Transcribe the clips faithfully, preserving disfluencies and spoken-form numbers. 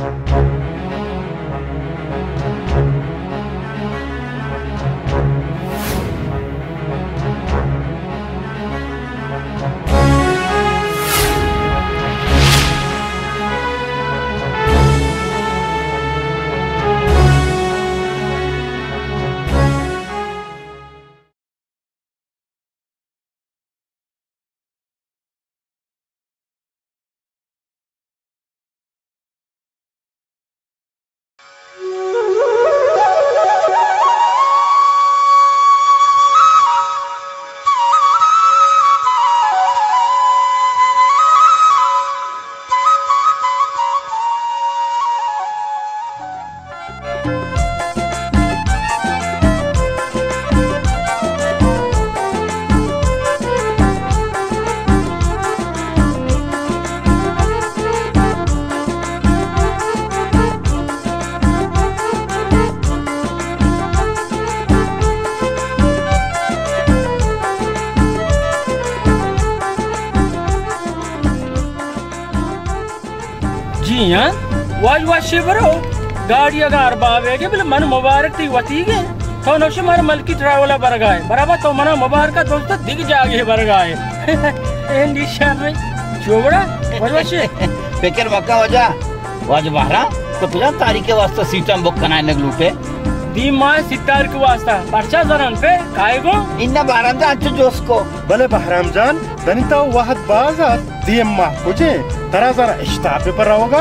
जी हाँ वाज वाशे बरो गाड़ी अगर बावे के बिल मन मुबारक थी वती के तो नौशे मार मलकी ट्रैवलर बरगाए बराबर तो मना मुबारक दोस्त दिख जागे बरगाए एन दिशा में चोबड़ा वाज वाशे फिकर मक्का हो जा वाज बाहरा तो तुझा तारीख के वास्ते सीटम बुक कराने लूटे दी मां सितार के वास्ता पर्चा जरन पे काएगो इन्ना बाराम जान तो जोस्को भले बहराम जान दनिता वाहद बाजार दी मां कुजे तरा जरा इश्तापे पर रहोगा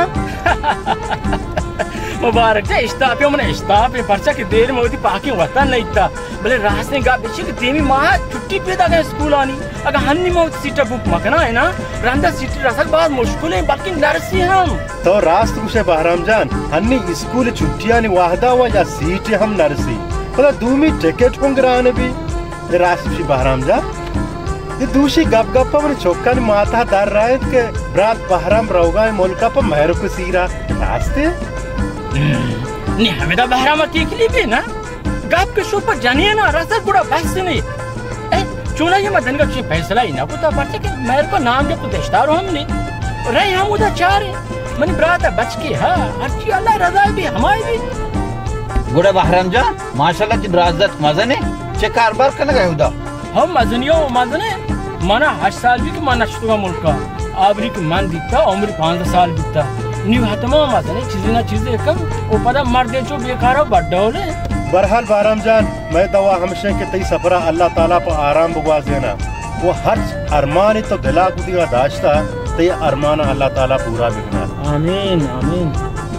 मुबारक है इश्तापे मैंने इश्तापे पर्चा की देर में होती पाकी वतन नहीं था भले रास्ते गा बिछे की देवी मां छुट्टी पे था स्कूल आनी अगर हन्नी में सीट बुक मकना है ना रंदा सीट रसल बहुत मुश्किल है बाकी नरसी हम तो रास्त कुछ बहराम जान हन्नी स्कूल छुट्टियां नि वाहदा हुआ या सीट हम नरसी भला दूमी टिकट पुंगराने भी रास्त बहराम जान ये दूसरी गप गप्पा मन चौका ने माता दार रायत के ब्रात बहराम रहोगा मुल्का पर महर को सीरा रास्ते नहीं हमें तो बहराम अकेली भी ना गप के शो पर जानिए ना रास्ता बुरा बस नहीं ए चुना ये मदन का फैसला ही ना कुता पड़ते कि महर को नाम जब तो देशदार हमने रहे हम उधर चाह रहे मनी ब्रात बच के हाँ अच्छी अल्लाह रजा भी हमारी भी गुड़ा बहराम जा माशाल्लाह की राजत मजा ने चे कारबार करने गए उधर हम मजनियो मजने मना हर साल भी कि मना शुतुगा मुल्का आबरी की मन दिखता उम्र पाँच साल दिखता न्यू हतमा मजने चीजें ना चीजें कम वो पता मर दे जो बेकार हो बड्डा होले बरहाल बाराम जान मैं दवा हमेशा के तई सफरा अल्लाह ताला पर आराम बुगवा देना वो हर अरमान तो दिला गुदिया दाश्ता ते अरमान अल्लाह ताला पूरा बिगना आमीन आमीन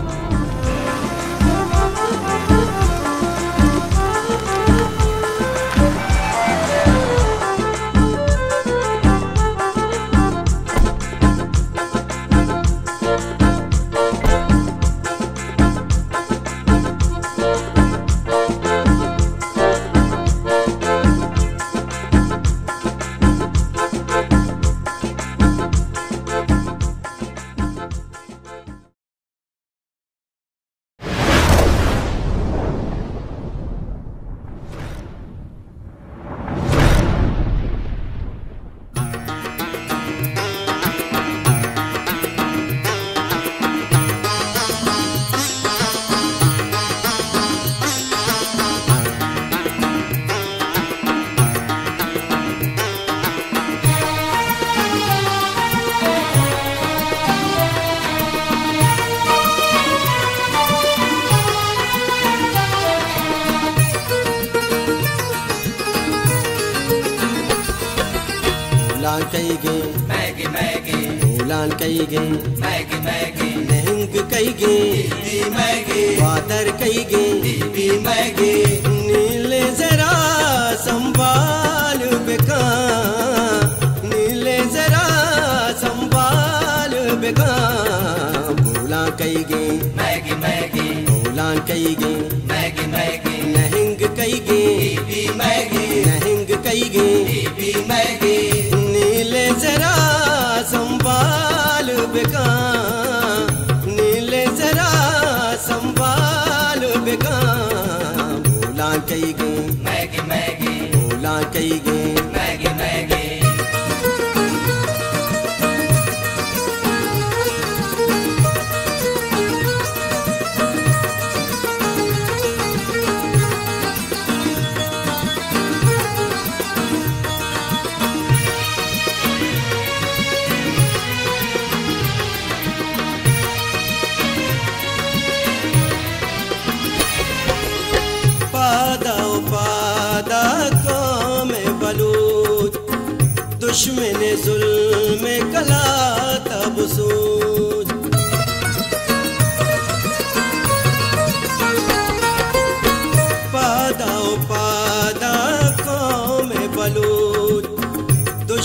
कईगे मैगी मैगी उलान कईगे मैगी मैगी नहंग कईगे बीबी मैगी वादर कईगे बीबी मैगी नीले जरा संभाल बेका नीले जरा संभाल बेका उलान कईगे मैगी मैगी उलान कईगे मैगी मैगी नहंग कईगे बीबी मैगी नहंग कईगे बीबी मैगी जरा संभाल बेका नीले जरा संभाल बेका भूला कई गए मैगी मैगी भूला कई गए मैगी मैगी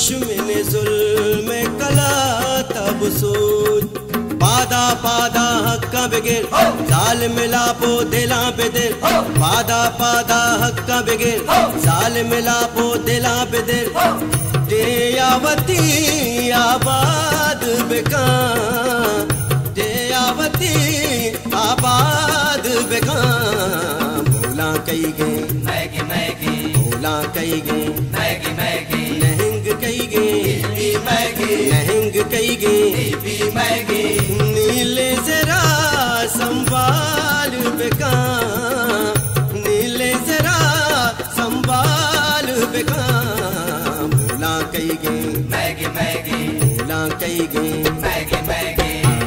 दुश्मन जुल्म कला तब सूझ पादा पादा हक्का बिगिर जाल मिलापो दिला बेदिर पादा पादा हक्का बिगिर जाल मिलापो दिला बेदिर देयावती आबाद बेका देयावती आबाद बेका भूला कई गे मैगी मैगी भूला कई गे मैगी मैगी नहंग कई गे मैगी नहंग कई गे मैगी नीले जरा संभाल बेका नीले जरा संभाल बेका भूला कई गे मैगी मैगी भूला कई गे मैगी मैगी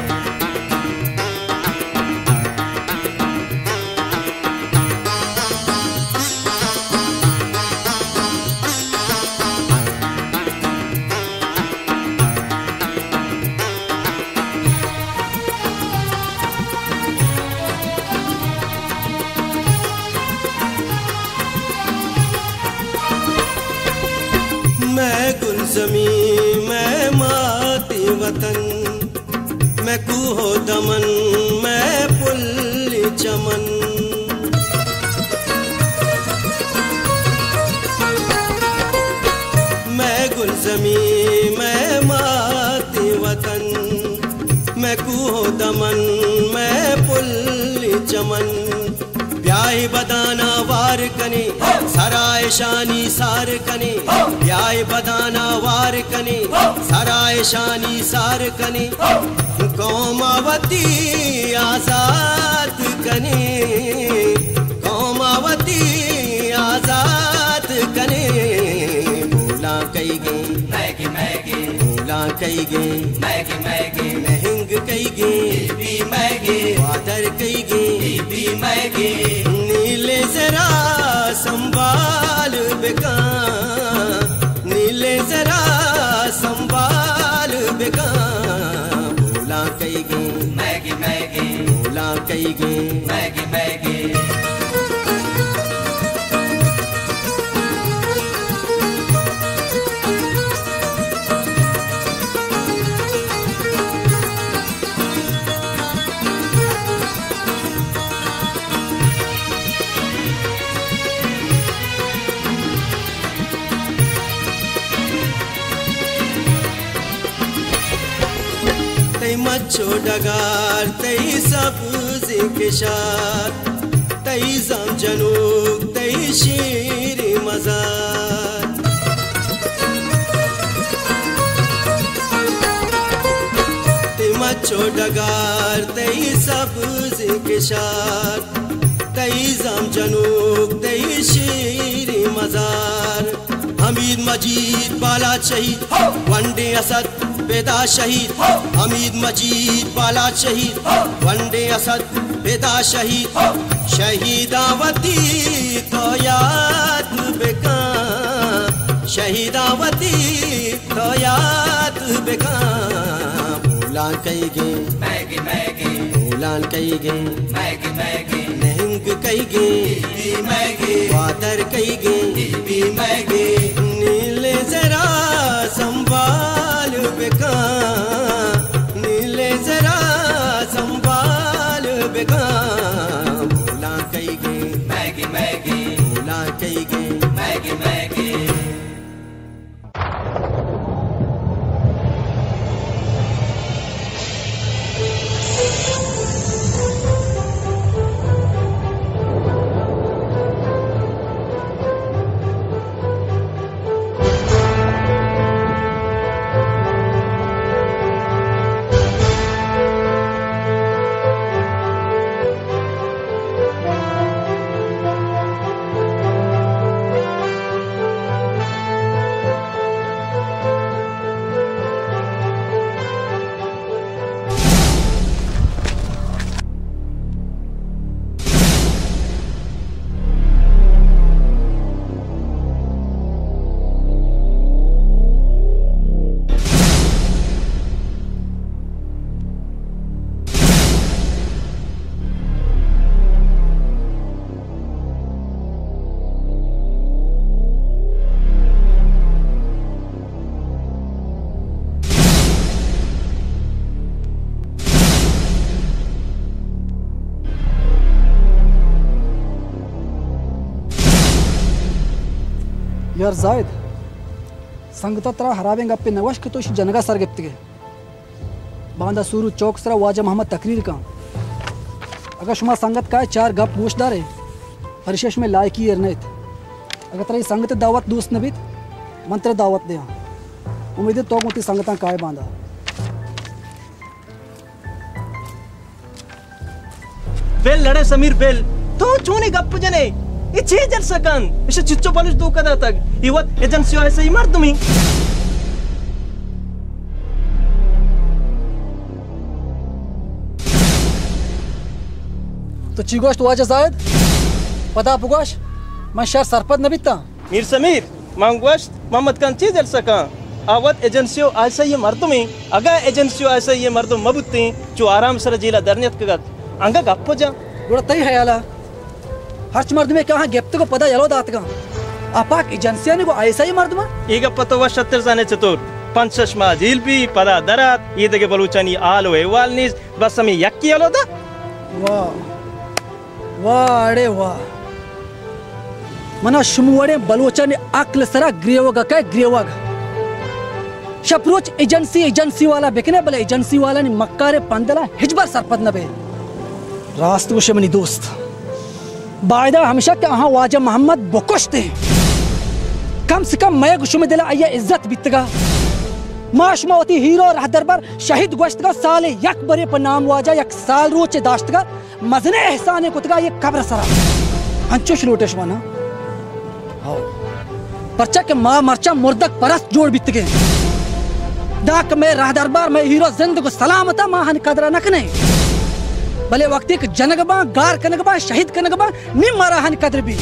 ज़मीं मैं माती वतन मैं कूहो दमन मैं पुल्ली चमन मैं गुल ज़मीं मैं माती वतन मैं कूहो दमन मैं पुल्ली चमन ब्याह बदाना वार कने सराय शानी सार कने ब्याह बदाना वार कने सराय शानी सार कने कौमावती आजाद कने कौमावती आजाद कने भूला कई गे मैगी मैगी भूला कई गे मैगी मैगी नहंग कई गे मैगी वादर कई गे मैगी नीले जरा संभाल बेका नीले जरा संभाल बेका भूला कई गे मैगी मैगी भूला कई गे मैगी मैगी मच्छो डगार तई सब्ज किशार तई जम जनूक तई शीर मजार तई मच्छो डगार तई सब्ज किशार तई जम जनूक तई शीर मजार हमीद मजीद बाला शहीद वनडे असद बेदा शहीद हमीद मजीद बाला शहीद वनडे असद बेदा शहीद शहीदावती तो याद बेका शहीदावती तो याद बेका भूला कई गे मैगी मैगी भूला कई गे मैगी मैगी नहंग कई गे मैगी वादर कई गे मैगी नीले जरा संभाल बेका नीले जरा संभाल बेका भूला कई गे मैगी मैगी भूला कई गे मैगी मैगी यार जायद संगता तरा हरावें गप्पे नवश के तो जनगा सर गिफ्त के बांदा सूरू चौक सरा वाजा मोहम्मद तकरीर का अगर शुमा संगत का चार गप पूछदारे परिशेष में लायकी एरनेत अगर तरा संगत दावत दोस्त नबीत मंत्र दावत दे उम्मीद तो मोती संगता काय बांधा बेल लड़े समीर बेल तो चूनी गप जने इच्छे जल सकन इसे चिच्चो पलिश दो कदा तक इवत एजेंसी ऐसे ही मर तुम्ही तो चिगोश तो वाजा जायद पता पुगोश मैं शहर सरपंच नबीता मीर समीर मांगोश मोहम्मद खान चीज जल सका आवत एजेंसियों ऐसे ही मर तुम्ही अगर एजेंसियों ऐसे ही मर तुम मबुत्ती जो आराम सर जिला दरनियत कगत अंगा गप्पो जा गुड़ा तई हयाला हर्च मर्द में कहाँ गेप्त को पता यलो दात का अपाक एजेंसिया ने को ऐसा ही मर्द में ये गप्पा तो वह शत्तर जाने चतुर पंचशमा झील भी पदा दरात ये देखे बलूचानी आलो एवाल नीस बस हमें यक्की आलो दा वाह वाह अरे वाह मना शुमुवड़े बलोचानी अक्ल सरा ग्रेवगा का ग्रेवगा शप्रोच एजेंसी एजेंसी वाला बेकने बले एजेंसी वाला ने मक्कारे पंदला हिजबर सरपद नबे रास्त वो शमनी दोस्त बायदा हमेशा के अहाँ वाजा मोहम्मद बोकोशते कम से कम मैं गुशु में दिला आया इज्जत बितगा माशमावती हीरो रह दरबार शहीद गोश्त का साले यक बरे पर नाम वाजा यक साल रोचे दाश्त का मजने एहसाने कुतगा ये कब्र सरा अंचुश रोटेश वाना हाँ परचा के माँ मरचा मुर्दक परस्त जोड़ बितगे दाक में रह दरबार में हीरो जिंद को सलामता माँ हन कदरा नकने भले वक्त एक जनगबा गार कनगबा शहीद कनगबा निम मारा हन कदर भी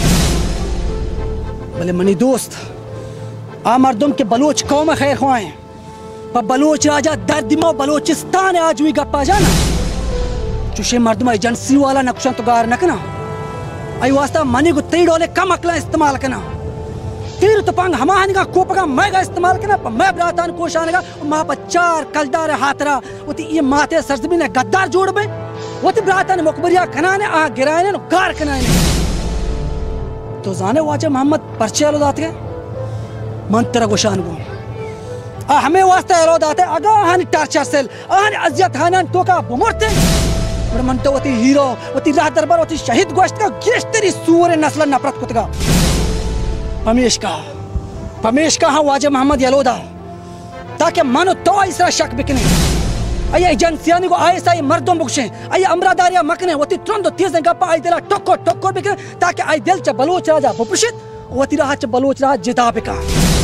भले मनी दोस्त आ मर्दुम के बलोच कौम खैर खुआएं पर बलोच राजा दर्दिमा बलोचिस्तान आज हुई गप्पा जाना चुशे मर्दुम एजेंसी वाला नक्शा तो गार नकना आई वास्ता मनी को ती डोले कम अकला इस्तेमाल करना तीर तो पंग हमाहन का कोपगा मैं का इस्तेमाल करना पर मैं ब्रातान कोशाने का माँ पर चार कलदार हाथरा उती ये माते सरजमी ने गद्दार जोड़ में वो तो ब्रातान मुकबरिया खनाने आ गिराने नो गार खनाने तो जाने वाचे मोहम्मद पर्चे आलो दाते मंत्र गोशान को आ हमें वास्ता आलो दाते अगा हन टार्चर सेल आन अजियत हनन तो का बुमरते और मन तो वती हीरो वती राह दरबार वती शहीद गोश्त का गिरश्तरी सूर नस्ल नफरत कुतगा पमेश का पमेश का हाँ वाजे मोहम्मद यलोदा ताकि मानो तो इसरा शक बिकने अये एजेंसियानी को आए साई मर्दों बुक्शे अये अमरादारिया मकने वती तुरंत तेज गप्पा आई दिला टक्को टक्को बिकने ताकि आई दिल च बलोच राजा बुपुशित वती राह च बलोच राज जिता बिका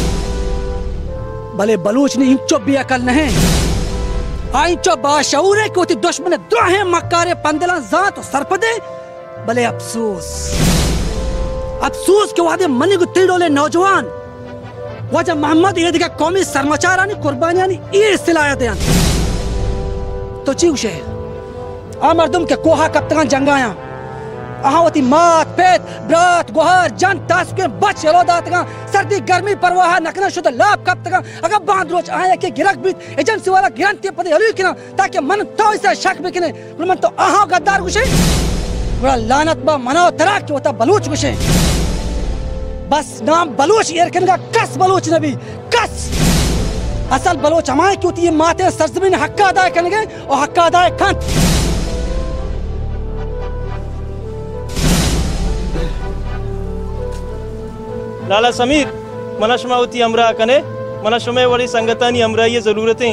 भले बलोच ने इंचो भी अकल नहीं आई चो बाशऊर है कि वती दुश्मन द्रोहे मक्कारे पंदला जात सरपदे भले अफसोस अफसोस के वादे मनी को तिड़ोले नौजवान वजह मोहम्मद ईद का कौमी सरमाचारानी कुर्बानियानी ये सिलाया दे तो चीउशे आ मर्दुम के कोहा कब तक जंगाया अहावती मात पेट ब्रात गुहार जन तास के बच चलो दात का सर्दी गर्मी परवाह नकना शुद्ध लाभ कब तक अगर बांध रोज आया के गिरक बीत एजेंसी वाला गिरंती पदे हलू किना ताकि मन तो ऐसा शक भी किने मन तो आहा गद्दार गुशे बड़ा लानत बा मनाओ तराक के होता बलूच गुशे बस नाम बलूच एरकन का कस बलूच नबी कस असल बलोच हमारे क्यों ये माते सरजमीन हक्का अदा करेंगे और हक्का अदा खान लाला समीर मनशमावती अमरा कने मनशमे वाली संगतानी अमरा ये जरूरतें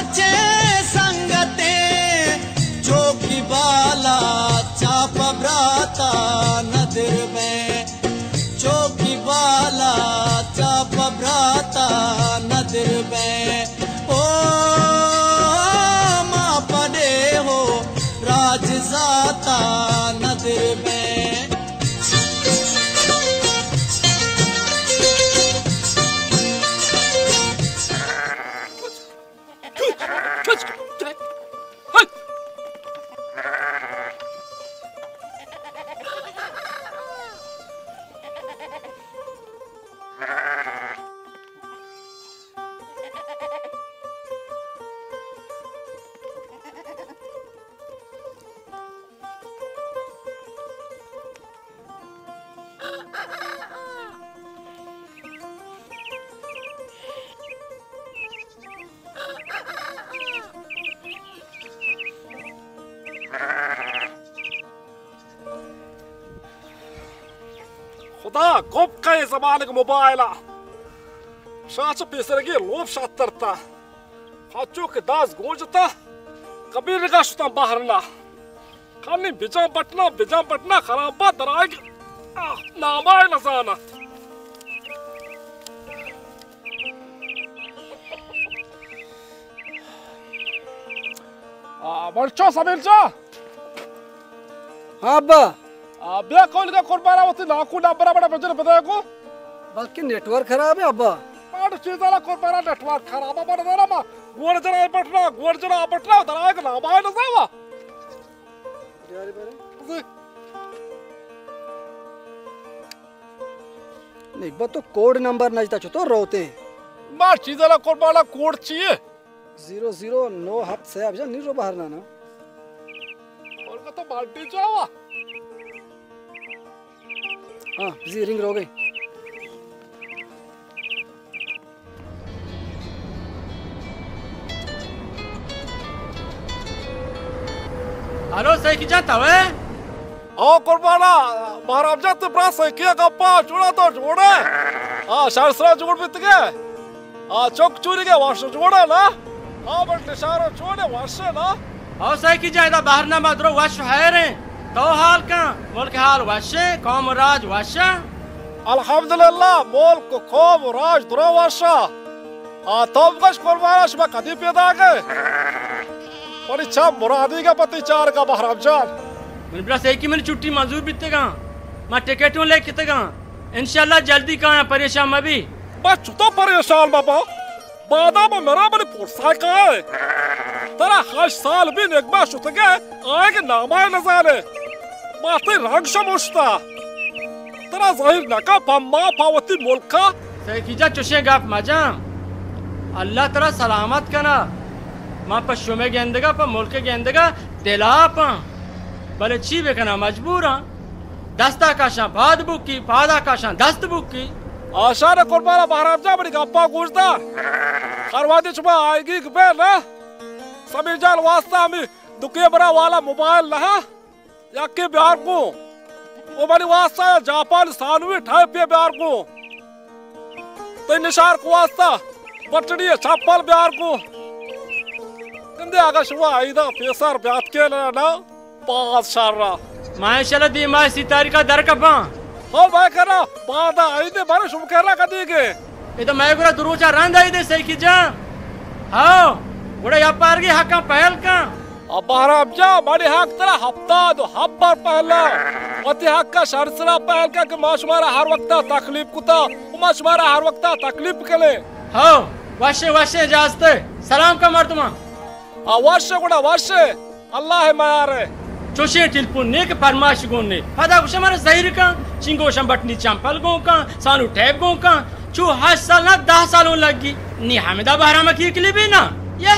बाला चाप ब्रा da gop kai zamanik mobaila shacha pesargi lob shattarta hachu ke das gonjata kabir ga shutan baharna kani bijam patna bijam patna kharaba darag namai lazana ah balcho samirja हाँ अब्बा अब्बा कौन का कुर्बाना होती नाकू ना बड़ा बड़ा बजर बताया को बल्कि नेटवर्क खराब है अब्बा आठ चीज वाला कुर्बाना नेटवर्क खराब है बड़ा देना मा गोड़ जरा पटना गोड़ जरा पटना दराय का नाम आया ना सावा यार बेरे नहीं बस तो कोड नंबर नजता चो तो रोते मार चीज वाला कुर्बाना कोड चाहिए जीरो जीरो नौ हफ्त से अब जा नहीं रो बाहर ना ना और का तो बाल्टी जावा हाँ बिजी रिंग हो गई हेलो सही की जाता है ओ कुर्बाना महाराज जा तो बड़ा सही किया गप्पा जोड़ा तो जोड़े हाँ शास्त्रा जोड़ बित गए हाँ चौक चूरी के वाश जोड़ा ना हाँ बट निशारो छोड़े वाश ना और सही की जाए बाहर ना मात्रो वश है रे तो हाल का मुल्क हाल वशे कौम राज वशा अल्हम्दुलिल्लाह मुल्क कौम राज दुरा वशा आ तब कश कुर्बाना शबा कदी पैदा गए और इच्छा मुरादी का पति चार का बहराम जान मैंने बड़ा सही की मैंने छुट्टी मंजूर बीतेगा मैं टिकटों ले कितेगा इंशाल्लाह जल्दी कहाँ परेशान मैं भी बस तो परेशान बाबा बादा में मेरा बड़ी पुरसा का है तेरा हर साल भी नेकबा शुत गए आएगा नामाय नजारे माते रंग शमुश्ता तेरा ज़ाहिर नका पम्मा पावती मुल्का सही कीजा चुशे गाप मजाम अल्लाह तेरा सलामत कना माँ पर शुमे गेंदगा पर मुल्क गेंदगा दिला पा भले ची बेकना मजबूरा दस्ता काशा बाद बुकी पादा काशा दस्त बुकी आशा ने कुर्बाना बहराम जा बड़ी गप्पा गुजदा खरवादी चुपा आएगी कि ना समीर जान वास्ता हमें दुखे बरा वाला मोबाइल ना या के बिहार को वो बड़ी वास्ता जापान सानवी ठाई पे बिहार को तो निशार को वास्ता बटड़ी छापल बिहार को कंदे आगा शुवा आईदा पेसर ब्यात के ना पाँच शारा माशाल्लाह दी माय सितारी का दर कपा हो भाई करा बादा आईदे बारे शुभ करा कदी के ये तो मैं गुरा दुरुचा रंद आईदे सही की जा हाँ गुड़ा या पार की हक्का पहल का अब बहराम जा मारी हक तेरा हफ्ता दो हफ्ता पहला अति हक का शर्सरा पहल का कि माशमारा हर वक्त तकलीफ कुता माशमारा हर वक्त तकलीफ के ले हाँ वाशे वाशे जास्ते सलाम का मर्दमा आ वाशे गुड़ा वाशे अल्लाह है मारे चोशे टिलपुन ने के फरमाश गोने फदा कुछ हमारे ज़ाहिर का चिंगो शंबटनी चंपल गो का सानू टैब गो का चू हर साल ना दह सालों लगी नी हमेदा बहरामा की के लिए भी ना ये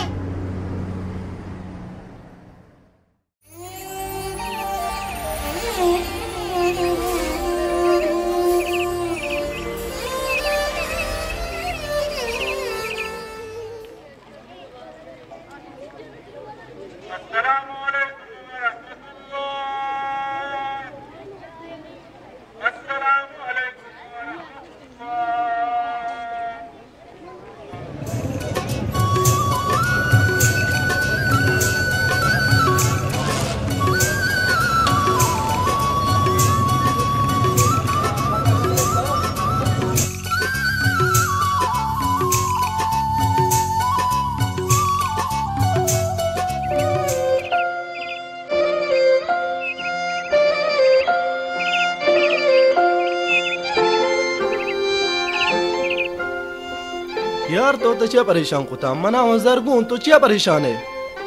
यार तो तो क्या परेशान कुता मना वजर गुन तो क्या परेशान है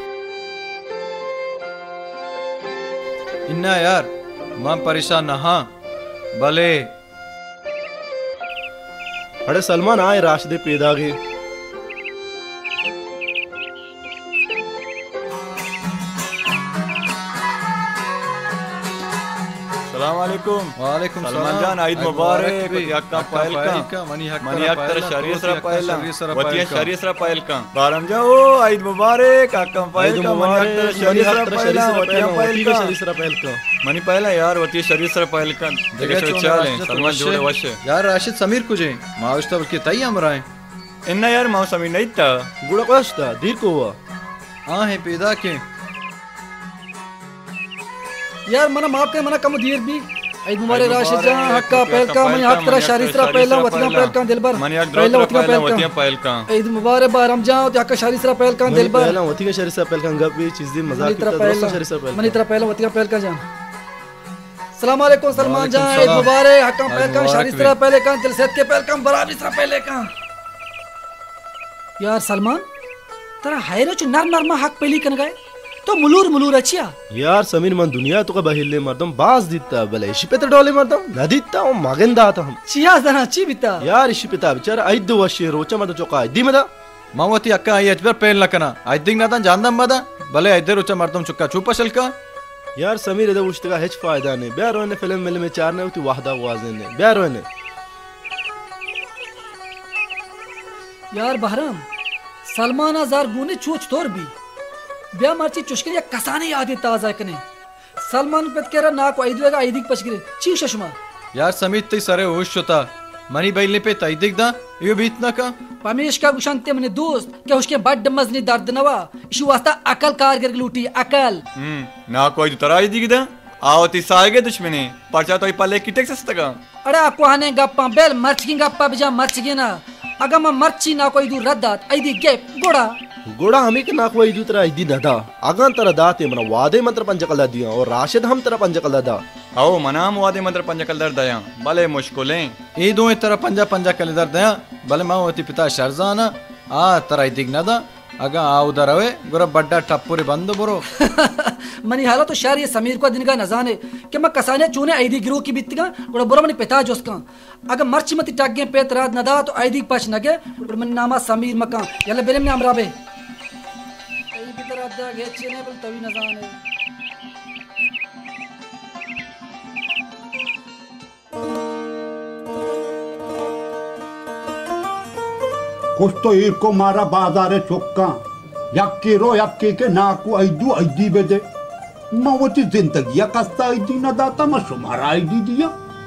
इन्ना यार मां परेशान ना हाँ भले अरे सलमान आए राशिदे पैदा गए सलाम वालेकुम वालेकुम सलमान जान आईद मुबारक yakka paelka mani haktar sharisra paela watiya sharisra paelka baramja o aid mubarak yakka paelka mani haktar sharisra paela watiya paelka sharisra paelka mani paela yaar watiya sharisra paelka dege chale salman jode washe यार राशिद समीर कुजे माउस्ता बल्कि तई हमरा है इन्ना यार Maui Sameer नहीं था गुड़ा कोस्ता दीर को हुआ हां है पैदा के यार मना माफ कर मना कम देर भी ईद मुबारक राशिद जान हक्का पहलका मन हक तेरा शारिसरा पहला वतिया पहलका दिलबर पहला वतिया पहलका ईद मुबारक बारम जान हक्का शारिसरा पहलका दिलबर पहला वतिया शारिसरा पहलका गप भी चीज दी मजाक की दोस्त शारिसरा पहलका मनी तेरा पहला वतिया पहलका जान सलाम अलैकुम सलमान जान ईद मुबारक हक्का पहलका शारिसरा पहलका दिलसेद के पहलका बराबरीसरा पहलका यार सलमान तेरा हायरे चु नर नरमा हक पहली कन गए तो मुलूर मुलूर अच्छिया यार समीर मन दुनिया तो का बहिल्ले मर्दम बास दित्ता भले इशी पे तो डोले मर्दम न दित्ता ओ मगंदा आता हम चिया जना ची बिता यार इशी पे ता बेचारा ಐದು ವರ್ಷ रोचा मत चोका दी मदा मावती अक्का आई अजबर पेन लकना आई दिग ना जानदम मदा भले ಐದು रोचा मर्दम चुक्का चुपा शलका यार समीर इधर उश्तगा हेच फायदा ने ब्यारो ने फिल्म मिल में चार ने उती वाहदा वाजने ने ब्यारो ने यार बहरम सलमान हजार गुने चोच तोर भी ब्या मारची चुश्के या कसाने याद ताजा कने सलमान पे केरा ना को ऐदवेगा ऐदिक पचगरे ची शशमा यार समीत ते सरे होश होता मनी बैलने पे तैदिक दा यो भी इतना का पमेश का गुशांते मने दोस्त क्या उसके बड मजनी दर्द नवा इशु वास्ता अकल कारगर लूटी अकल हम्म ना कोई तराई दिगदा आवती सागे दुश्मनी परचा तो पल्ले की टेक्सस तका अरे आपको आने गप्पा बेल मर्चकी गप्पा बिजा मर्चगी ना अगर मैं मर्ची ना कोई दू रद्दात ऐदी गेप गोड़ा गोड़ा हमें के ना कोई दू तरह ऐदी नदा अगन तरह दाते मना वादे मंत्र पंचकल दिया और राशिद हम तरह पंचकल दा आओ मनाम वादे मंत्र पंचकल दया भले मुश्किलें ए दो तरह पंजा पंजा कल दया भले मां होती पिता शरजाना आ तरह ऐदी नदा अगा आ उधर रवे गोरा बड्डा टप्पुरे बंद बरो मनी हाला तो शहर ये समीर को दिन का नजाने कि मैं कसाने चूने ऐदी गिरो की बित्तिगा गोरा बोरा मनी पिता जोसका अगर मर्ची मती टागे पेत रात नदा तो ऐदी पछ नगे मन नामा समीर मका यला बेलम ने अमराबे ऐ बितर अदा गेचने बल तवी नजाने कुछ तो ईर को मारा बाजारे चौका यक्की रो यक्की के नाकू ऐदू ऐदी बेदे मवती जिंदगी या कस्ता ऐदी न दाता मैं शुमारा ऐदी दिया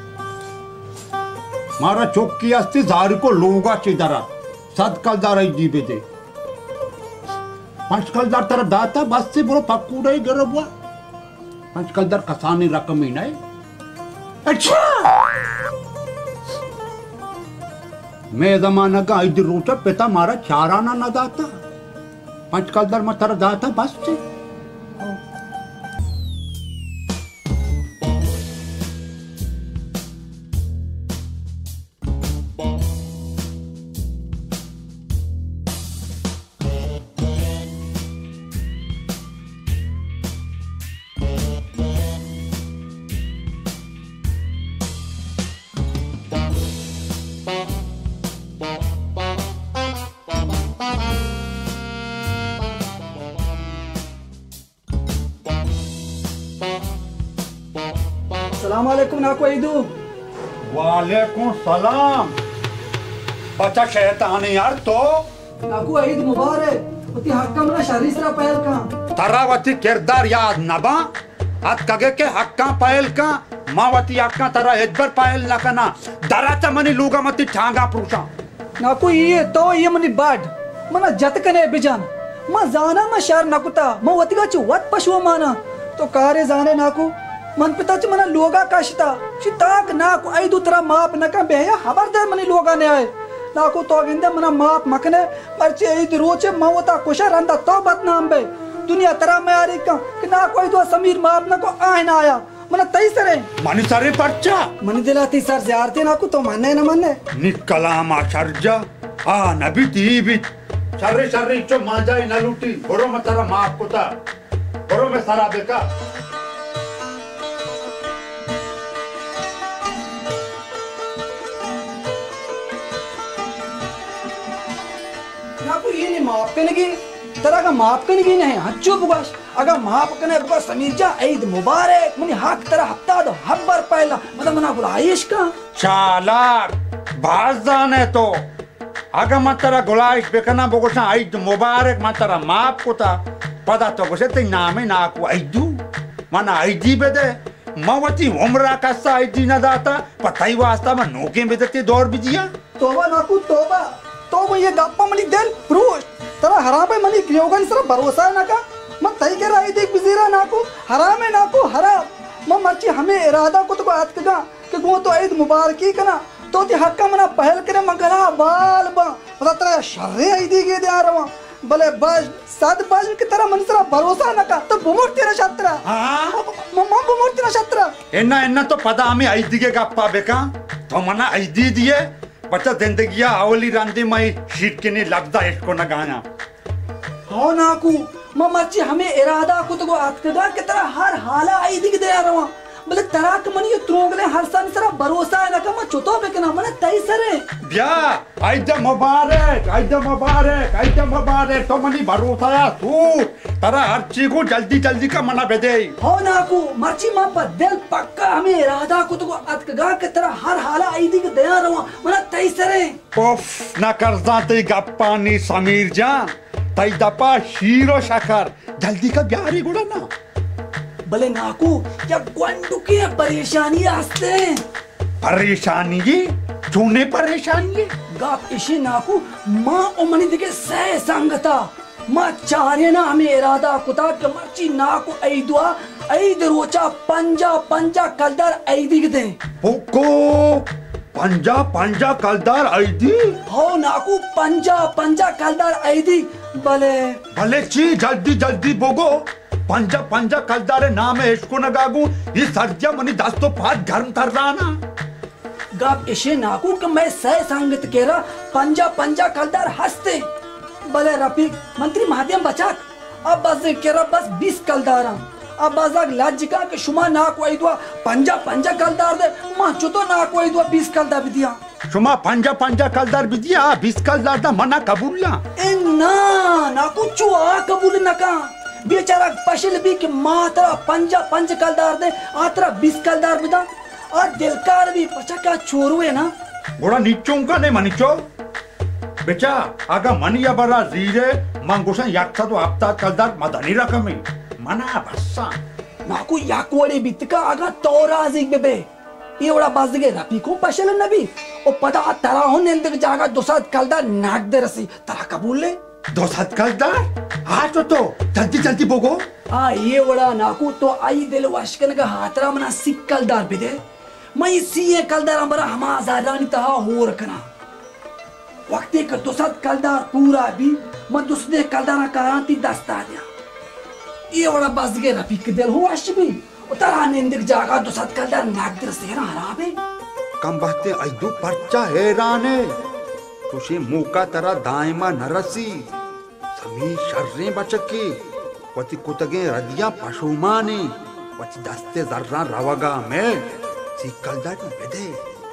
मारा चौकी अस्ति जारी को लोगा चिदरा सद कलदार ऐदी बेदे पंच कलदार तरह दाता बस से बोलो पक्कूड़ा ही गरबुआ पंच कलदार कसानी रकम ही नहीं अच्छा मैं जमाना का ऐद रोचा पिता मारा चाराना न दाता पंचकलदार में तरह दाता बस से सलाम अलैकुम ना को ऐदू वालेकुम सलाम बच्चा शैतान यार तो नाकू ईद मुबारक उती हक्का मना शारिसरा पहल का तरावती किरदार याद नबा हाथ कगे के हक्का पहल का मावती हक्का तरा एजबर पहल लकना दराचा मनी लूगा मती ठांगा पुरुषा नाकू ये तो ये मनी बाड मना जत कने बिजान म जाना म शहर नाकुता म वतिगा च वत पशु माना तो कारे जाने नाकू मन पिता च मना लोगा काशिता चिताक नाकू ऐदू तरा माप नका बेया खबरदार मनी लोगा ने आए नाकू तो गिंदे मना माप मकने परचे ऐद रोचे मवता कुशा रंदा तो बदनाम बे दुनिया तरा में आ रही का कि ना कोई दो समीर माप न को आए ना आया मना तई सरे मनी सरे परचा मनी दिलाती सर ज़ियारते नाकू तो माने न माने निकलामा शर्जा आ नबी तीबी शर्री शर्री चो माजाई न लूटी बरो में तरा माप कुता बरो में सरा बेका नाकू ये नहीं माप करने की तरह का माप करने की नहीं हच्चो बुगाश अगर माफ कने बा समीर जा ईद मुबारक मनी हक तरह हफ्ता दो हब्बर पहला मतलब मना गुलाइश का चालाक बाजान है तो अगर मतरा गुलाइश बेकना बोगोसा ईद मुबारक मतरा माफ कोता पदा तो गोसे ते नामे नाकु ईदू मना ईदी बेदे मवती उम्रा कसा ईदी न दाता पताई वास्ता में नोके बेदते दौर बिजिया तोबा नाकु तोबा तोबा ये गप्पा मनी दिल प्रूश तरा हरा पे मनी क्योगन सर भरोसा ना का मैं तई के राई देख बिजीरा नाकु हराम है नाकु हराम मैं मर्ची हमें इरादा को तो बात कगा कि वो तो ईद मुबारकी कना तो ती हक्का मना पहल करे मगरा बाल बा पता तेरा शर्रे ईदी के दे आ रहा भले बस सात बाज की तरह मन तेरा भरोसा न का तो बुमोर तेरा छात्रा हां मम्मा बुमोर तेरा छात्रा एना एना तो पता हमें ईदी के गप्पा बेका तो मना ईदी दिए बच्चा जिंदगिया आवली रांदी मई शीट के ने लगदा इसको न गाना हो नाकू मम्माची हमें इरादा को तो आतकदा के तरह हर हाला ईदी के दे आ रहा बोले तराक मनी ये त्रोंगले हर सन सरा भरोसा है ना कमा चुतो बेकना मने तई सरे बिया ईद मुबारक ईद मुबारक ईद मुबारक तो मनी भरोसा है तू तरा हर चीज को जल्दी जल्दी का मना बेदे हो नाकू मर्ची मां पर दिल पक्का हमें इरादा को तो अतकगा के तरह हर हाला ईदी के दया रवा मने तई सरे उफ ना करजा ते गप्पानी समीर जान तई दपा हीरो शकर जल्दी का ब्यारी गुड़ा ना भले नाकू क्या ग्वंडू की परेशानी आस्ते परेशानी चूने परेशानी गाप इशी नाकू माँ उमनी दिखे सह संगता माँ चारे ना हमें इरादा कुता के मर्ची नाकू ऐदुआ ऐद रोचा पंजा पंजा कलदार ऐदी के दे पोको पंजा पंजा कलदार ऐदी हो नाकू पंजा पंजा कलदार ऐदी भले भले ची जल्दी जल्दी बोगो पंजा पंजा कलदारे नाम है इसको न गागू ये सर्दिया मनी दस तो पाँच गर्म तर रहा ना गाप इशे नाकू कि मैं सह संगत केरा पंजा पंजा कलदार हंसते भले रफीक मंत्री माध्यम बचाक अब बस केरा बस बीस कलदारा अब बस लाजिका के शुमा नाकू ऐदुआ पंजा पंजा कलदार दे मां चुतो नाकू ऐदुआ बीस कलदार भी दिया शुमा पंजा पंजा कलदार भी दिया बीस कलदार दा मना कबूल ना ए ना नाकू चुआ कबूल न का बेचारा पशल भी कि मात्रा पंजा पंज कलदार दे आत्रा बीस कलदार बिदा और दिलकार भी पचा का छोरू है ना गोड़ा नीचों का नहीं मनीचो बेचा आगा मनिया बरा जीरे मंगोशन याक्सा तो आपता कलदार मदनी रकम है मना बस्सा नाकू याकवड़े बितका आगा तोराजिक बेबे ये बड़ा बाजगे रफी को पशल नबी ओ पता तरा हो नेंदक जागा दोसात कलदार नाक दे रसी तरा कबूल ले दो सात कलदार हाँ तो तो जल्दी जल्दी बोगो आ ये बड़ा नाकू तो आई दिल वाशकन का हाथरा मना सिक कलदार भी दे मैं सीए कलदार हमारा हमा जादानी तहा हो रखना वक्त एक दो सात कलदार पूरा भी मैं दूसरे कलदार कारांती दस्ता दिया ये बड़ा बाजगे रफीक दिल हो वाश भी उतरा नेंदिक जागा दो सात कलदार नाक दर से ना हराबे कम बातें ऐदू पर्चा हैराने तुझे मुका तरह दायमा नरसी समी शर्रे बचके वती कुतगे रदिया पशुमाने वती दस्ते जर्रा रवगा में सिकलदार बेदे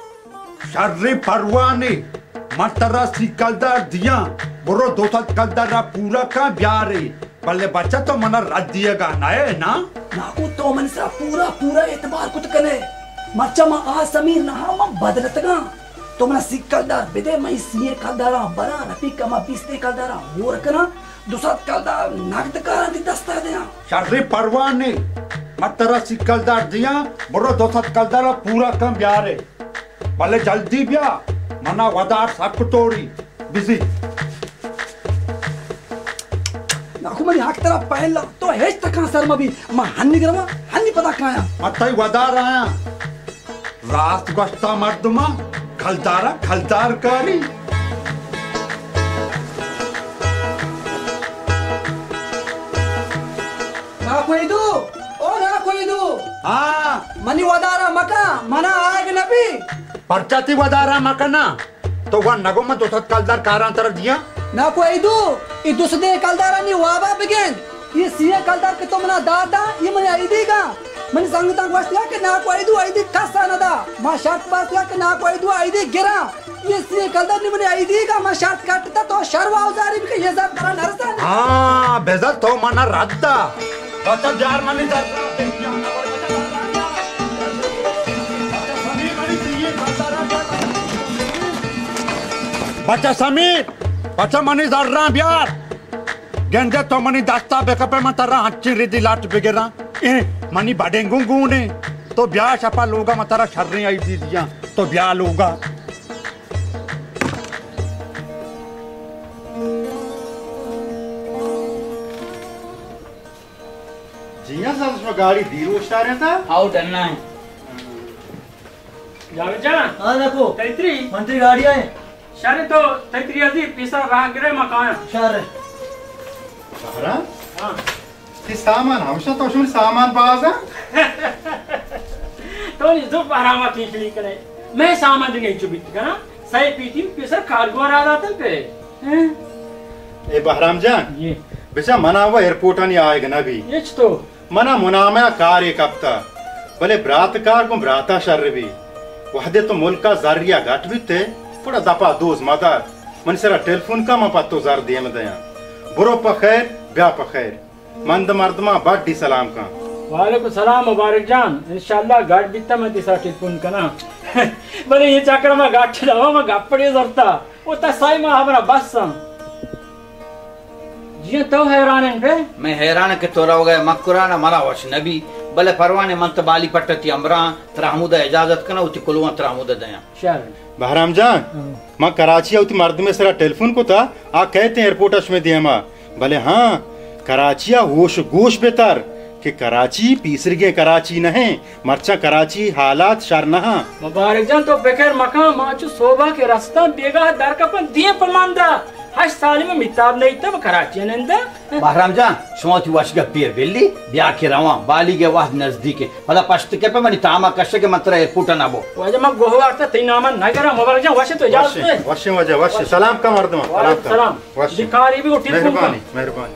शर्रे परवाने मतरा सिकलदार दिया बुरो दो सात कलदारा पूरा का ब्यारे बल्ले बच्चा तो मना रद दिएगा ना है ना नाकू तो मन सा पूरा पूरा एतबार कुत कने मच्चा मा आ समीर ना मा बदलतगा तो मना सिक कलदार बेदे मैं सीए कलदारा बना रफी कमा बीसते कलदारा हो रखना दूसरा कलदार नगद कारांती दस्ता दिया शर्रे परवाने मतरा सिक कलदार दिया बुरो दो सात कलदारा पूरा कम ब्यारे बल्ले जल्दी ब्या मना वदार साक तोड़ी बिजी नाकू मनी हक तरह पहला तो हेच तका शर्मा भी मा हन्नी गरमा हन्नी पता काया मताई वदार आया रात गस्ता मर्दमा खलदारा खलदार कारी ना कोई दो ओ ना कोई दो हाँ मनी वदारा मका मना आएगा नबी परचाती वदारा मकना तो वह नगो में दो सात कलदार कारांतर दिया ना कोई दो ये दूसरे कलदारा नहीं वाबा बिगेन ये सीए कलदार के तो मना दादा ये मने आईदी का मन संगता वास्ते के ना कोई दो आईदी कसा ना दा मा शर्ट पास या के ना कोई दो आईदी गिरा ये सीए कलदार नहीं मने आईदी का मा शर्ट काटता तो शर्वा औजारी भी के ये सब करा नरसा हां बेजा तो मना रद्दा बच्चा जार मनी दर बच्चा समीर बच्चा मनी दर रहा बियार गेंदे तो मनी दास्ता बेकपे में तरह हच्ची रिदी लाट बिगेरा ए मनी बडेंगू गुने तो ब्याह छपा लोगा में तरह शर्री आई दी दिया तो ब्याह लोगा जिया साहब उसमें गाड़ी धीरे उठा रहे था आओ डरना है जावेद जान हाँ देखो तैतरी मंत्री गाड़ी आए शारे तो तैतरी अजी पिसा राह गिरे मकान शारे बहरा हाँ ये सामान हमशा तो शुन सामान बाज है तो नहीं जो बहरामा तीसरी करे मैं सामान नहीं चुबित करा सही पीती पिसा कार्गो आ रहा था पे ए बहराम जान ये बेचा मना हुआ एयरपोर्ट नहीं आएगा ना भी ये तो मना मुनामा कार एक हफ्ता भले ब्रात कार को ब्राता शर्र भी वहदे तो मुल्क का जरिया घट भी थे थोड़ा दपा दोज मदार मन सरा टेलीफोन का मपतो जर दिए में दया बुरो पखैर ब्या पखैर मंद मर्दमा बड्डी सलाम का वालेकुम सलाम मुबारक जान इंशाल्लाह गाड़ बिता में दिसा टेलीफोन करना भले ये चक्कर में गाठ चलावा में गप्पड़े जरता वो ता साई में हमारा बस जी तो हैरान है बे मैं हैरान के तोरा हो गया मकुराना मरा वश नबी भले परवाने मंत बाली पट्टती अमरा तरामुदा इजाजत करना उति कुलवा तरामुदा दया शार बहराम जान मां कराची उति मर्द में सरा टेलीफोन को था आ कहते हैं एयरपोर्ट अश में दिया मां भले हाँ कराचिया होश गोश बेहतर कि कराची पीसर गए कराची नहीं मरचा कराची हालात शर नहा मुबारक जान तो बेकर मकान माचू शोभा के रास्ता देगा दर का पन दिए प्रमाणदा हश साल में मिताब नहीं तब कराची नंदा बहराम जान शोती वश गपीर बिल्ली ब्याह के रवा बाली के वाह नजदीक भला पश्त के पे मनी तामा कष्ट के मंत्र एयरपोर्ट ना बो वजह म गोहवारता तैनामा नगरा मुबारक जान वश तो इजाजत है वश वजह वश सलाम का मर्दमा सलाम सलाम वश भिखारी भी उठी मेहरबानी मेहरबानी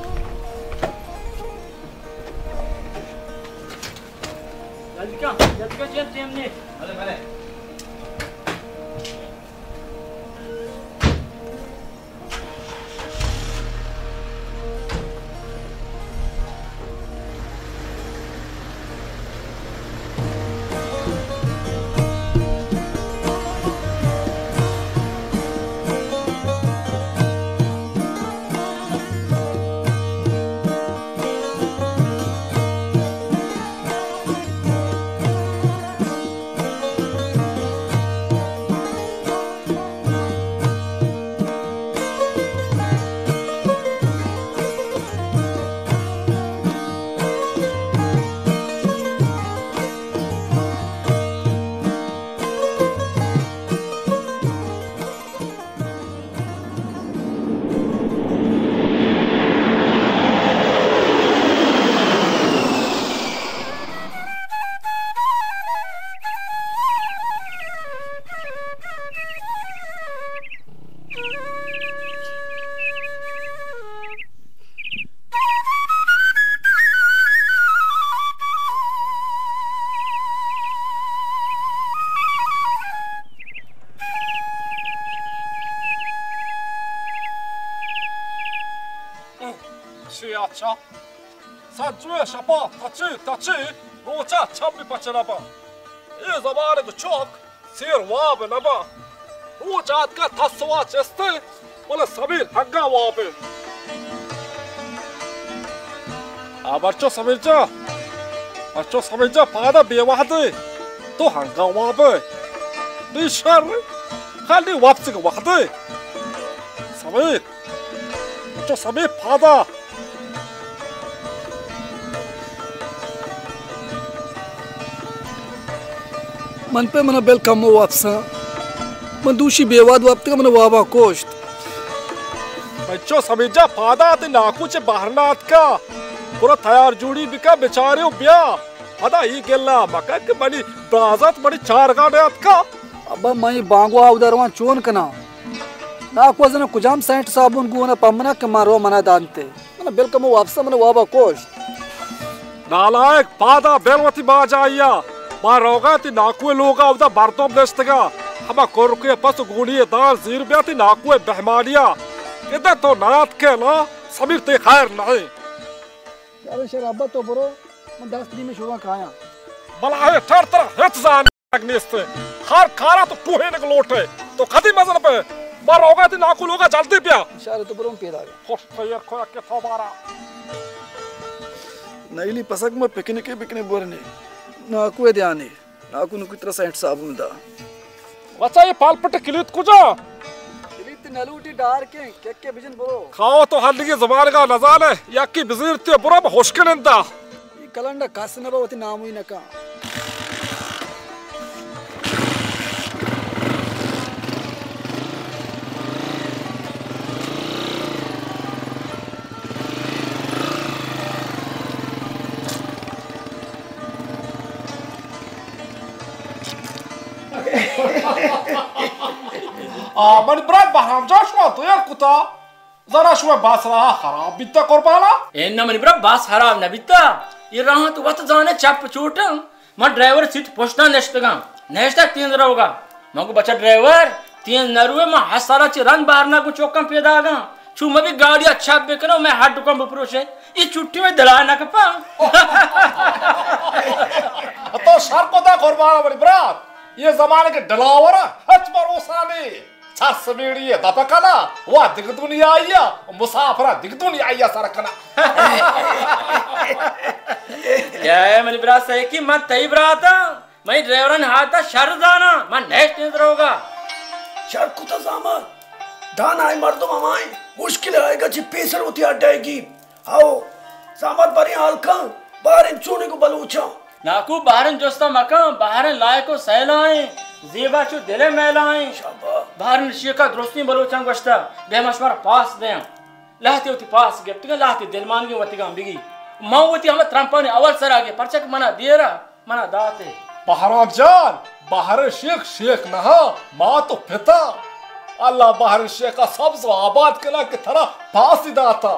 जल्दी का जल्दी का जेल टेम ने भले भले अच्छा सजुए शपा तची तची रोचा छब्बी पचना पा ये जबान को चौक सिर वाब नबा रोचात का थसवा चस्ते बोले समीर हग्गा वाबे आ बच्चों समीरजा बच्चों समीरजा पादा बेवादे तो हंगा वाबे बिशर खाली वापसी को वादे समीर बच्चों समीर पादा मन पे मना बेल कम वापसा मन दूषी बेवाद वापते का मन वाबा कोष्ट बच्चों समीजा फादा ते नाकुच बाहरनाथ का पूरा तैयार जुड़ी बिका बेचारे हो ब्या फादा ही गेला मका के बड़ी बाजात बड़ी चार गाड़ियात का अब मई बांगवा उधरवा चोन कना नाकु जना कुजाम सेंट साबुन गुना पमना के मारो मना दानते मन बेल कम वापसा मन वाबा कोष्ट नालायक फादा बेलवती बाजाया मां रोगा ती नाकुए लोगा उदा बर्तों दस्तगा हमा कोरके पस गुड़िए दाल जीर ब्याती नाकुए बहमानिया इधर तो नात के ना समीर ते खैर नहीं शार शराबा तो बरो मैं दस दिन में शोगा खाया बला है ठर तर हित जान लगनेस्ते हर खारा तो टूहे ने लोटे तो कदी मजन पे मार होगा ती नाकुल होगा जल्दी पिया शार तो बरो पेदा खुश तैयार खोया के थोबारा नईली पसक में पिकनिक बिकने बोरने नाकु ध्यान नाकु नु कितना सेंट साबुन दा वचा ये पालपट किलित कुजा किलित नलूटी डार के के के बिजन बरो खाओ तो हल्ली की जबान का नजाल है या की बिजीर ते बुरा होशके नंदा ये कलंडा कासना बावती नाम ही नका आ मन ब्राद बहराम जाशवा तो यार कुता जरा शुवा बास रहा खराब बित्ता कुर्बाना ए न मन ब्राद बास खराब न बित्ता ये रहा तो वत जाने चप चोट म ड्राइवर सीट पोस्टा नेस्टगा नेस्टा तीन रहोगा मगु बच्चा ड्राइवर तीन नरुए म हसारा च रन बारना को चौकम पेदागा छु म भी गाड़ी अच्छा बेकनो मैं हाथ दुकम बपरो से ये छुट्टी में दला ना कपा तो सर को दा कुर्बाना बड़ी ब्राद ये जमाने के डलावरा हच भरोसा नहीं छा समीड़ी है दपकना वा दिग दुनिया आया मुसाफरा दिग दुनिया आया सरकना ये मेरी ब्रात सही की मैं तई ब्राता मैं ड्राइवरन हाथा शर जाना मैं नेक्स्ट नहीं होगा शर कुता जामा दान आए मर्दो मामाई मुश्किल आएगा जी पेसर होती अड्डाएगी आओ सामत बरी हल्का बाहर चूने को बलूचा नाकू बाहरन जोस्ता मकान बाहरन लाए को सहलाएं जेबा चु दिले मैलाएं बाहरन शिका दोस्ती बलोचन गोश्ता बेमशवर पास दे लाहती होती पास गे तुगे लाहती दिलमान की वती गाम बिगी मावती हम ट्रंपाने अवल सर आगे परचक मना दियरा मना दाते बहराम जान बाहर शेख शेख नहा मां तो पिता अल्लाह बाहर शेख का सबसे आबाद कला के तरह पास ही दाता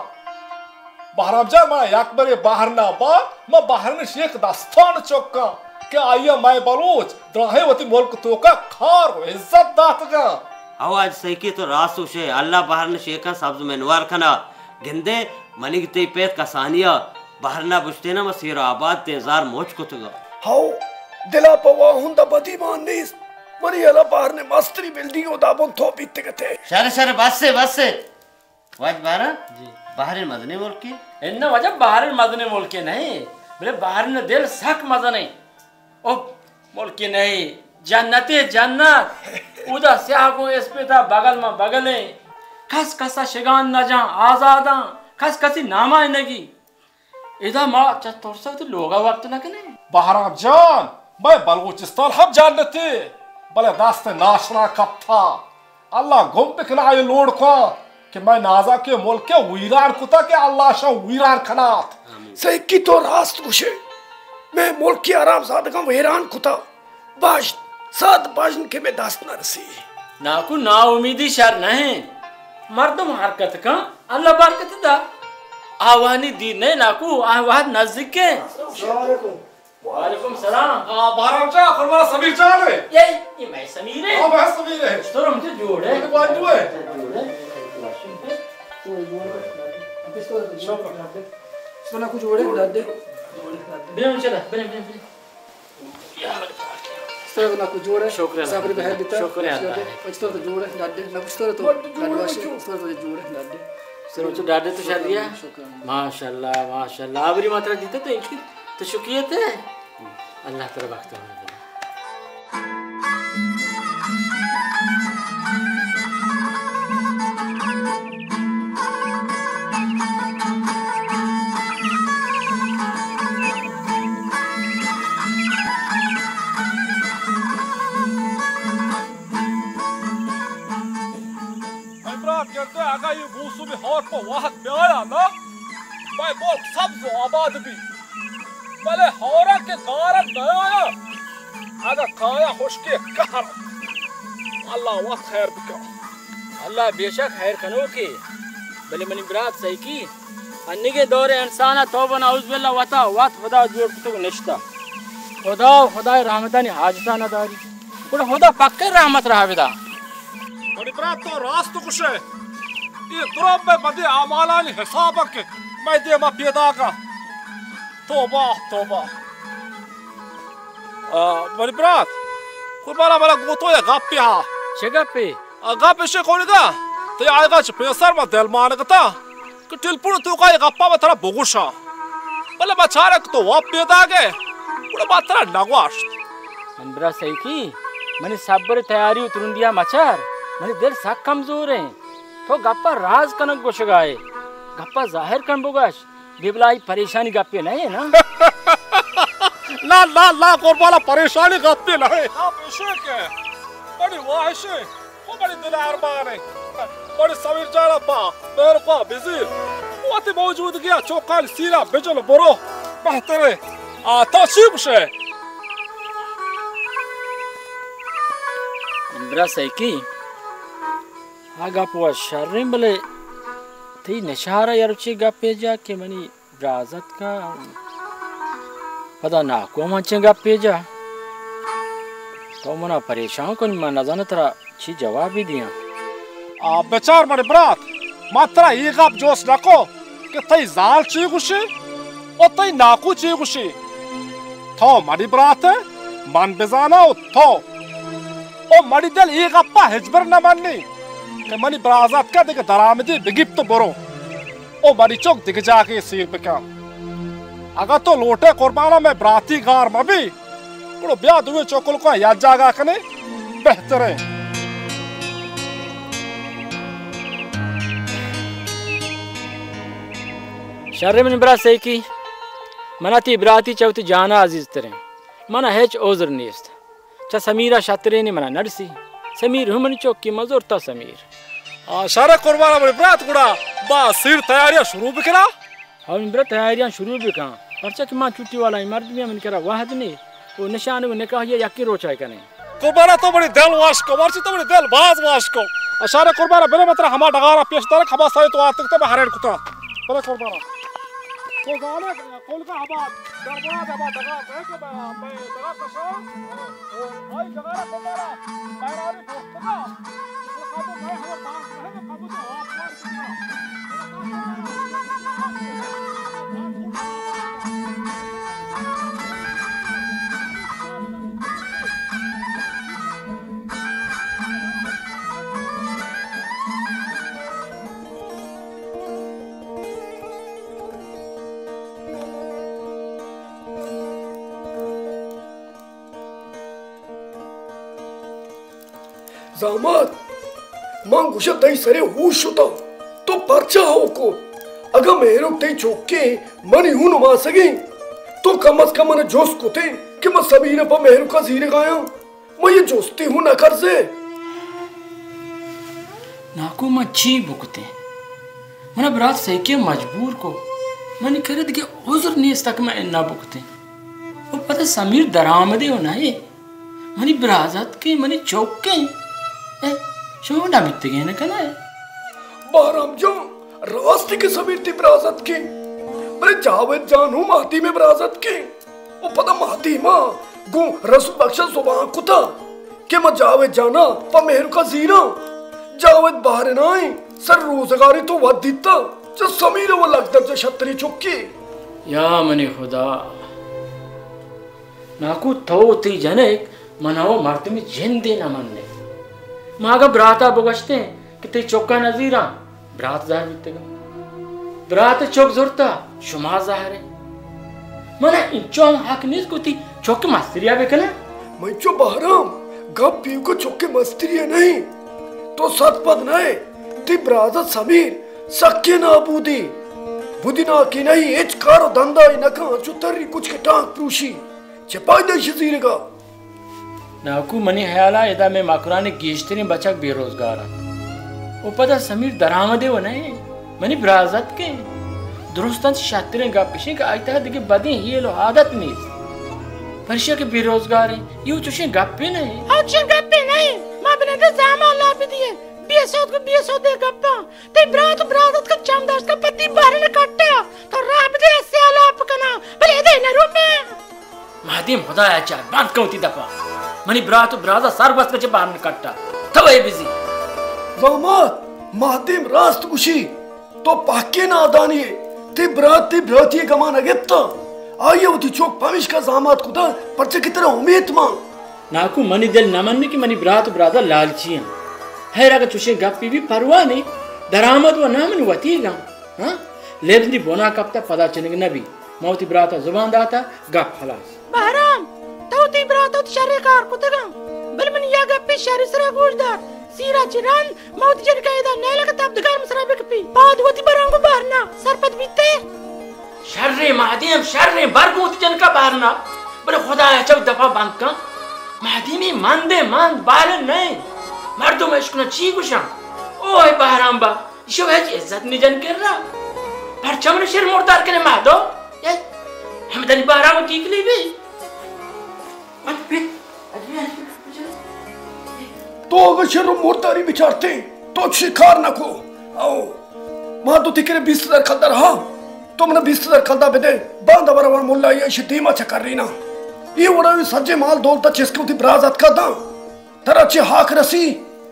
बहराम जान मैं अकबर बाहर ना बा मैं बाहर ने शेख दास्तान चौका क्या आइया मैं बलूच द्राहे वती मुल्क तो का खार इज्जत दात जा आवाज सही की तो रासु शे अल्लाह बाहर ने शेखा सब्ज मेनवार खना गिंदे मनिक ते पेत का सानिया बाहर ना बुझते ना मसीरा आबाद तेजार मोच को तुगा हाउ दिला पवा हुंदा बदी मानिस मरी अला बाहर ने मस्तरी बिल्डिंग उदाबन थो बीते गते शर शर बस से बस से वाज बारा जी बाहर मदने मुल्क की इन्ना वजह बाहर मदने मुल्क के नहीं बोले बाहर ने दिल सक मजा नहीं ओ मुल्क की नहीं जन्नते जन्नत उदा स्यागो इस पे था बगल में बगले खस खसा शिगान न जा आजादा खस खसी नामा नगी इधर माँ चतुर से तो लोगा वक्त ना कने बहराम जान मैं बलूचिस्तान हम जानते भले दास्ते नाशना कब था अल्लाह गुम पे खिला ये लोड को कि मैं नाजा के मुल्क के वीरान कुता के अल्लाह शाह वीरान खनात सही की तो रास्त कुशे मैं मुल्क की आराम साथ का वीरान कुता बाज साथ बाजन के में दास्त न रसी नाकू ना उम्मीदी शर नहीं मर्दम हरकत का अल्लाह बरकत दा आवानी दी नहीं नाकू आवाज नजदीक के वालेकुम सलाम हां बहराम जा फरमाना समीर जान है ये ये मैं समीर है हां मैं समीर है तो मुझे जोड़ है बाजू है सोना कुछ जोड़े दाद दे बने चला बने बने बने या सर ना कुछ जोड़े शुक्रिया साबरी बहर बिता शुक्रिया कुछ तो जोड़े दाद दे ना कुछ तो तो दादवाश तो तो जोड़े दाद दे सर तो दाद तो शादी है माशाल्लाह माशाल्लाह आबरी मात्रा जीते तो इनकी तो शुक्रिया थे अल्लाह तेरा वक्त है कहते आगा ये भूसु में हॉट पर वाहत में आया ना मैं बोल सब जो आबाद भी भले हौरा के गारा नया आगा खाया खुश के कहर अल्लाह वक्त खैर बिका अल्लाह बेशक खैर कनो के भले मनी बरात सही की अन्नी के दौरे इंसाना तौबा नाउज बिल्ला वता वत खुदा जोड़ तो निश्ता खुदा खुदा रहमतानी हाजता ना दारी कुड़ खुदा पक्के रहमत रहा विदा बड़ी बरात तो रास्त कुछ है ये दुरब में बदे आमाला ने हिसाब के मैं दे मा पेदा का तोबा तोबा मनी ब्रात कुर्बाना मला गोतो या गप्पी हा चे गप्पी गप्पी शे कोणी का ते आयगा च पेसर मा देल मान गता कि टिलपुण तू का गप्पा में थोड़ा बोगुशा बले बचारे तो वाप बेदा गे पुरा बातरा नगवाश मंद्रा सही की मनी सब्बर तैयारी उतरुन दिया मचार मनी दिल साक कमजोर है तो गप्पा राज कनक गोशगाए गप्पा जाहिर कन बोगाश बिबलाई परेशानी गप्पे नहीं है ना ना ना ना कुर्बाना परेशानी गप्पे नहीं आप इशे के बड़ी वाहिशे वो बड़ी दिल अरमान है बड़ी समीर जाना पा मेरे को बिजी वो ते मौजूद गया चौकाल सीरा बेचल बोरो बेहतर है आ तसीब से मंद्रा सही की आगा पुआ शर्रिम बले ती नशारा यारुची गप्पे जा के मनी ब्राजत का पता ना को मंचे गप्पे जा तो मना परेशान को मना जाना तेरा छी जवाब ही दिया आ बेचार मने ब्रात मात्रा ये गप जोश रखो कि तई जाल ची गुशी और तई नाकू ची गुशी थो मनी ब्रात है मन बेजाना थो ओ मनी दिल ये गप्पा हिजबर न मननी कि मनी ब्राजत का देख दरामदी बिगिप तो बोरो ओ मनी चौक दिख जाके सीर पे क्या अगर तो लोटे कुर्बाना में ब्राती गार में भी कुड़ो ब्याह दुए चौकुल को याद जागा कने बेहतर है शर्म ने ब्रा सही की मनाती ब्राती चौथी जाना अजीज तेरे मना हेच ओजर नीस्त चा समीरा शात्रे ने मना नरसी समीर हुमन चौक की मजूर था समीर आ सारे कुर्बाना बड़ी ब्रात गुड़ा बा सिर तैयारियां शुरू भी करा हम ब्रा तैयारियां शुरू भी कहां परचा की मां छुट्टी वाला मर्द भी मन करा वाहद नहीं वो निशान ने कहा ये यकी रोचाय कने कुर्बाना तो बड़ी दिल वाश को वर्ष तो बड़ी दिल बाज वाश को सारे कुर्बाना बिना मतलब हमारा डगारा पेशदार खबा सारे तो आते तक हरेड कुता सारे कुर्बाना तो गाने कोल का हवा दरबार दबा दगा है कि मैं दगा कसो और आई जगह कुर्बाना पैरानी पुस्तका वो काबू मैं हम पास रहे तो काबू तो आप जामत मां गुशा तई सरे होश होता तो परचा हो को अगर मेरे तई चौके मनी हूं नुमा सके तो कम अज कम मन जोश को थे कि मैं सबीरे पर मेहर का जीरे गाया मैं ये जोस्ती हूं ना कर से नाको मच्छी बुकते मना बरात सही के मजबूर को मनी खरीद के उजर नहीं तक मैं ना बुकते वो पता समीर दरामदे होना है मनी बराजत के मनी चौके शोंडा मित्ते गए ना कना है बाराम जो रास्ते के समीर ती बराजत के बरे जावेद जानू महती में बराजत के वो पता महती मां गु रसूल बख्शा सुबह कुता के मैं जावेद जाना पर मेहर का जीना जावेद बाहर ना आई सर रोजगारी तो वद दीता जो समीर वो लगता जो छतरी चुक्की या मने खुदा नाकू तो ती जने मनाओ मर्द में जिंदे ना मनने मागा ब्राता बगशते कि ते चौका नजीरा ब्रात जाहिर बितेगा ब्रात चौक जोरता शुमा जाहिर है मना इंचों हक निस कोती चौक मस्तरिया बेकला मैं चो बहराम गप पीव को चौक मस्तरिया नहीं तो सतपद नहीं ती ब्राजत समीर सक्के ना बूदी बुदी ना की नहीं एच कारो धंधा ही नका चुतरी कुछ के टांग प्रूशी चपाई दे शजीर का नाकू मनी हयाला इदा में माकुराने गिश्तरी बचक बेरोजगार वो पता समीर दरामदे हो नहीं मनी ब्राजत के दुरुस्तन शात्रे गा पिशे का आयता है देखिए बदी ये लो आदत नहीं परशिया के बेरोजगार है यू चुशे गप्पे नहीं औचे गप्पे नहीं मां बने तो जामा ला भी दिए बीसोद को बीसोद दे गप्पा ते ब्रात ब्राजत का चमदास का पति बाहर ने काटे तो राब दे से आलाप कना भले दे न रूम में महादीम खुदा अच्छा बात कहती दफा मनी ब्रात ब्राजा सरबस के बाहर निकट्टा तब ये बिजी दामाद महादीम रास्त कुशी तो पाके ना आदानी ते ब्रात ते ब्राती गमान अगेप्ता आइए उठी चौक पमिश का जामात खुदा परचे की तरह उम्मीद मां नाकू मनी दिल नमन की मनी ब्रात ब्रादा लालचियां हैरा का चुशे गप्पी भी परवाह नहीं दरामद व नामन वतीगा हां लेबनी बोना कपता पता चलेगा नबी मौती ब्राता जुबान दाता गप खलास बहराम तौती ब्राता शरीकार कुतगा बलमन या गप्पी शरी सरा गोजदार सीरा चिरान मौत जन कायदा नेला का तब दगार मसराबे कपी बाद वती बरंगो बहरना सरपत बीते शर्रे मादीम शर्रे बरगूत जन का बहरना बड़े खुदा है चौ दफा बंद का मादीमी मंदे मंद बाल नहीं मर्दों में इश्क न ची गुशा ओए बहराम बा शो है इज्जत निजन कर रहा पर चमन शेर मोरदार के ने मादो ये हम दनी बहराम की कली भी मत पे तो अगर शेर मोरदारी बिचारते तो शिकार न को आओ मां तो तिकरे बीस हजार खलदार हां तुमने बीस हजार खलदा बेदे बांधा बराबर मुल्ला ये शिदीमा चकर रही ना ये वड़ा भी सज्जे माल दौलत चेस्के उठी बराजत का दा तरह चे हाक रसी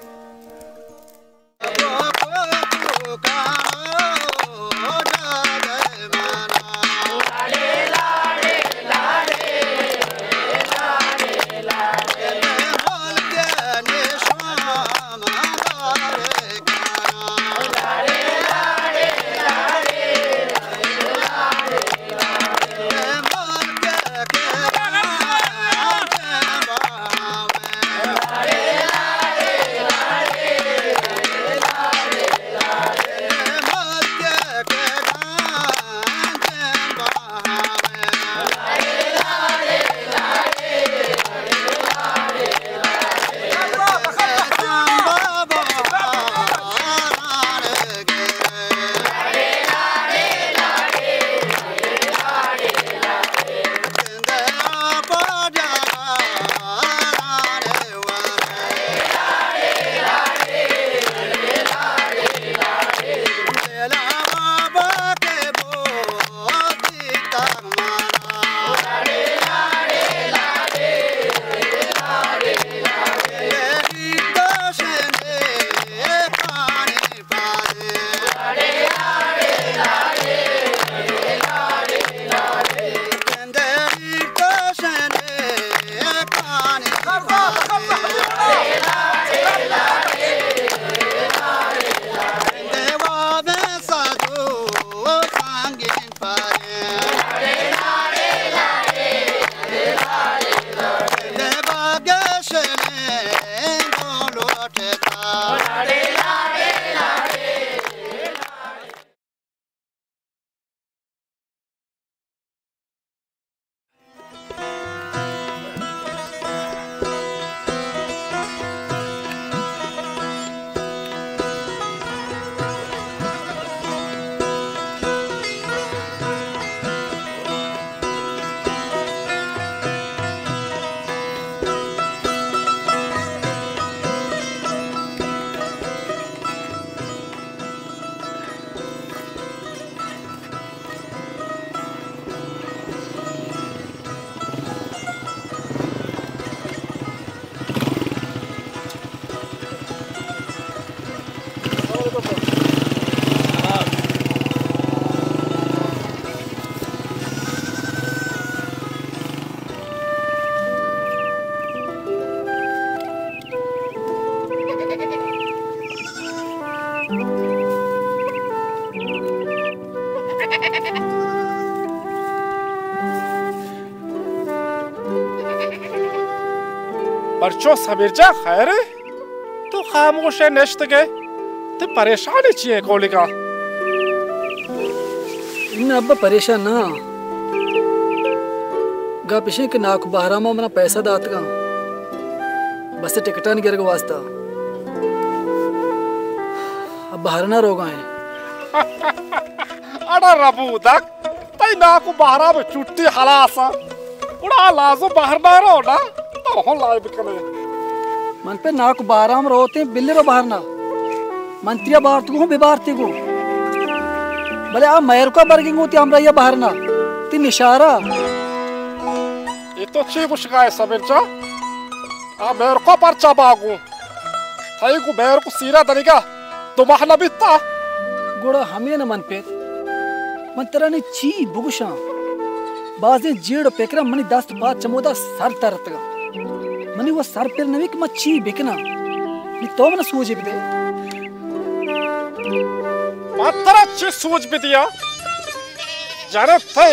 परचो सबीरजा खैर है तो खामोश है नश्त गए तो परेशानी चाहिए कोली का इन अब परेशान ना गा पिछे के नाक बहरामा मना पैसा दात का बस टिकटान गिर गो वास्ता अब बाहर ना रोगा है अड़ा रबू तक तई नाक बहरा में चुट्टी हलासा उड़ा लाजो बाहर ना रहो ना तो हो लाइव करे मन पे नाक बाराम रोते बिल्ले रो बाहर ना मंत्रिया बाहर तू बिबार ती गो भले आ मैर को बर्गिंग होती हमरा ये बाहर ना ती निशारा ये तो ची कुछ का है सबेरचा आ मैर को परचा बागू थाई को मैर को सीरा दनिका तो महला बिता गोड़ा हमें न मन पे मन तेरा ने ची बुगुशा बाजे जेड़ पेकरा मनी दस्त बात चमोदा सर तरतगा मनी वो सर पर नवी कि मच्छी बिकना नी तो मन सूझ भी दे मात्रा अच्छी सूझ भी दिया जाने थे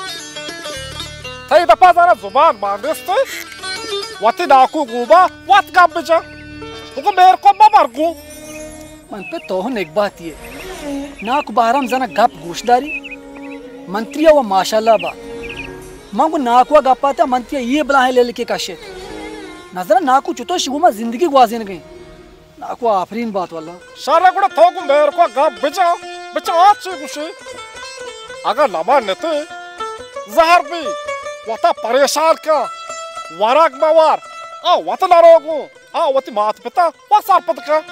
थे दफा जरा जुबान मांगस थे वती नाकू गुबा वत का बिचा तुको मेरे को मर गु मन पे तो एक बात ये नाकू बाहरम जना गप गोशदारी मंत्री वो माशाल्लाह बा मांगो नाकुआ गपाता मंत्री ये बला है ले लेके काशे नजर नाकू चुतो शिगुमा जिंदगी ग्वाजिन गई नाकू आफरीन बात वाला सारा गुड़ा थोक मेरे को गप बिचा बिचा आज से गुस्से अगर लमा नते जहर भी वता परेशान का वराग मवार आ वत नारोगु आ वती मात पिता वसार पद का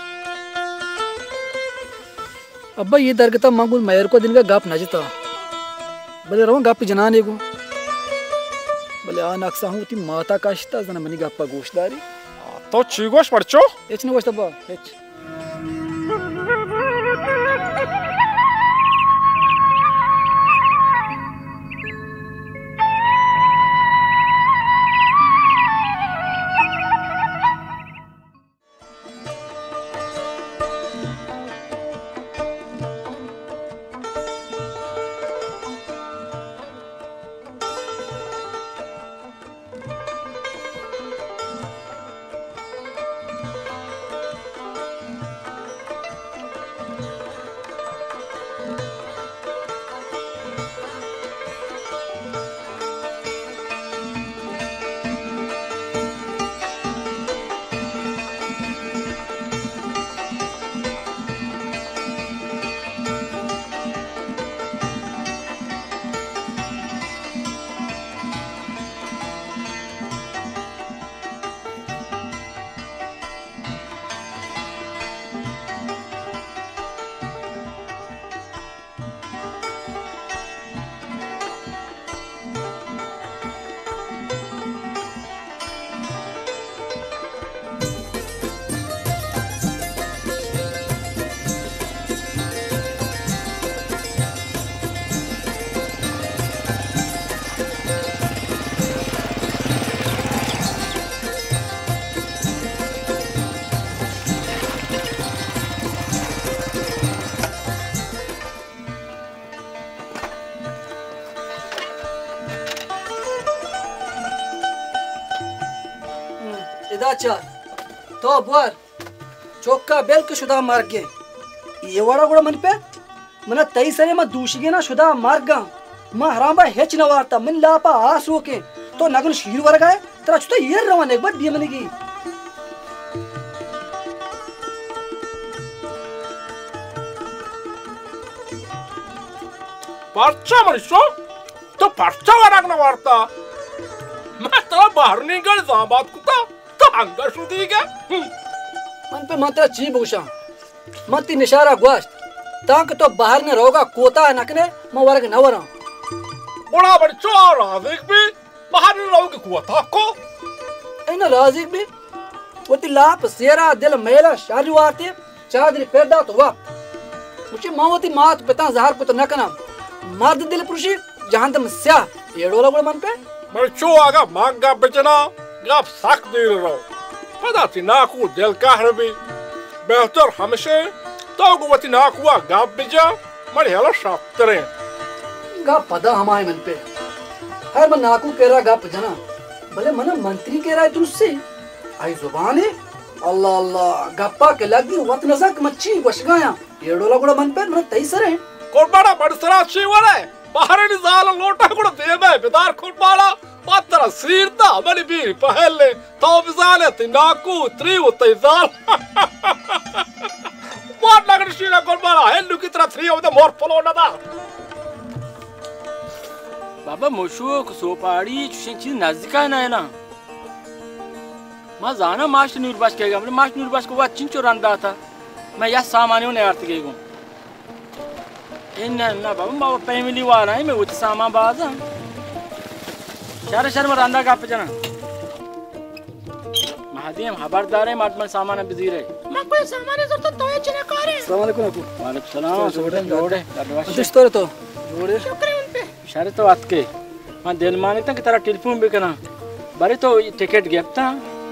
अब्बा ये दरगता मांगू मेयर को दिन का गप नजता बले रहो गप जनाने को बले आ नक्सा हूँ ती माता काश्ता जना मनी गप्पा गोशदारी तो चीगोश पड़चो एच ने गोश्त अब्बा एच चार तो बुआर चौका बेल के शुदा मार गए ये वाड़ा गुड़ा मन पे मना तई सरे म दूषगे ना शुदा मार गा म हराम हेच न वारता मन लापा आस रोके तो नगन शीर वर गए तेरा छुता ये रवान एक बार दिए मनेगी पर्चा मरिसो तो पर्चा वरग न वारता मैं तो बाहर निकल जाबात कुता अंगा शुदी के मन पे मात्रा ची भूषा मती निशारा गोश्त तांक तो बाहर ने रोगा कोता नकने म वर्ग नवरा बड़ा बड़चो राजिक भी बाहर ने रोगे कोता को एना राजिक भी वती लाप सेरा दिल मेला शारी वाते चादरी पैदा तो वा मुझे मावती मात पिता जहर पुत्र नकना मर्द दिल पुरुषी जहां तम स्या एड़ोला गुड़ मन पे बड़चो आगा मांगा बचना गप सक दे रहो पता थी नाकू दिल का हरबी बेहतर हमसे तो गुवती नाकुआ गप बिजा मरे हला शाप्तरे गप पदा हमारे मन पे हर मन नाकू कह रहा गप जना भले मन मंत्री कह रहा है तुझसे आई जुबान है अल्लाह अल्लाह गप्पा के लगी वत नजक मच्छी वशगाया एड़ोला गुड़ा मन पे मन तईसर है कोरबाड़ा बड़सरा चीवरे बाहर नि जाल लोटा गुड़ा दे दे बेदार कोरबाड़ा पत्रा सीरता बड़ी बीर पहले तो बिजाले तिनाकू त्री उतई जाल बहुत लगन शीरा कोरबाड़ा हेलु की तरह थ्री ऑफ द मोर फॉलो नदा बाबा मोशो सोपाड़ी चुशिंची नजदीका ना है ना मैं जाना मास्ट न्यूरबाश कहेगा हमने मास्ट न्यूरबाश को बात चिंचो रंदा था मैं यह सामान्यों ने अर्थ गई हूँ इन ना बाबा बाबा फैमिली वाला है मैं वो सामान बाज़ा शहर शहर में रंदा का पचना महादेव खबरदार है मार्ट में सामान बिजी रहे मैं कोई सामान जरूरत तो है चने करे अस्सलाम वालेकुम आपू वालेकुम सलाम जोड़े जोड़े अतिश तो तो जोड़े शुक्र उन पे शहर तो बात के हाँ दिल माने तक तेरा टेलीफोन भी करना बारे तो टिकट गेप्ता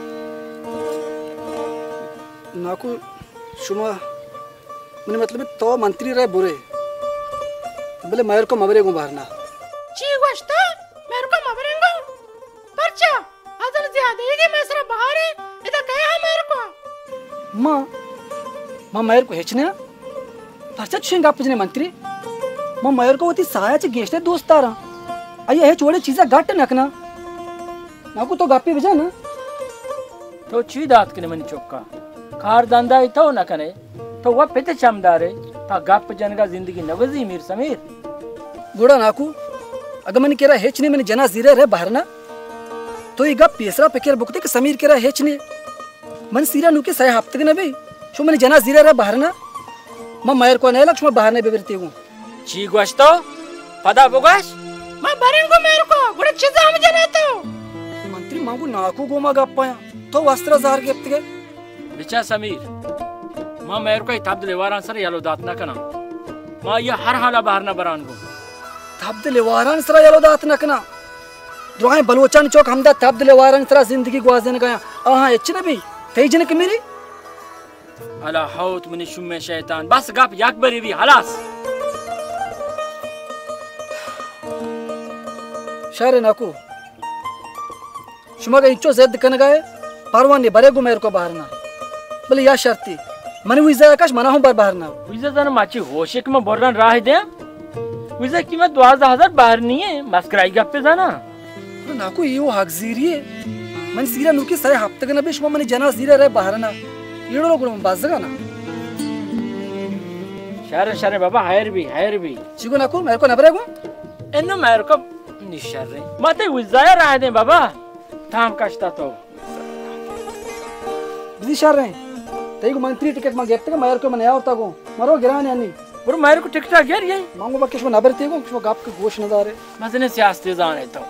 नाकू शुमा मैंने मतलब तो मंत्री रहे बुरे बोले मेरे को मबरे को मारना ची वस्ता मेरे को मबरेंगो परचा अदर ज्यादा है कि मैं सरा बाहर है इधर कहे है मेरे को मां मां मेरे को हेचने परचा छेंगा पजने मंत्री मां मेरे को होती सायाच गेस्टे दोस्तारा अये हे छोड़े चीजा गट नकना नाकू तो गापी बजा ना तो ची दात के मन चौका कार धंधा ही तो न करे तो वह पिते चमदारे ता गप जनगा जिंदगी नवजी मीर समीर गुड़ा नाकू अगर मैंने केरा हेचने मैंने जना जीरे रहे बाहर ना तो ये गप पेसरा पेकेर बुकते कि समीर केरा हेचने मन सीरा नुके सह हफ्ते के नबी शो मैंने जना जीरे रहे बाहर ना मैं मयर को नहीं लक्ष्मण बाहर ने बेबरती हूँ ची गोश्तो पदा बुगाश मैं भरेंगो मेरे को गुड़ा चीज़ हम जने तो मंत्री मांगू नाकू गोमा गप्पाया तो वस्त्र जार के अपते बिचा समीर मां मेरे को तब्द लेवारान सर यालो दात ना कना मां ये हर हाला बाहर ना बरान गो तब्द लेवारान सर यालो दात ना कना द्रोहाय बलोचन चौक हमदा तब्द लेवारान सर जिंदगी ग्वाजन गया आहा एच नबी तेजन के मेरी अला हौत मनी शुम्मे शैतान बस गप याकबरी भी हलास शारे नाकू शुमा का इच्चो जिद कन गए परवाने बरे गो मेरे को बाहर ना बोले या शर्ती मन विजा आकाश मना हूं बाहर ना विजा जन माची होशिक में बोरन राह दे विजा कीमत बारह हजार बाहर नहीं है मस्कराई गप्पे जाना नाकू यो हक जीरिए मन सीरा नुकी सरे हफ्ते के नबी शुमा मन जना जीरा रहे बाहर ना येड़ो लोग बाज जगा ना शारे शारे बाबा हायर भी हायर भी चिगो नाकू मेरे को नबरे गो एनो मेरे को निशर्रे मते विजा राह दे बाबा थाम कष्टा तो दिशा रहे तेगु मंत्री टिकट मा गेप्ते का मेरे को मन आवता गो मरो गिराने अन्नी पर मेरे को टिकट गेर ये मांगो बाकी शो नबर तेगु शो गाप के गोश नजारे मजने सियासत जाने तो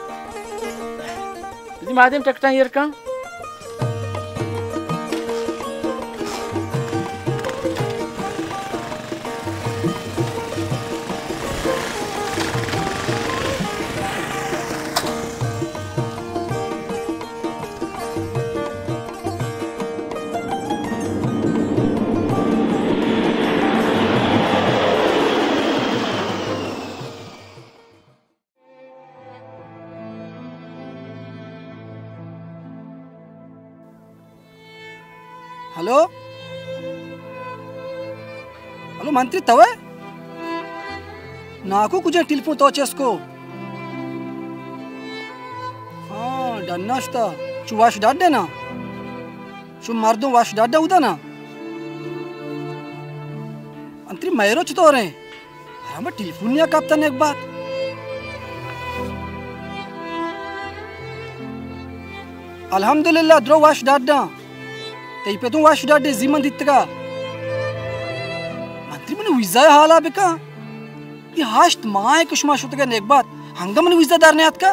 जी माध्यम टिकट हियर का हेलो हेलो मंत्री तवे नाको कुछ टेलीफोन तो चेस्को हाँ डन्नाश्ता चु वाश डाडे ना चु मर्दों वाश डाडा उदा ना मंत्री मैरो चुतो रहे हम टेलीफोन निया काप्तान एक बात अल्हम्दुलिल्लाह द्रो वाश डाडा ते पे तो वाश डाडे जीमन दित्तगा मंत्री मन विजा हाला बेका ये हास्ट माय कुशमा शुतगा नेक बात हंगम मन विजा दारने आत का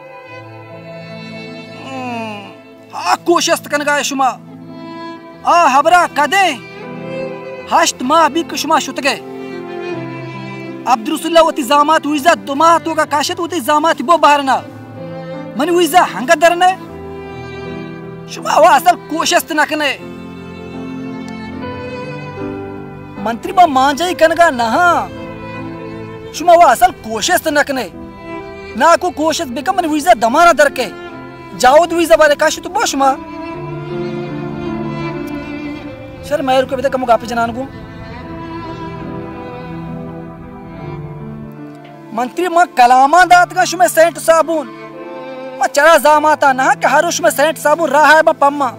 हा कोशस्त कनगा शुमा आ हबरा कदे हास्ट मा अभी कुशमा शुतगे अब्दुलसुल्ला वती जामात विजा दुमा तो का काशत वती जामात बो बाहरना मन विजा हंगा दरने शुमा वा असल कोशस्त नकने मंत्री बा मांजाई कनगा नहा शुमा वा असल कोशस्त नकने ना को कोशस्त बेका मन वीजा दमाना दरके जाओद वीजा बारे काशी तो बोशमा सर मैं को बेटा कम गापे जनान को मंत्री मा कलामा दात का शुमे सेंट साबुन मा चरा जामाता ना के हरुश में सेंट साबुन रहा है बा पम्मा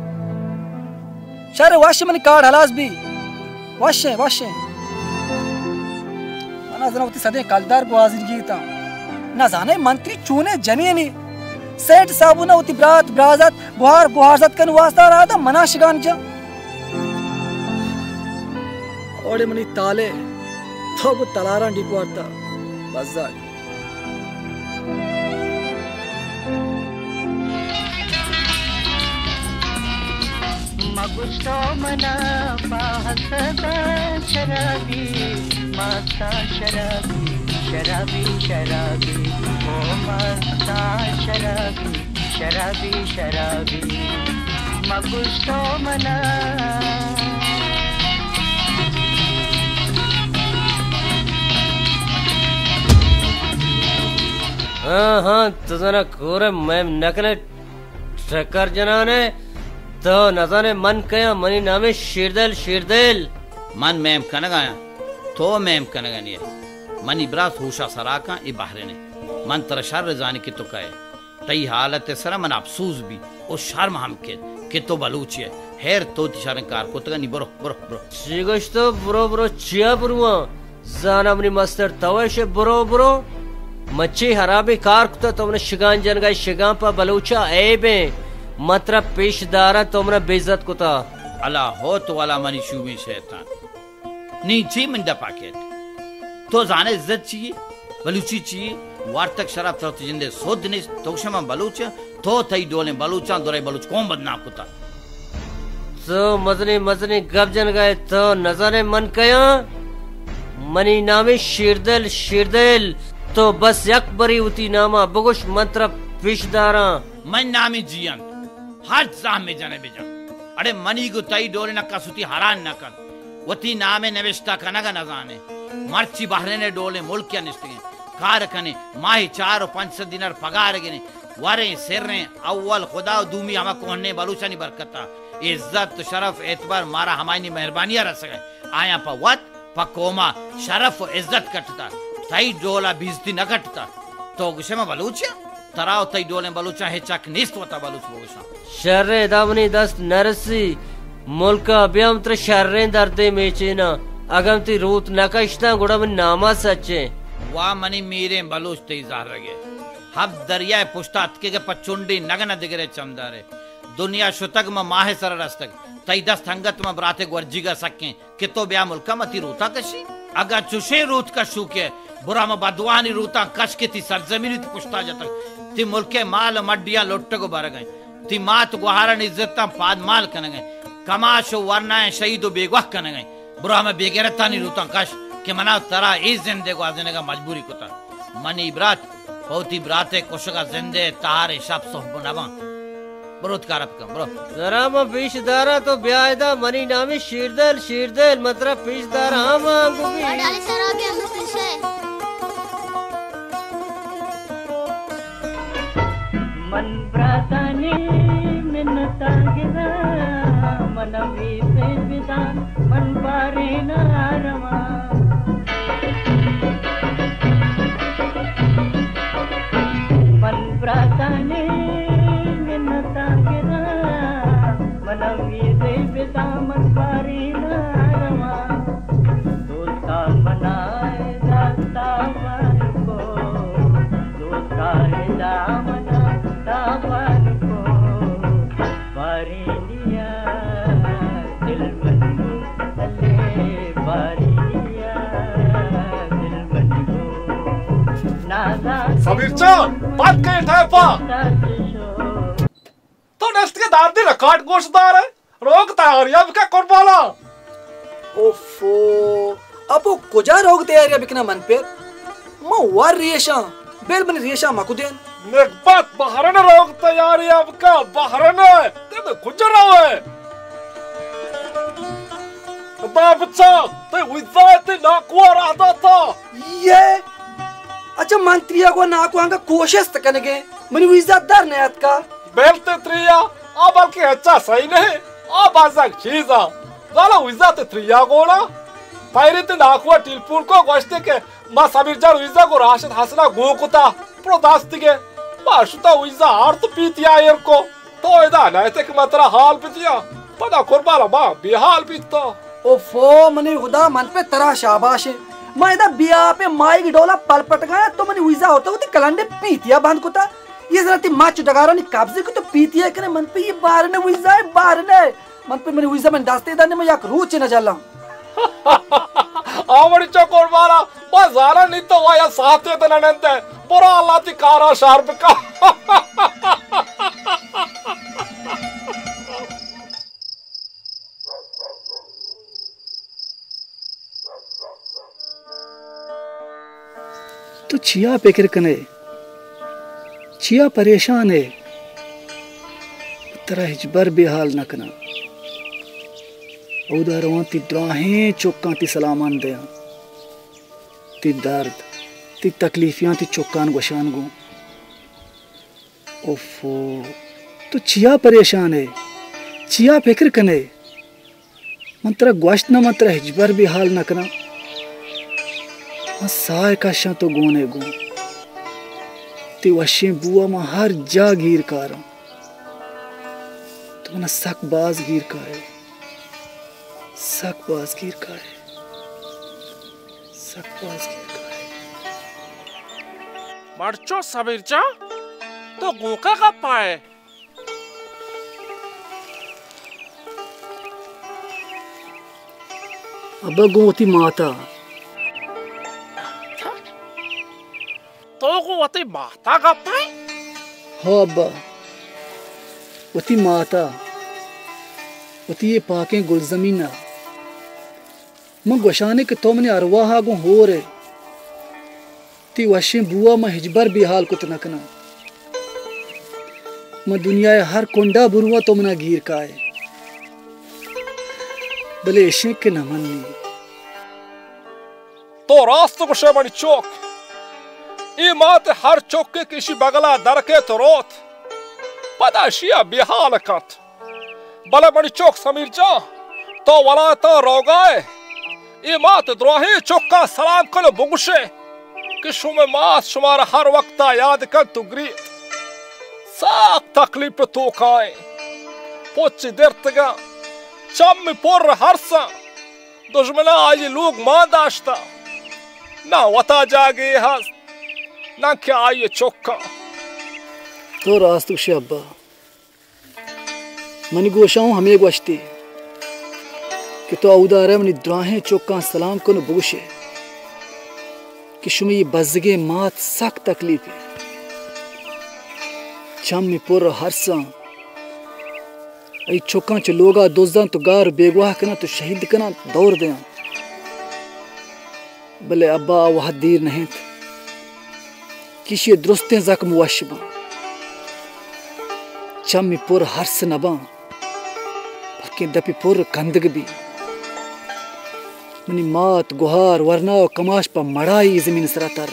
शर वाश मन कार्ड हलास भी वाशे वाशे मना जनावती सदे कालदार को हाजिर गीता ना जाने मंत्री चूने जनिए नी सेंट साबुन होती ब्रात ब्राजत गुहार गुहारजत कन वास्ता रहा था मना शिगान जा ओडे मनी ताले तो को तलारा डिपवाता बजाक मगुस्तो मना बाहसदा शराबी माता शराबी शराबी शराबी ओ मस्ता शराबी शराबी शराबी मगुस्तो मना हाँ हाँ तो जना कोरे मैं नकले ट्रकर जनाने तो नजाने मन कया मनी नामे शिरदेल शिरदेल मन मैम कनगाया तो मैम कनगनी है मनी ब्रास होशा सराका ई बहरे ने मन तर शर जाने की तो कहे तई हालत सरा मन अफसोस भी ओ शर्म हम के के तो बलूच है हेर तो तिशारे कार को तगनी बरो बरो बरो शिगोश तो बरो बरो चिया बरुआ जाना अपनी मस्तर तवेशे बरो बरो मच्छी हराबी कार कुता तुमने शिगान जन गए शिगान पर बलूचा ऐबे मत्र पेशदारा तुमने बेइज्जत कुता अला हो तो वाला मनी शूबी शैतान नीचे मंडा पाकेट तो जाने इज्जत चाहिए बलूची चाहिए वार्तक शराब तरत जिंदे सो दिन तो क्षमा बलूच तो थई डोले बलूचा दोरे बलूच कौन बदनाम कुता तो मजनी मजनी गब जन गए तो नजरे मन कया मनी नामे शिरदल शिरदल तो बस यक बरी उती नामा बगुश मंत्र पेशदारा मन नामी जियन हर जाम में जाने बेजा अरे मनी को तई डोले न कसुती हरान न कर वती नामे नवेस्ता कनगा न जाने मर्ची बहरे ने डोले मुल्क क्या निस्ते कार कने माही चार और पांच सौ दिनार पगार गिने वारे सिरने अव्वल खुदा दूमी हमा कोहने बलूचनी बरकता इज्जत शरफ एतबार मारा हमारी मेहरबानियां रस गए आया पा वत पकोमा शरफ इज्जत कटता तई डोला बीजती न कटता तो गुशे में बलूचा तराव तई डोले बलूचा है चक निस्त वता बलूच बोगसा शर्रे दावनी दस्त नरसी मुल्का अभ्यंतर शर्रे दर्दे मेचेना अगमती रूत नकश्ता गुड़ा में नामा सच्चे वाह मनी मीरे बलूच ते जार रगे हब दरिया पुष्टा के के पचुंडी नगन दिगरे चमदारे दुनिया शुतक में माहे सर रस्तक तई दस हंगत में बराते वर्जीगा सके कितो ब्या मुल्का मती रूता कशी अगर चुशे रूत का शुके बुरा में बदवानी रूता कश के ती सरजमीनी ती पुष्टा जतक ती मुल्के माल मड्डिया लुट्ट को बर गए ती मात गुहारन इज्जत पाद माल कन गए कमाशो वरना शहीदो बेगवाह कन गए बुरा में बेगैरता नहीं रूता कश के मना तरा इस जिंदे को आजने का मजबूरी कुता मनी ब्रात होती ब्राते कुशगा जिंदे तारे शब सोहब नवा बरोत कारप कम बरो जरा म पेशदारा तो ब्यायदा मनी नामी शिरदल शिरदल मतलब पेशदारा हम गुबी डाले शराबी हम तुझे मन ब्रातानी मिन्नता गिरा मनवी से विदान मन बारे नारमा मन ब्रातानी मिन्नता गिरा मनवी से विदान मन बारे नारमा दोस्ता मनाए दास्ता वन को दोस्ता है दामना दामन को बारी लिया दिल मन को अल्ले बारी लिया दिल मन को नाला सबीर चाल बात के ठेपा तो नेक्स्ट के दार दी रिकॉर्ड गोशदार है रोग तैयारियां भी क्या कर पाला ओफो अब वो कुजा रोग तैयारियां बिकना मन पे मैं वार रियशा बेल बन रियशा मकुदेन नेकबत बहरन रोग तैयारियां का बहरन है ते कुछ रहा है बाबचा ते विजात ना को रहा था ये अच्छा मंत्रिया को ना को अंगा कोशिश करने के मनी विजादार नयात का बेलते त्रिया आ बल्कि अच्छा सही नहीं आ बाजा चीजा वाला विजात त्रिया गोना पैरे ते ना को टिलपुर को गोश्ते के मा सबीर जार विजा को राशिद हसना गो कुता प्रो दास्तिगे माशुता विजा आर्त पीतिया यर को तो इदा ना ते के मतरा हाल पीतिया पता कुर्बाला बा बेहाल पीता ओफो मनी खुदा मन पे तरा शाबाश है मैं इदा बिया पे माइक डोला पलपट गया तो मनी विजा होता होती कलंडे पीतिया बांध कुता ये जरा ती माच डगारा ने कब्जे को तो पीतिया करे मन पे ये बाहर ने विजा है बाहर ने मन पे मनी विजा में दास्ते दाने में याक रूच न जाला आवड़ी चकोर मारा बाजारा नहीं तो वाया साथे तो ननंते बुरा अल्लाह ती कारा शार्प का तो छिया फिक्र कने, छिया परेशान है, तरह हिजबर बेहाल न कना। उधरवा ती द्राहें चौका ती सलामान दे, ती दर्द ती तकलीफियां ती चौकान गोशान गो। ओफो तो छिया परेशान है, छिया फिक्र कने, मंत्रा गोश्त न मंत्रा हिजबर बेहाल न कना। साय काशा तो गोने गो, ती वशे बुआ मा हर जा गिर कारा, तो ना सक बाज गिर का है, सक बाज गिर का है, सक बाज गिर का है। मर्चो समीरचा तो गोका का पाए। अब गोती माता तो गोती माता का पाए। हो अब्बा वती माता वती ये पाके गुलजमीना मैं गोशाने के तो मने अरवाहा गो हो रे ती वशे बुआ में हिजबर बिहाल कुत नकना मैं दुनिया हर कोंडा बुरुआ तो मना गिर का है भले ऐशे के न मननी तो रास्त को शेमनी चौक ये माते हर चौके किसी बगला दरके तो रोत पदाशिया बिहाल कत बले मणि चौक समीर जा तो वला तो रोगाए ये मात द्रोही चौका सलाम कलो बुगुशे कि शुमे मात शुमार हर वक्त याद कर तुगरी साक तकलीफ तो खाए पोच दर्तगा चम पोर हरसा दुश्मना आज लोग मां दाश्ता ना वता जागे हस ना क्या ये चौका तो रास्तु शे अब्बा मनी गोशाऊं हमें गोश्ती कि तो उदारे मनी द्राहें चौका सलाम को न बुगुशे कि शुमी बजगे मात सक तकलीफ है चम में पुर हरसा ऐ चौका च लोगा दोजन तो गार बेगवाह कना तो शहीद कना दौर दे भले अब्बा वह दीर नहीं किसी दुरुस्तें जख्म वशबा चम पुर हर्स नबा बल्कि दपी पुर कंदग भी मनी मात गुहार वरना कमाश पर मड़ाई जमीन सरा तर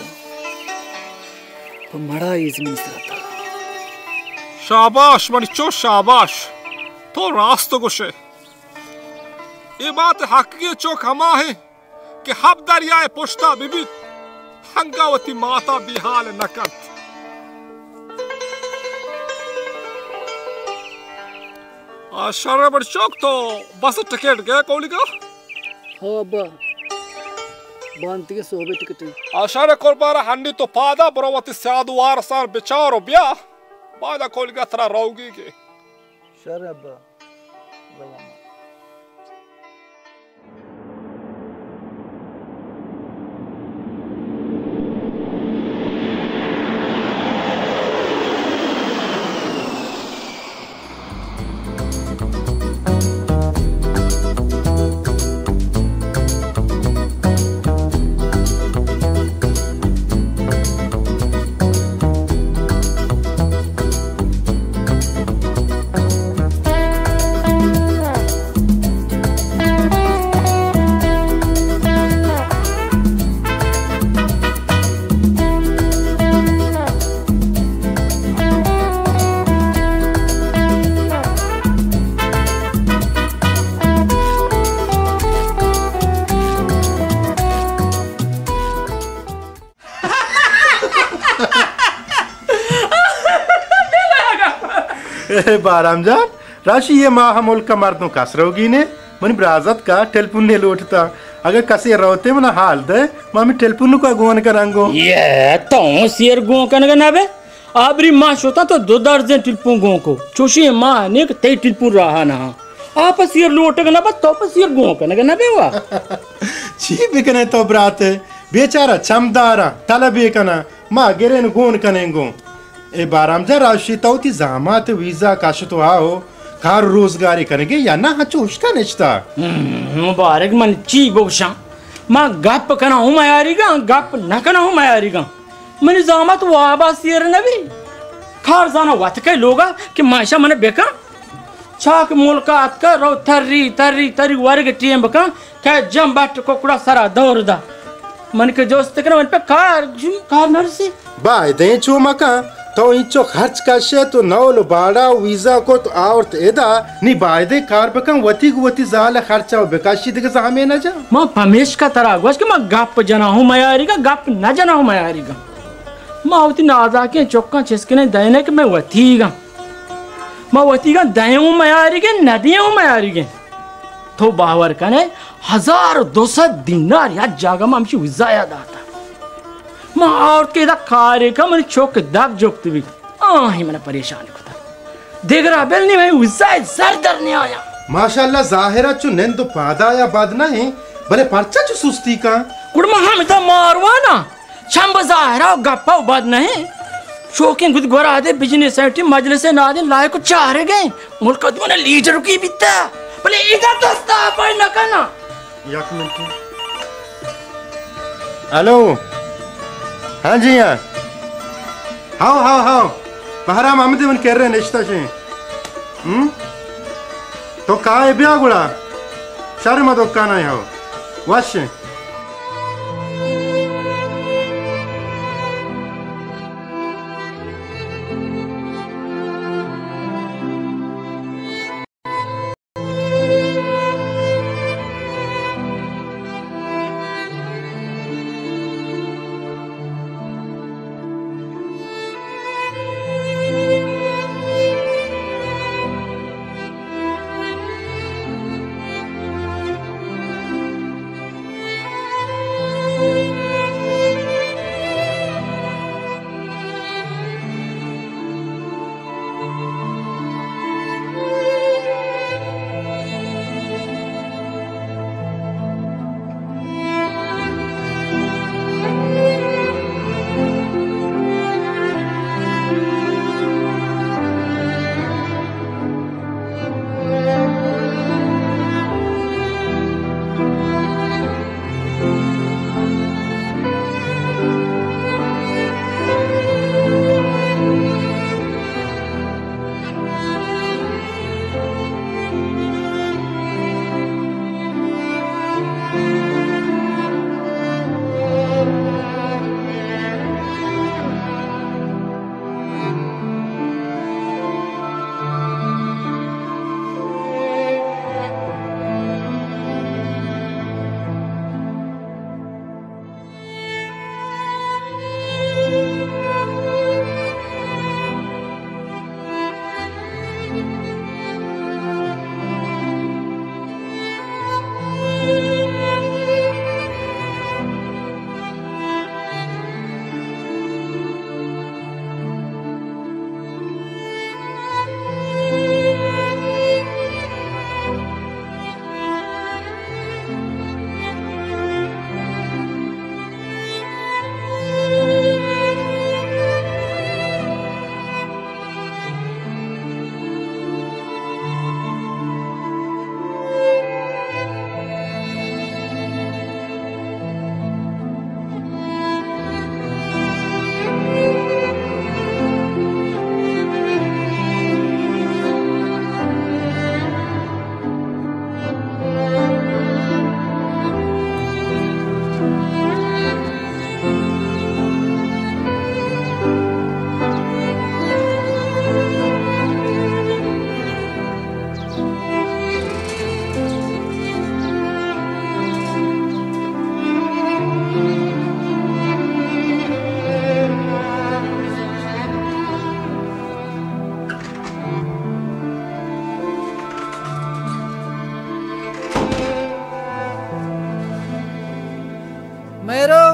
पर मड़ाई जमीन सरा तर शाबाश मनी चो शाबाश तो रास्त गुशे ये बात हकीकत चौक हमा है कि हब दरियाए पुश्ता बीबी हंगावती माता बिहाल नकत शर्र बड़ चौक तो बस टिकट गए कौली का हाँ अब्बा बांती के सोबे टिकट आशारे कोरबारा हंडी तो पादा बरोवती साधुवार सार बिचारो ब्या बादा कौली का तरा रोगी के शर्र अब्बा बारामजान राशि ये माह मुल्क का मर्दों कसरोगी ने मन ब्राजत का टेलीफोन ने लौटता अगर कसे रोते मना हाल दे मामी टेलीफोन को गोन करंगो ये तो सिर गो कनगा नाबे आबरी मां सोता तो दो दर्जन टेलीफोन गो को चोशी मां ने ते टेलीफोन रहा ना आप सिर लोटग ना बस तो सिर गो कनगा नाबे वा छी बिकने तो ब्रात बेचारा चमदारा तलबे कना मां गेरेन गोन कनेंगो ए बारामजा राशि तो ती जामात वीजा काश तो आओ कार रोजगारी करेंगे या ना हाँ चोष्टा निचता मुबारक मन ची बोशा माँ गप कना हूँ मैं यारीगा गप न कना हूँ मैं यारीगा मन जामत वाबा सिर नबी खार जाना वत के लोगा कि माशा मन बेका छाक मुलकात का रो थर्री थर्री थर्री वर्ग टीम बका क्या जम बाट कोकड़ा सरा दौर दा मन के दोस्त के मन पे कार जुम कार नरसी बाय दे चो मका तो इंचो खर्च काशे तो नौल बाड़ा वीजा को तो और एदा नी बाय दे कार बका वती वती जाल खर्चा बेकाशी दिग सामे न जा मां पमेश का तरह गस के मां गप जना हूं मयारी का गप न जना हूं मयारी का मां होती नाजा के चौका छिसके ने दयने के मैं वतीगा मां वतीगा दयऊ मयारी के नदियों मयारी के तो बावर कने हजार दो सौ दिनार या जागा में हमशी विजाया दाता मां और के दा कार्य का मन चौक दाग जोकती भी आ ही मन परेशान खुदा देख रहा बेल नहीं भाई विजाय सरदर नहीं आया माशाल्लाह जाहिरा चु नेन तो पादाया बाद नहीं भले परचा चु सुस्ती का कुड़मा हम तो मारवाना छंब जाहिरा गप्पा बाद नहीं शौकीन गुद गोरा दे बिजनेस सेटी मजलिस ना दे लायक चारे गए मुल्क ने लीडर की बिता भले इधर दस्ता पर न करना एक मिनट हेलो हाँ जी हाँ हाओ हाओ हाओ बहरा मामदे मन कह रहे निश्ता से हम्म तो का है ब्याह गुड़ा शर्मा तो का ना है वाश मेरो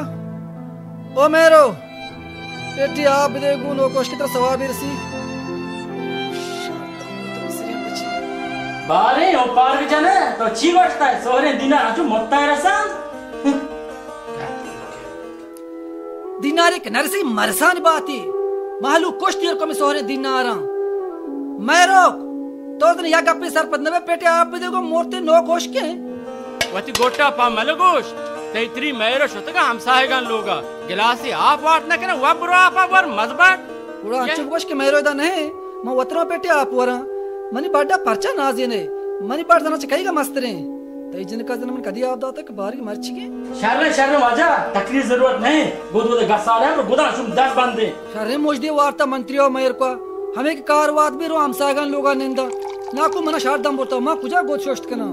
ओ मेरो पेटी आप देखू नो कोश की तरह सवाबीर सी बारे ओ पार्क जाने तो ची बचता है सोरे दिना आजू मोत्ता है रसा दिनारे के नरसी मरसान बाती मालू कोश तीर को में सोरे दिनारा मेरो तो दिन या गप्पी सरपत नवे पेटी आप देखो मोरते नो कोश के वती गोटा पा मलगोश तेतरी मेरे शुतगा हमसायगन लोगा गिलासी आप वाट न करे वब्रो आप वर मजबाट पूरा अंचु बश के मेरो दा नहीं म वतरो पेटे आप वरा मनी बाडा परचा नाजी ने मनी बाड जना चकाईगा मस्तरे तई जन का जन मन कदी आप दाता के बारी मरची के शर्रे शर्रे वाजा तकलीफ जरूरत नहीं गोदो दे गसाल है गोदा सुम दस बंदे शर्रे मोजदे वार्ता मंत्रियो मेयर को हमें के कारवाद भी रो हमसायगन लोगा निंदा ना को मना शार दम बोलता मा कुजा गोद शोष्ट कना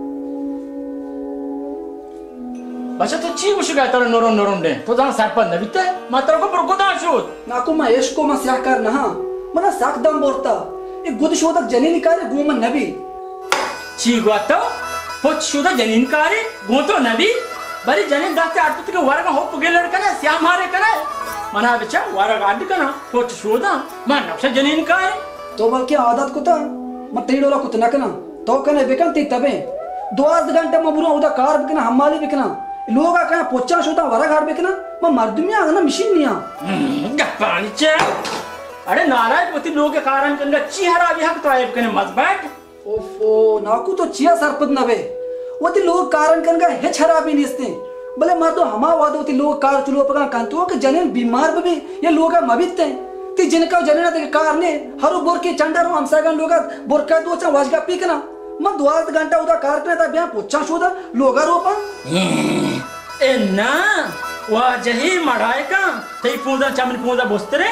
बच्चा तो ची उस गया तर नोरन नोरन दे तो जहाँ सरपंच न बिते मात्र को पर गोदा शोध ना को मा यश को मा स्या कर ना मना साक दम बोलता एक गुद शोधक जनी निकाले गुमन नबी ची गोतो पोच शोधक जनी निकाले गोतो नबी बरी जनी दाते आटपुत के वारगा हो पुगे लड़का ना स्या मारे कना मना बच्चा वारगा आदि कना पोच शोधा मा नक्शा जनी निकाले तो बल्कि आदत कुता मत तेडोला कुत नकना तो कने बेकन ती तबे दो आज घंटे मबुरा उदा कार बिकना हमाली बिकना लोग आ कहा पोचा शोधा वारा घाट बिकना म मर्दुमिया आगना मशीन निया गप्पानी चे अरे नाराज होती लोग के कारण कनगा चिहरा भी हक तो आए कने मजबाट ओफो नाकू तो चिया सरपद नबे वती लोग कारण कनगा हे छरा भी निस्ते भले मार तो हमा वादो ती लोग कार चलो पका कांतो के जनेन बीमार बे ये लोग मबिते ती जिनका जनेना ते कार ने हरु बोर के चंडर हमसागन लोग बोर का दो चा वाजगा पीकना म दुआस घंटा उदा कार ने ता ब्या पोचा शोधा लोगा रोपा ए ना वा जही मड़ाए का तई पूंदा चमन पूंदा बोस्तरे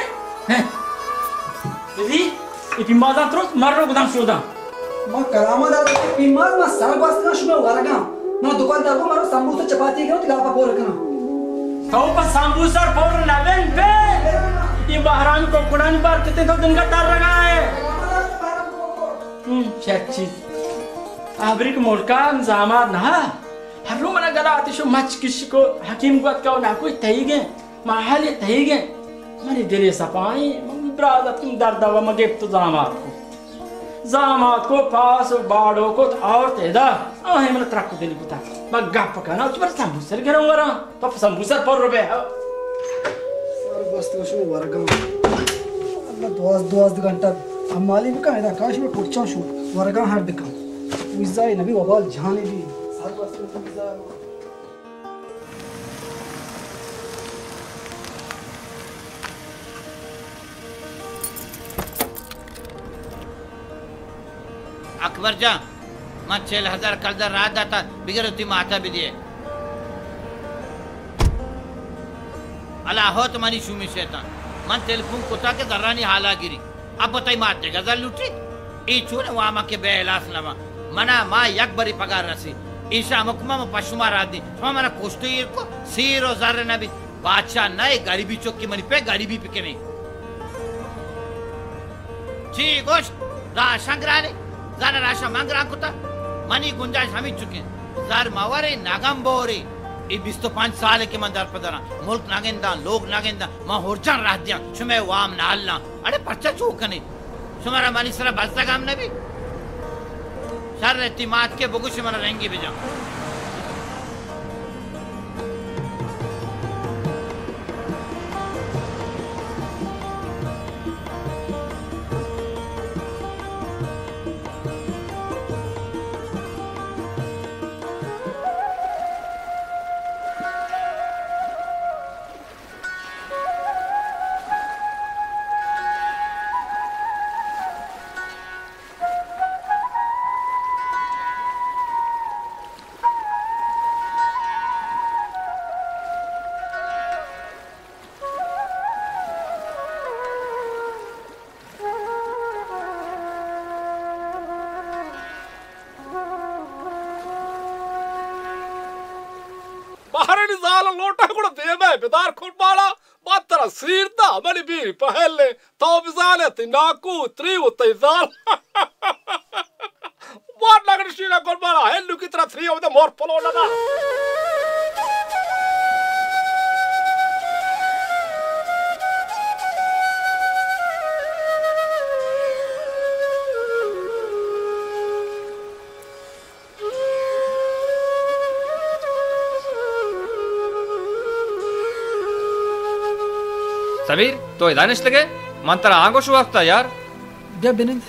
दीदी इति मादा त्रोस मारो गुदाम शोधा म करामा दा बीमार म साल वास्ता शुमे वरगा म दुकानदार को मारो समोसा चपाती करो तिला पा पोर कना तो पर समोसा पोर नवेन पे ये बहराम को कुड़ान बार कितने तो दिन का तार लगा है हम्म चची आबरिक मोलका जामा ना हरु मना गला आतिशो मच किसी को हकीम को का ना कोई तहीगे माहले तहीगे मने दिले सपाई ब्रादा तुम दर्द व मगे तो जामा को जामा को पास बाड़ो को और तेदा आहे मन ट्रक दिली कुता मग्गा पकाना उच पर संबुसर गरम वरा तो संबुसर पर रुपए सर बस तो शो वरगा अल्लाह दोस दोस घंटा हमाली में का है काश में पुरचा शो वरगा हर दिखा विजाई नबी वबाल जाने भी सर बस तो विजा अकबर जा मैं छह हजार कर्जा रात दाता बिगर उती माता भी दिए अला हो तुम्हारी शुमी शैतान मन टेलीफोन कुत्ता के दर्रानी हाला गिरी अब बताई माते गजल लूटी ई चूने वामा के बेहलास लमा मना माँ यक बरी पगार रसी ईशा मुकमा में पशुमा रादी तुम मना कोष्टोयर को सीर और ज़र्रे नबी बादशाह नए गरीबी चौक की मनी पे गरीबी पिके में ची गोश्त राशंग्राने ज़ाना राशा मंगरा कुता मनी गुंजाइश हमी चुके ज़ार मावरे नागम बोरे ये बीस तो पांच साल के मंदर पदरा मुल्क नागेंदा लोग नागेंदा माँ होरचान रह दिया शुमे वाम नालना अरे पर्चा चूकने शुमारा मनी सरा बस्ता काम नबी शर रहती मात के बुगुश शुमारा रहेंगे बेजा बेदार खुरबाला बातरा सीरता मनी बीरी पहले तो बिजाले तिनाकू त्री उतैजाल बात लगन शीला खुरबाला हेल्लू की तरह थ्री ऑफ द मोर फॉलो लगा सबीर तो इदानिश लगे मंत्र आंगो शु वक्त यार क्या बिनिंद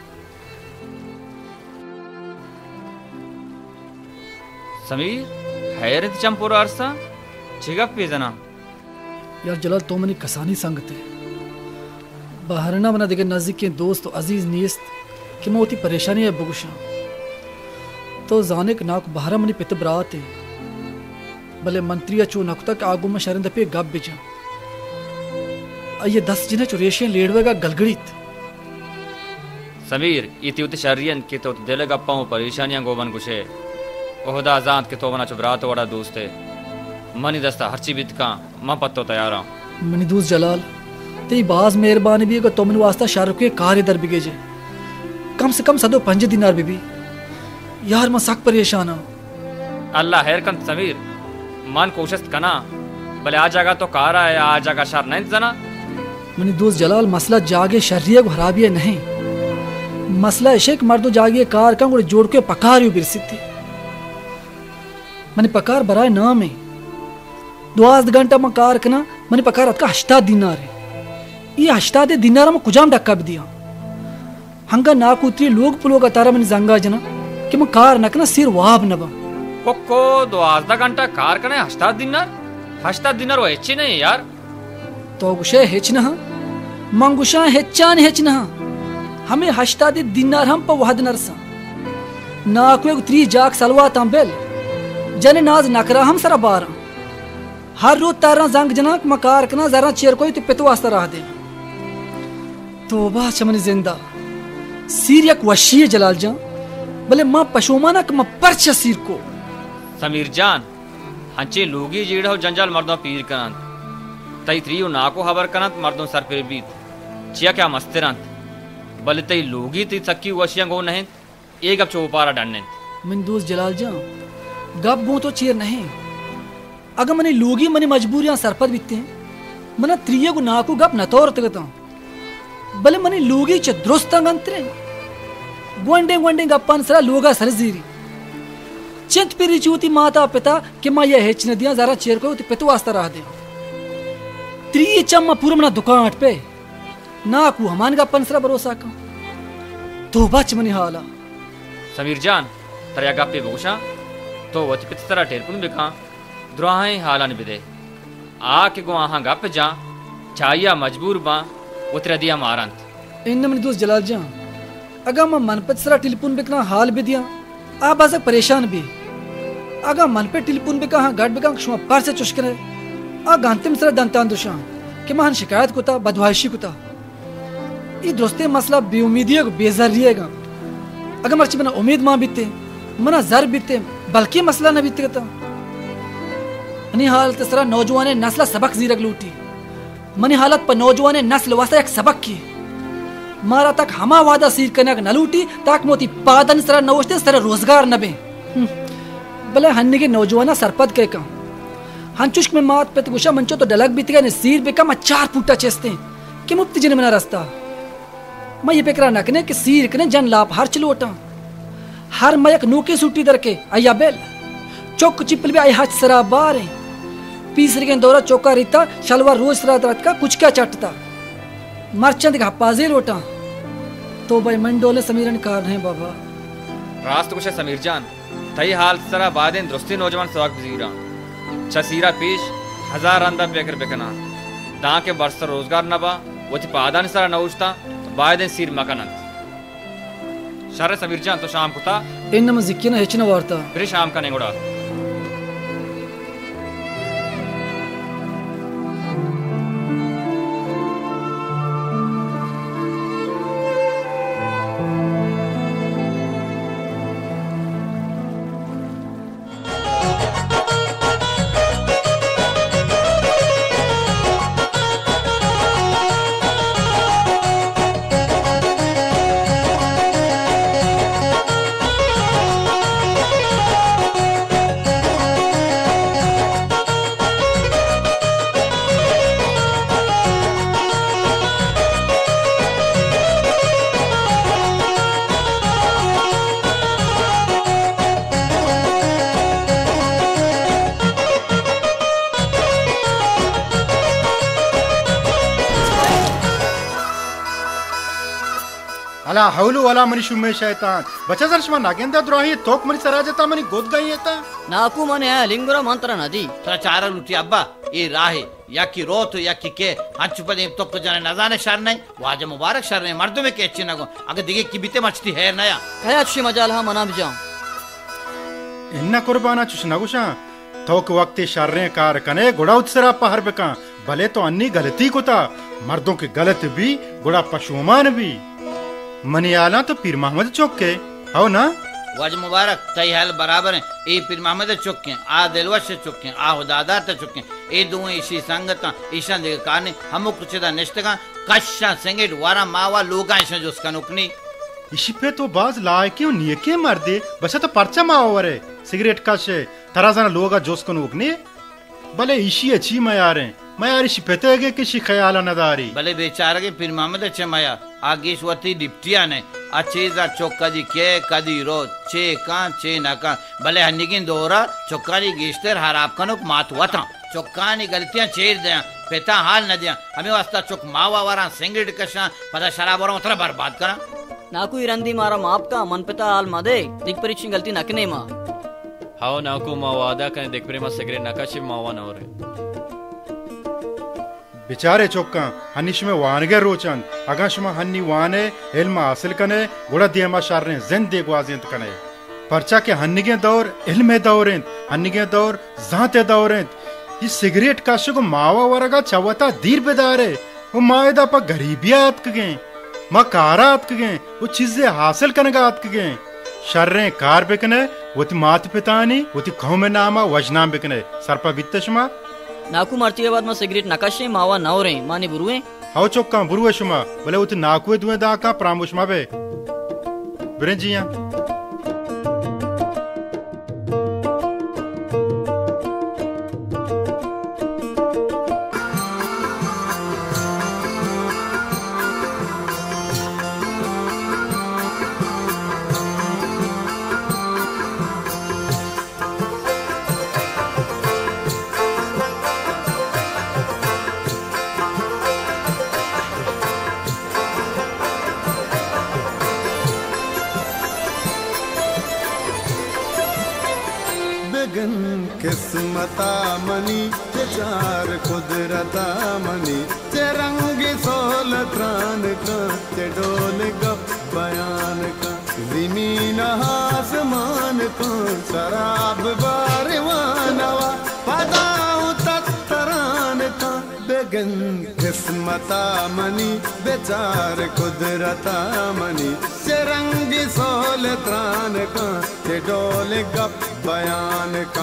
समीर हैरत चंपुर अरसा चिगप पे जना यार जलाल तो मनी कसानी संगते बहरना बना देखे नजदीक के दोस्त अजीज नीस्त कि मैं होती परेशानी है बुगुशा तो जाने के नाक बहरा मनी पित बराते भले मंत्री चो नकुता के आगू में शरिंद पे गप बिजा ये दस जिन्हें चुरेशियां लेड़वेगा गलगड़ित समीर इति उत शरियन के तो दिल गप्पाओं परेशानियां गोवन गुशे ओहदा जात के तो बना चुबरात वड़ा दोस्त है मनी दस्ता हरची बित का मैं पत्तो तैयार हूं मनी दोस्त जलाल तेरी बाज मेहरबानी भी को तुमने वास्ता शाहरुख के कार्य दर बिगे जे कम से कम सदो पंज दिनार बीबी यार मैं सक परेशान हूं अल्लाह खैर कन समीर मन कोशिश कना भले आ जागा तो कार है आ जागा शर नहीं जना मनी दोस्त जलाल मसला जागे शर्रिया को हराबिए नहीं मसला इशेक मर्दो जागे कार का गुड़ जोड़ के पकार यू बिरसिती मनी पकार बराए नाम है द्वास घंटा में कार कना मनी पकार अत का हष्टा दिनार है ये हष्टा दे दिनार में कुजाम डक्का भी दिया हंगा नाकुत्री लोग पुलोग अतारा मनी जंगा जना कि मैं कार नकना सिर वाब नबा कोको द्वास घंटा कार कने हष्टा दिनार हष्टा दिनार वो अच्छी नहीं यार तो गुशे हेच नहा मंगुशा हेचान हेच नहा हमें हष्टा दे दिनार हम पर वहद नरसा नाकु एक त्री जाक सलवा तांबेल जने नाज नकरा हम सरा बारा हर रोज तारा जंग जनाक मकार कना जरा चेर कोई तो पितो वास्ता रह दे तोबा चमनी जिंदा सीर एक वशी जलाल जा भले मां पशुमाना क म परछ सीर को समीर जान हंचे लोगी जीड़ो जंजाल मर्दों पीर कनंत तई त्रियो नाको हबर कनंत मर्दों सर पे बीत चिया क्या मस्तिरंत भले तई लोगी ती सक्की वशियां गो नहीं एक अब चौपारा डनने मन दोस्त जलाल जा गप गो तो चेर नहीं अगर मने लोगी मने मजबूरियां सरपत बीतते हैं मना त्रिये को नाको गप न तौर तकता भले मने लोगी च दुरुस्त अंतरे गोंडे गोंडे गप्पान सरा लोगा सरजीरी चिंत पिरी चूती माता पिता कि मां ये हेच न दिया जरा चेर को पितो वास्ता रह दे त्रिये चम्मा पूरा मना दुकान पे नाकू हमान गप्पन सरा भरोसा का तो बच मनी हाला समीर जान तरया गप्पे बुगुशा तो वति पित तरह टेरपुन बिका द्रोहाई हालान बिदे आ के गो आहा गप जा चाहिया मजबूर बा उतरा दिया मारंत इन मन दोस्त जलाल जा अगर मैं मन पे सरा टेलीफोन बिकना हाल भी दिया आ बाजा परेशान भी अगर मन पे टेलीफोन बिका हां गट बिका शुमा पर से चुश करे आ गांतिम सरा दंतान दुशा कि महन शिकायत कोता बदवाइशी कोता ई दोस्ते मसला बेउमीदिया को बेजरिएगा अगर मर्ची बना उम्मीद मां बीते मना जर बीते बल्कि मसला न बीते कता मनी हालत सरा नौजवान नस्ल सबक जीरक लूटी मनी हालत पर नौजवान नस्ल वास्ता एक सबक की मारा तक हमा वादा सीर करने न लूटी ताक मोती पादन सरा नवस्ते सरा रोजगार नबे भले हन्ने के नौजवाना सरपद के का हंचुष्क में मात पे गुशा मंचो तो डलक बीत गए सीर पे कम चार फूटा चेस्ते कि मुफ्त जिन मना रास्ता मैं ये पेकरा नकने कि सीर कने जन लाभ हर चलोटा हर मयक नोके सूटी दर के आया बेल चौक चिपल भी आई हाथ सरा बारे पीसर के दौरा चौका रीता शलवार रोज रात रात का कुछ क्या चटता मर्चंद का पाजे लोटा तो भाई मंडोले समीरन कार है बाबा रास्त कुछ समीर जान तई हाल सरा बादें दुरुस्ती नौजवान सवाक बजीरा छसीरा पेश हजार अंदा बेकर बेकना दा के बरस रोजगार नबा वो ती पादान सरा नौजता बादें सिर मकानंत शर समीर जान तो शाम को था इन नम जिक्की ना हेचना वार्ता फिर शाम का नेगुड़ा वला हौलु वला मनी शुमे शैतान बचा जन शमा नागेंदा द्रोही तोक मनी सराजता मनी गोद गई है ता नाकू मने लिंगुरा मंत्र नदी तरा चारा लुटी अब्बा ये राहे या की रोत या की के हंच पदे तो को जाने नजाने शर नहीं वाज मुबारक शर नहीं मर्दों में के अच्छे ना को अगर दिगे की बीते मचती है नया कया अच्छी मजाल हा मना भी जाऊं इन्ना कुर्बाना चुश नगुशा तोक वक्त शर्रे कार कने गुड़ा उत्सरा पहर बेका भले तो अन्नी गलती को था मर्दों की गलत भी गुड़ा पशुमान भी मनियाला तो पीर मोहम्मद चौक के हो ना वाज मुबारक तई हाल बराबर है ए पीर मोहम्मद चौक के आ दिलवा से चौक के आ हुदादार ते चौक के ए दुए इसी संगता ईशा दे काने हम कुछ दा निष्ठगा कशा संगेट वारा मावा लोगा इसे जो उसका नुकनी इसी पे तो बाज लाए क्यों नहीं के मर दे बस तो परचा मावरे सिगरेट का से तराजना लोगा जोस को नुकनी भले इसी अच्छी मयार है मयार इसी पेते के किसी ख्याल नदारी भले बेचारा के पीर मोहम्मद अच्छे मया आगे स्वती डिप्टिया ने अच्छेजा चौक कदी के कदी रो चे का चे ना का भले हन्निगिन दोरा चौकारी गेस्टर हराब कनुक मात वता चौकानी गलतियां चेर दया पेता हाल न दिया हमें वास्ता चौक मावा वारा सिगरेट कशा पता शराब वारा उतरा बर्बाद करा नाकू इरंदी मारा माप का मन पिता हाल मदे दिख परीक्षी गलती नकने मा हाओ नाकू मा वादा कने देख प्रेमा सिगरेट नकाशी मावा न और बेचारे चौका हनिश में वानगे रोचन अगशमा हन्नी वाने इल्म हासिल कने गुड़ा दियमा शारने जिंदे ग्वाजिंत कने परचा के हन्निगे दौर इल्मे दौरें हन्निगे दौर जाते दौरें ये सिगरेट काशे को मावा वरगा चवता दीर बेदारे वो मायदा पा गरीबियात कगे मा कारात कगे वो चीजें हासिल कनगात कगे शर्रे कार बिकने वो ती मात पितानी वो ती कौमे नामा वजनाम बिकने सरपा बित्तशमा नाकू मरती के बाद में सिगरेट नकाशे मावा नौरे मानी बुरुए हाउ चौका बुरुए शुमा बोले उत नाकुए दुए दा का प्रामुशमा बे ब्रेंजिया किस्मता मनी चार कुदरता मनी चे रंग सोल त्रान का चे डोल गप बयान का जमीन आसमान का शराब बारवानवा पदाऊ तत्तरान का बेगन किस्मता मनी बेचार कुदरता मनी चे रंग सोल त्रान का चे डोल गप बयान का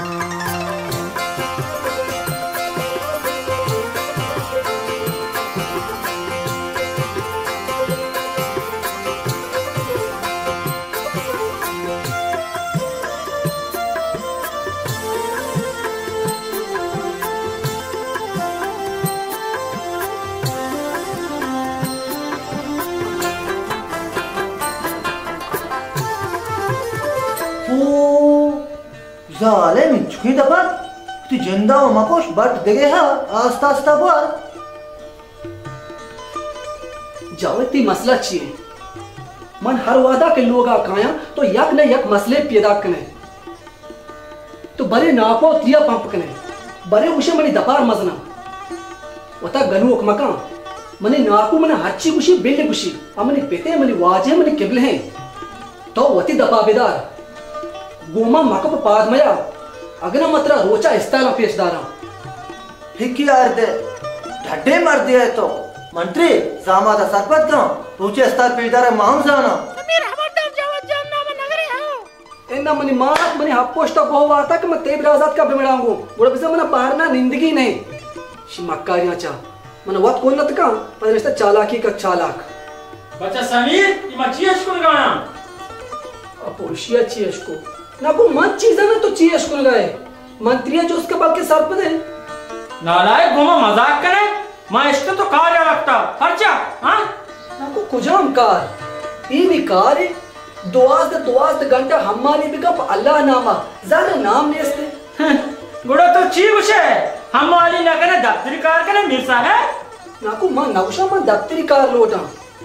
जालेम चुकी दबर ती जिंदा व मकोश बट देगे हा आस्ता आस्ता बार जावती मसला चाहिए मन हर वादा के लोग आकाया तो यक न यक मसले पैदा कने तो बरे नाको तिया पंप कने बरे उसे मनी दपार मजना वता गनु एक मकान मने नाकू मने हच्ची गुशी बिल्ले गुशी अमने पेते मने वाजे मने किबल हैं तो वती दपा बेदार गोमा मकप पादमया अगना मत्रा रोचा इस्ताला पेशदारा हिक्की यार दे ढड्डे मर दिया है तो मंत्री सामादा सरपत का रोचे इस्ताल पेशदारा माहूम जाना मेरा हवलदार जावत जानना में नगरे आओ इन्ना मनी मात मनी हपोष्टा बहुवाता कि मैं तेब राजात का बिमड़ाऊंगो बुरा बिसा मना बाहरना निंदगी नहीं शिमक्कारियां चा मना वत कोन नत का पर रिश्ता चालाकी का चालाक बच्चा समीर ये मचियस को गाना अपोशिया चियस को ना को मत चीज़ ना तो चियस को गए मंत्रियां जो उसके बाल के सर पे दे नालायक घुमा मजाक करे मैं इसको तो कार रखता खर्चा हां ना को कुजाम कार ई भी कार दुआस दुआस घंटा हमारी भी कप अल्लाह नामा ज्यादा नाम नेस्ते गुड़ा तो ची उसे हम वाली ना करे दफ्तरी कार करे मिर्सा है ना को मां नौशा मां दफ्तरी कार लोटा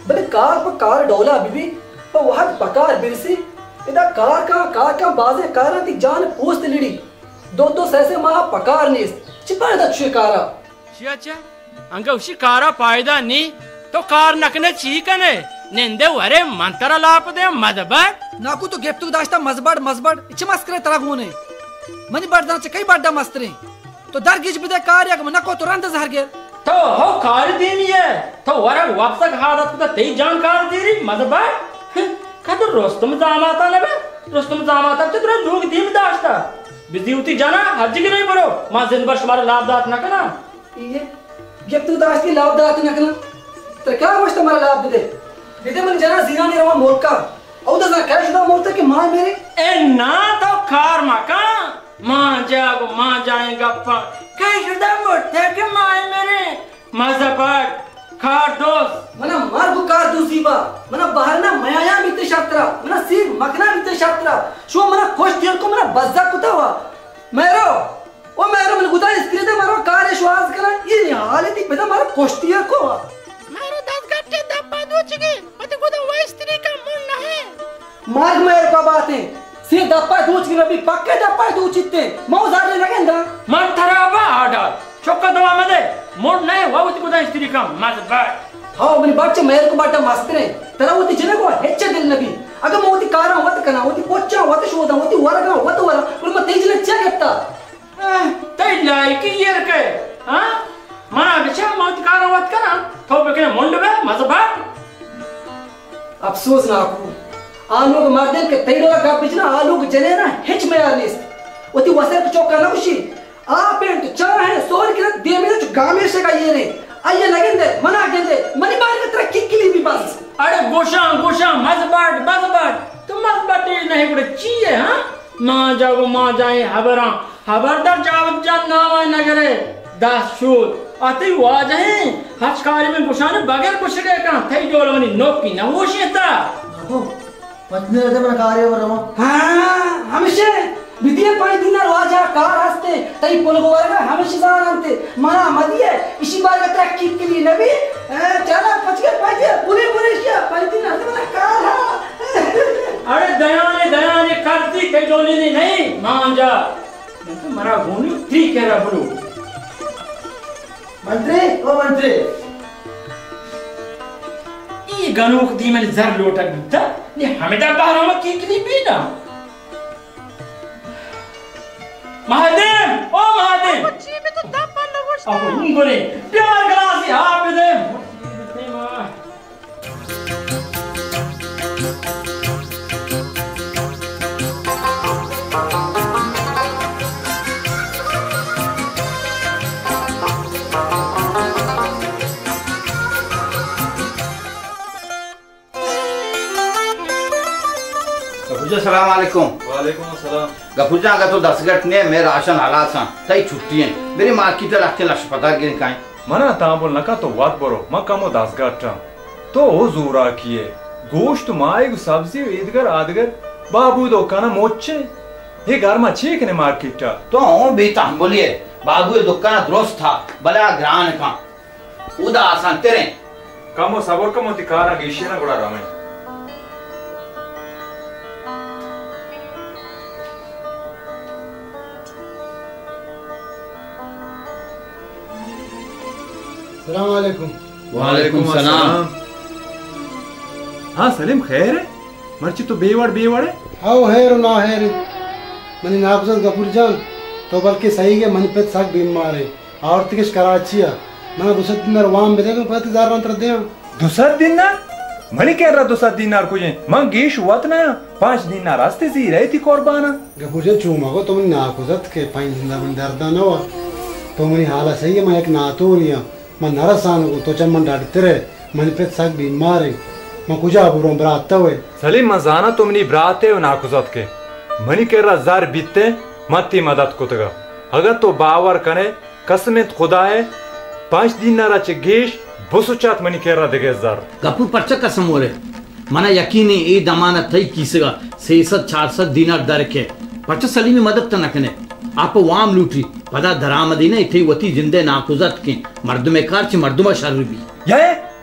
बले कार पर कार डोला बीबी पर वहां पकार बिरसी इदा कार का कार का बाजे कार ती जान पोस्ट लिड़ी दो दो सैसे मा पकार नीस चिपा दा शिकारा चिया अंगा उसी कारा पायदा नी तो कार नकने चीकने निंदे वरे मंतरा लाप दे मदबड़ नाकू तो गेप्तु दाश्ता मजबड़ मजबड़ इच मस्करे तरह गुने मनी बड़दा च कई बड़ा मस्तरे तो दर गिज बिदे कार या नको तुरंत जहर गे तो हो कार देनी है तो वरा वापस हालत को ते जानकार दे रही मदबड़ कद रोस्तम जामाता ने बे रोस्तम जामाता तो तुरा लोग दीम दाश्ता बिजी उती जाना हज की नहीं बरो मां जिंदबर शुमार लाभदात न कना ये गेप्तु दाश्ती लाभदात न कना तो क्या वस्त हमारा लाभ दे दे मन जना जीना नहीं रवा मोटका औ दसा कैश दा मोटका कि मां मेरे ए ना तो कार मका मां जागो मां जाएगा पा कैश दा मोटका के मां मेरे मजा पड़ कार दोस्त मना मार्गु कार दूसीबा मना बाहर ना मयाया मिते शात्रा मना सी मकना मिते शात्रा शो मना कोश दियर को मना बज्जा कुतावा मेरो ओ मेरो मन गुता स्त्री दे मारो कार श्वास करा ये हालती बेटा मारो कोश दियर को मारो दस घंटे दबा दूचगे मत गुदा वो स्त्री का मन ना है मार्ग मेरे का बात है सी दबा दूचगे रबी पक्के दबा दूचिते मौजारे लगेंदा मन थराबा आडा चोका दवा मदे मोड नहीं वावती गुदा स्त्री का मत बैठ हाँ मनी बच्चे मेरे को बाटा मस्तरे तेरा वो तिजने को हेच्चे दिल नबी अगर मोती कारा वत कना वती पोच्चा वत शोदा वती वरगा वत वरा पर मैं तेजने चे गत्ता ते लायकी येर के हां मना बिचा मोती कारा वत कना तो बकने मुंड बे मत बैठ अफसोस ना को आ लोग मर्दन के तेड़ो का बिचना आ लोग जने ना हेच में आरनिस वती वसे को चौका ना उसी आ पेंट चाह है सोर के दे में जो गामे से का ये रे आइए लगेंदे मना गेंदे मनी बार के तरह किकली भी बस अरे गोशा गोशा मजबाट मजबाट तुम मजबाट नहीं बड़े चीए हां मां जागो मां जाए हबरा हबरदार जावत जान नावा नगरे दास शूट आते वाज है हचकारी में गोशा ने बगैर कुछ के का थई जोलवनी नोकी ना होशेता हो पत्नी रहते बना कार्य वर हां हमेशा विदिया पाई दिना राजा कार हस्ते तई पोलगो वरगा हमेशा जानते मना मदिए इसी बार का की के लिए नबी चला पच के पाई पूरे पूरे शिया पाई दिना बना कार अरे दयाने दयाने करती के जोली नहीं नहीं मान जा तो मरा घूनी ठीक है रा बोलो मंत्री ओ मंत्री ई गनोक दी में जर लोटा गुद्दा ने हमेदा बाहर में की के लिए भी ना महादेव ओ महादेव बच्ची में तो दब पर लगोस अब नहीं बोले प्यार गलासी हां पे दे गफूजा सलाम अलैकुम वालेकुम अस्सलाम गफूजा का तो दस घट ने मैं राशन हालात सा तई छुट्टी है मेरी मार्केट रखते अस्पताल के काई मना तांबुल नका तो वात बरो मकामो दस घट तो ओ जोरा किए गोश्त माय सब्जी ईदगर आदगर बाबू दो काना मोचे ये घर में छे कने मार्केट तो ओ भी तां बोलिए बाबू दुकान दुरुस्त था बला ग्रान का उदा आसान तेरे कामो सबर कमो तिकारा गिशेना गुड़ा रामे सलाम अलैकुम वालेकुम सलाम हाँ सलीम खैर है मर्ची तो बेवड़ बेवड़ है आओ हैर ना हैर मनी नाफजल गफूर जान तो बल्कि सही के मन पे सक बीमार है और तिकश कराची है मैं दुसत दिन वाम बेदे तो पति जार रंतर दे दुसत दिन ना मनी कह रहा दुसत दिनार कुजे मां गेश हुआ ना पांच दिनार रास्ते से ही रही थी कुर्बाना गफूर जान चूमा को तुम ना कुजत के पांच दिनार में दर्दा न हुआ तो मनी हाल सही है मैं एक नातो लिया मैं नरसान को तो चमन डालते रहे मन पे सक बीमार है मैं कुजा बुरों बरात हुए सलीम मजाना तुमनी बरात है ना कुजत के मनी कह रहा जार बीते मती मदद कुतगा अगर तो बावर कने कसमेत खुदा है पांच दिन ना रचे गेश बुसुचात मनी कह रहा देगे जार गपुर परचा कसम हो रहे मना यकीन है ये दमानत थई किसगा सेसत चारसत दिनार दर के परचा सलीम मदद त नकने आप वाम लूटी पदा दरामदी ने इथे वती जिंदे नाकुजत के मर्दमे कार च मर्दमा शर भी ये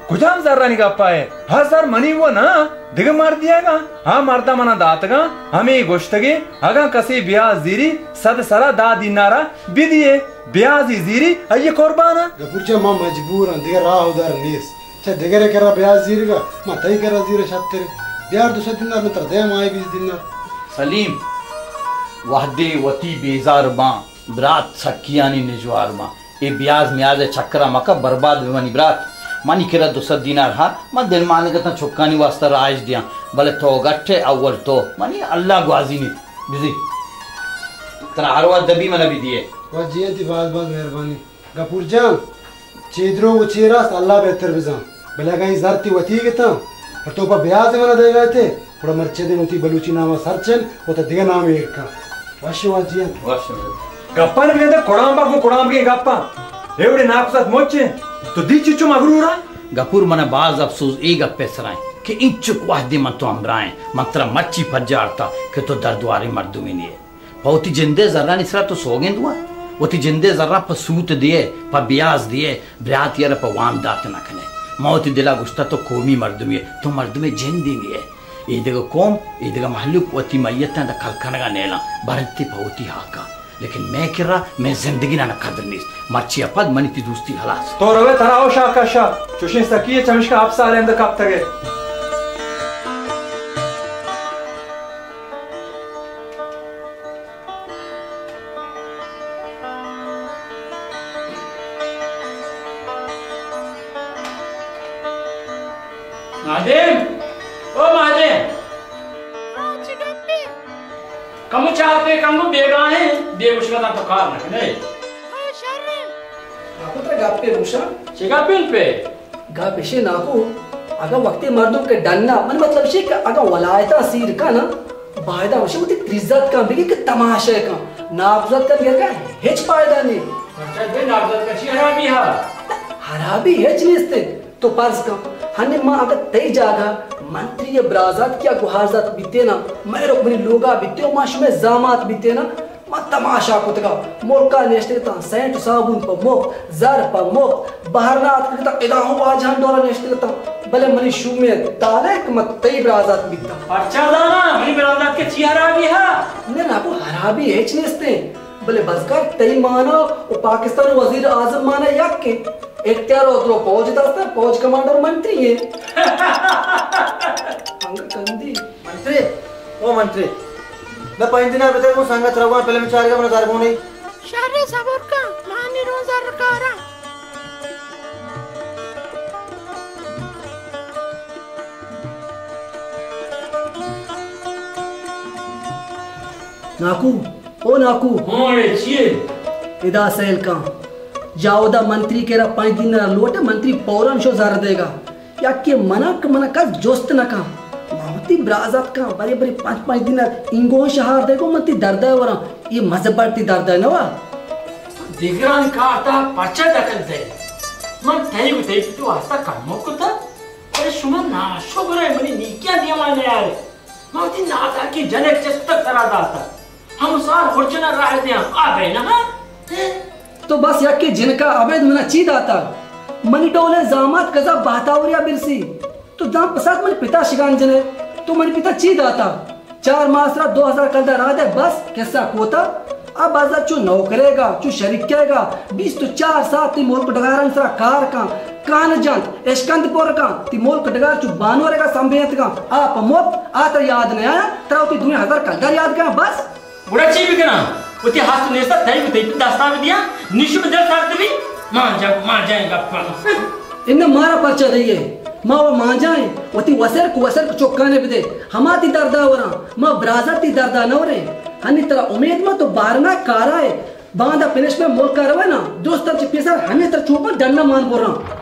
कुछ जर्रा नहीं गप्पा है हाँ सर मनी वो ना दिग मार दियागा हाँ मारता मना दातगा हमें गोश्तगे अगा कसी ब्याज जीरी सद सरा दा दिनारा बिदिए ब्याजी जीरी अये कुर्बाना गपुरचा मां मजबूर हैं दिगर राह उधर नीस चे दिगरे करा ब्याज जीरीगा मां तई करा जीरे शत्तर ब्यार दूसरे दिनार में तरदे माए बीस दिनार सलीम वहदे वती बेजार मां ब्रात सकियानी निजवार मां ए ब्याज म्याज चक्रा मका बर्बाद विमानी ब्रात मानी किरा दूसरा दिनार हाँ मैं दिल माने का तना छुक्कानी वास्ता राइज दिया भले तो गट्ठे अव्वल तो मानी अल्लाह ग्वाजी नहीं बिजी तना हरवा दबी मना भी दिए वह जिये थी बात बात मेहरबानी गपुर जान चेदरो वो चेरा अल्लाह बेहतर बिजान भले कहीं ज़रती वती के था और तो पर ब्याज मना दे गए थे थोड़ा मर्चे दिन होती बलूची नामा सरचन वो तो दिगा नाम एक का वाशी वाजियन वाशी गप्पा ने कहते कोड़ाम बागु कोड़ाम के गप्पा एवढे नाक साथ मोचे तो दी चिचु मगरूरा गपुर मना बाज अफसोस एक गप्पे सराय कि इंचुक वाहदी मन तो अमराए मंत्रा मच्छी फजारता कि तो दर्दवारी मर्दुमी नहीं है पौती जिंदे जर्रा निसरा तो सोगे दुआ वो ती जिंदे जर्रा पर सूत दिए पर ब्याज दिए ब्रात यार पर वाम दात न खने मौती दिला गुस्ता तो कोमी मर्दुमी है तो मर्दुमी जिंदी नहीं है ये देखो कौम ये देखो महलुक वती मैयत दा कलकन का नेला भरती पौती हाका लेकिन मैं कह रहा मैं जिंदगी ना कदर नहीं मर्ची अपद मनी ती दोस्ती हलास तो रवे तराओ शाका शा चुशे सकिए चमश का आप सारे अंदर कब तक है महादेव ओ महादेव कमु चाहते कमु बेगाने बेगुशका तो कार न करे नाको तर गापे रुशा चिगापिन पे गापेशे नाको अगर वक्ती मर्दों के डन्ना मन मतलब शे का अगर वलायता सीर का ना बायदा वशे उती त्रिज्जत का बिगे के तमाशे का नाबजत का बिगे का हेच फायदा नहीं अच्छा बे नाबजत का छी हराबी हा हराबी हेच निस्ते तो पर्स का हने मां अगर तई जागा मंत्री ब्राजात क्या गुहाजात बीते ना मैं रोक मनी लोगा बीते माश में जामात बीते ना मां तमाशा कुतगा मोरका नेस्ते ता सेंट साबुन पर मोक जार पर मोक बहरनात के ता इदाहु वाजहान डोरा नेस्ते ता भले मनी शू में तालेक मत तई ब्राजात बीता अच्छा दाना मनी ब्राजात के चिहरा भी हा ने ना को हराबी हेच नेस्ते भले बसकर तई माना और पाकिस्तान वजीर आजम माना याक के इख्तियार उतरो फौज दस्ता फौज कमांडर मंत्री है अंग कंदी मंत्री ओ मंत्री मैं पांच दिन बते को संगत रहुआ पहले में चार का मन दार को नहीं शर्रे सबर का मानी रोजा रकारा नाकू ओ नाकू होए छिए इदा सेल का जाओदा मंत्री के रा पांच दिन लोटे मंत्री पौरन शो जार देगा या के मना क मना का जोस्त न का मावती ब्राजात का बड़े बड़े पांच पांच दिन इंगो शहर देखो मती दर्द है वरा ये मजबरती दर्द है नवा दिगरान काटा पचा दखल दे मन तई को तई तो आस्ता काम को था अरे शुमा ना शोगरे मनी निक्या नियम ने यार मावती नाता की जनक चस्त करा दाता हम सार फॉर्च्यूनर रह दे आ गए ना तो बस यके जिनका अवैध मना चीद आता मनी डोले जामात कजा बातावरिया बिरसी तो दाम पसाद मन पिता शिगान जने तो मन पिता चीद आता चार मासरा दो हजार कलदा रहा दे बस कैसा कोता अब आजा चु नौकरेगा चु शरीकेगा बीस तो चार सात ती मोल कटगारन सरा कार का कान जान एशकंदपुर का ती मोल कटगार चु बानोरेगा संभेत का आप मोत आता याद नहीं आया तराव ती दुनिया हजार कलदा याद का बस बुरा ची भी कना उते हाथ नेसा तई को तई दस्तावेज दिया निशु में दर साथ भी मान जा मान जाएगा पान इन्ने मारा पर्चा दइए मां वो मान जाए वती वसर को वसर को चौकाने बदे हमाती दर्दा वरा मां ब्राजर ती दर्दा न रे हनी तरह उम्मीद में तो बारना कारा है बांधा फिनिश में मोल करवे ना दोस्त तब पेशा हने तर चोपर डन्ना मान बोल रहा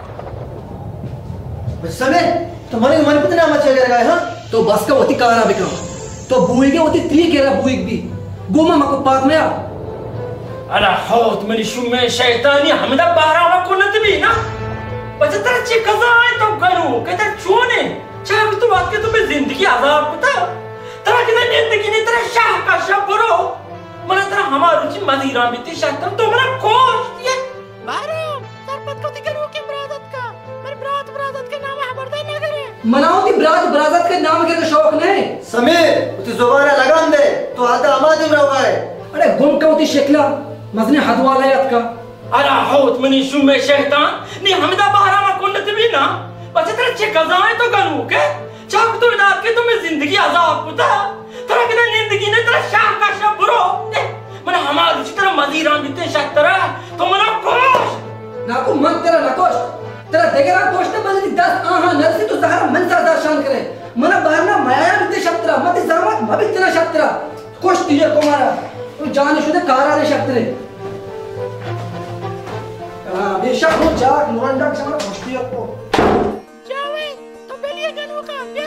समय तुम्हारे मन पे ना मचा गया हां तो बस का वती कारा बिका तो बुई के वती त्री केरा बुई भी गोमा मको पाक में आ अला होत मनी शु में शैतानी हमदा बारा वा कुनत भी ना बस तेरा ची कजा है तो करू कहता चोने चला तू बात के तुम्हें जिंदगी आजाब पता तेरा किधर जिंदगी ने तेरा शाह का शाह करो मना तेरा हमारा रुचि मदिरा में ती शाह तो मेरा कोश ये बारो सरपत को दिखरो के ब्रादत का मेरे ब्रात ब्रादत के मनाओ ती बरात बराजत के नाम के तो शौक नहीं। समीर उती जुबान लगाम दे तो आधा आमादिम रहा है। अरे गुम का उती शक्ला मजने हदवाला याद का। अरे होत मनी शुमे शैतान नी हमदा बहरा में कुंडत भी ना बच्चे तेरे चे कजाएं तो करूं के चाक तो इधर के तुम्हें जिंदगी अजाब पुता तेरा किधर जिंदगी ने तेरा शाह का शाह बुरो मने हमार उसी तरह मजीरां बिते शाह तेरा तो मना कोश ना को मन तेरा ना कोश तेरा देगरा कोश ने बल्कि दस आहा नरसी तो सहारा मन सा दर्शन करे मना बहरना माया बिते शब्दरा मत जामत मबि तेरा शब्दरा कोश तुझे को मारा तू जान शुदे कारा रे शब्दरे हां बेशक हो जाक मुरंडा के सामने खुशती को जावे तो बेलिए गनो का क्या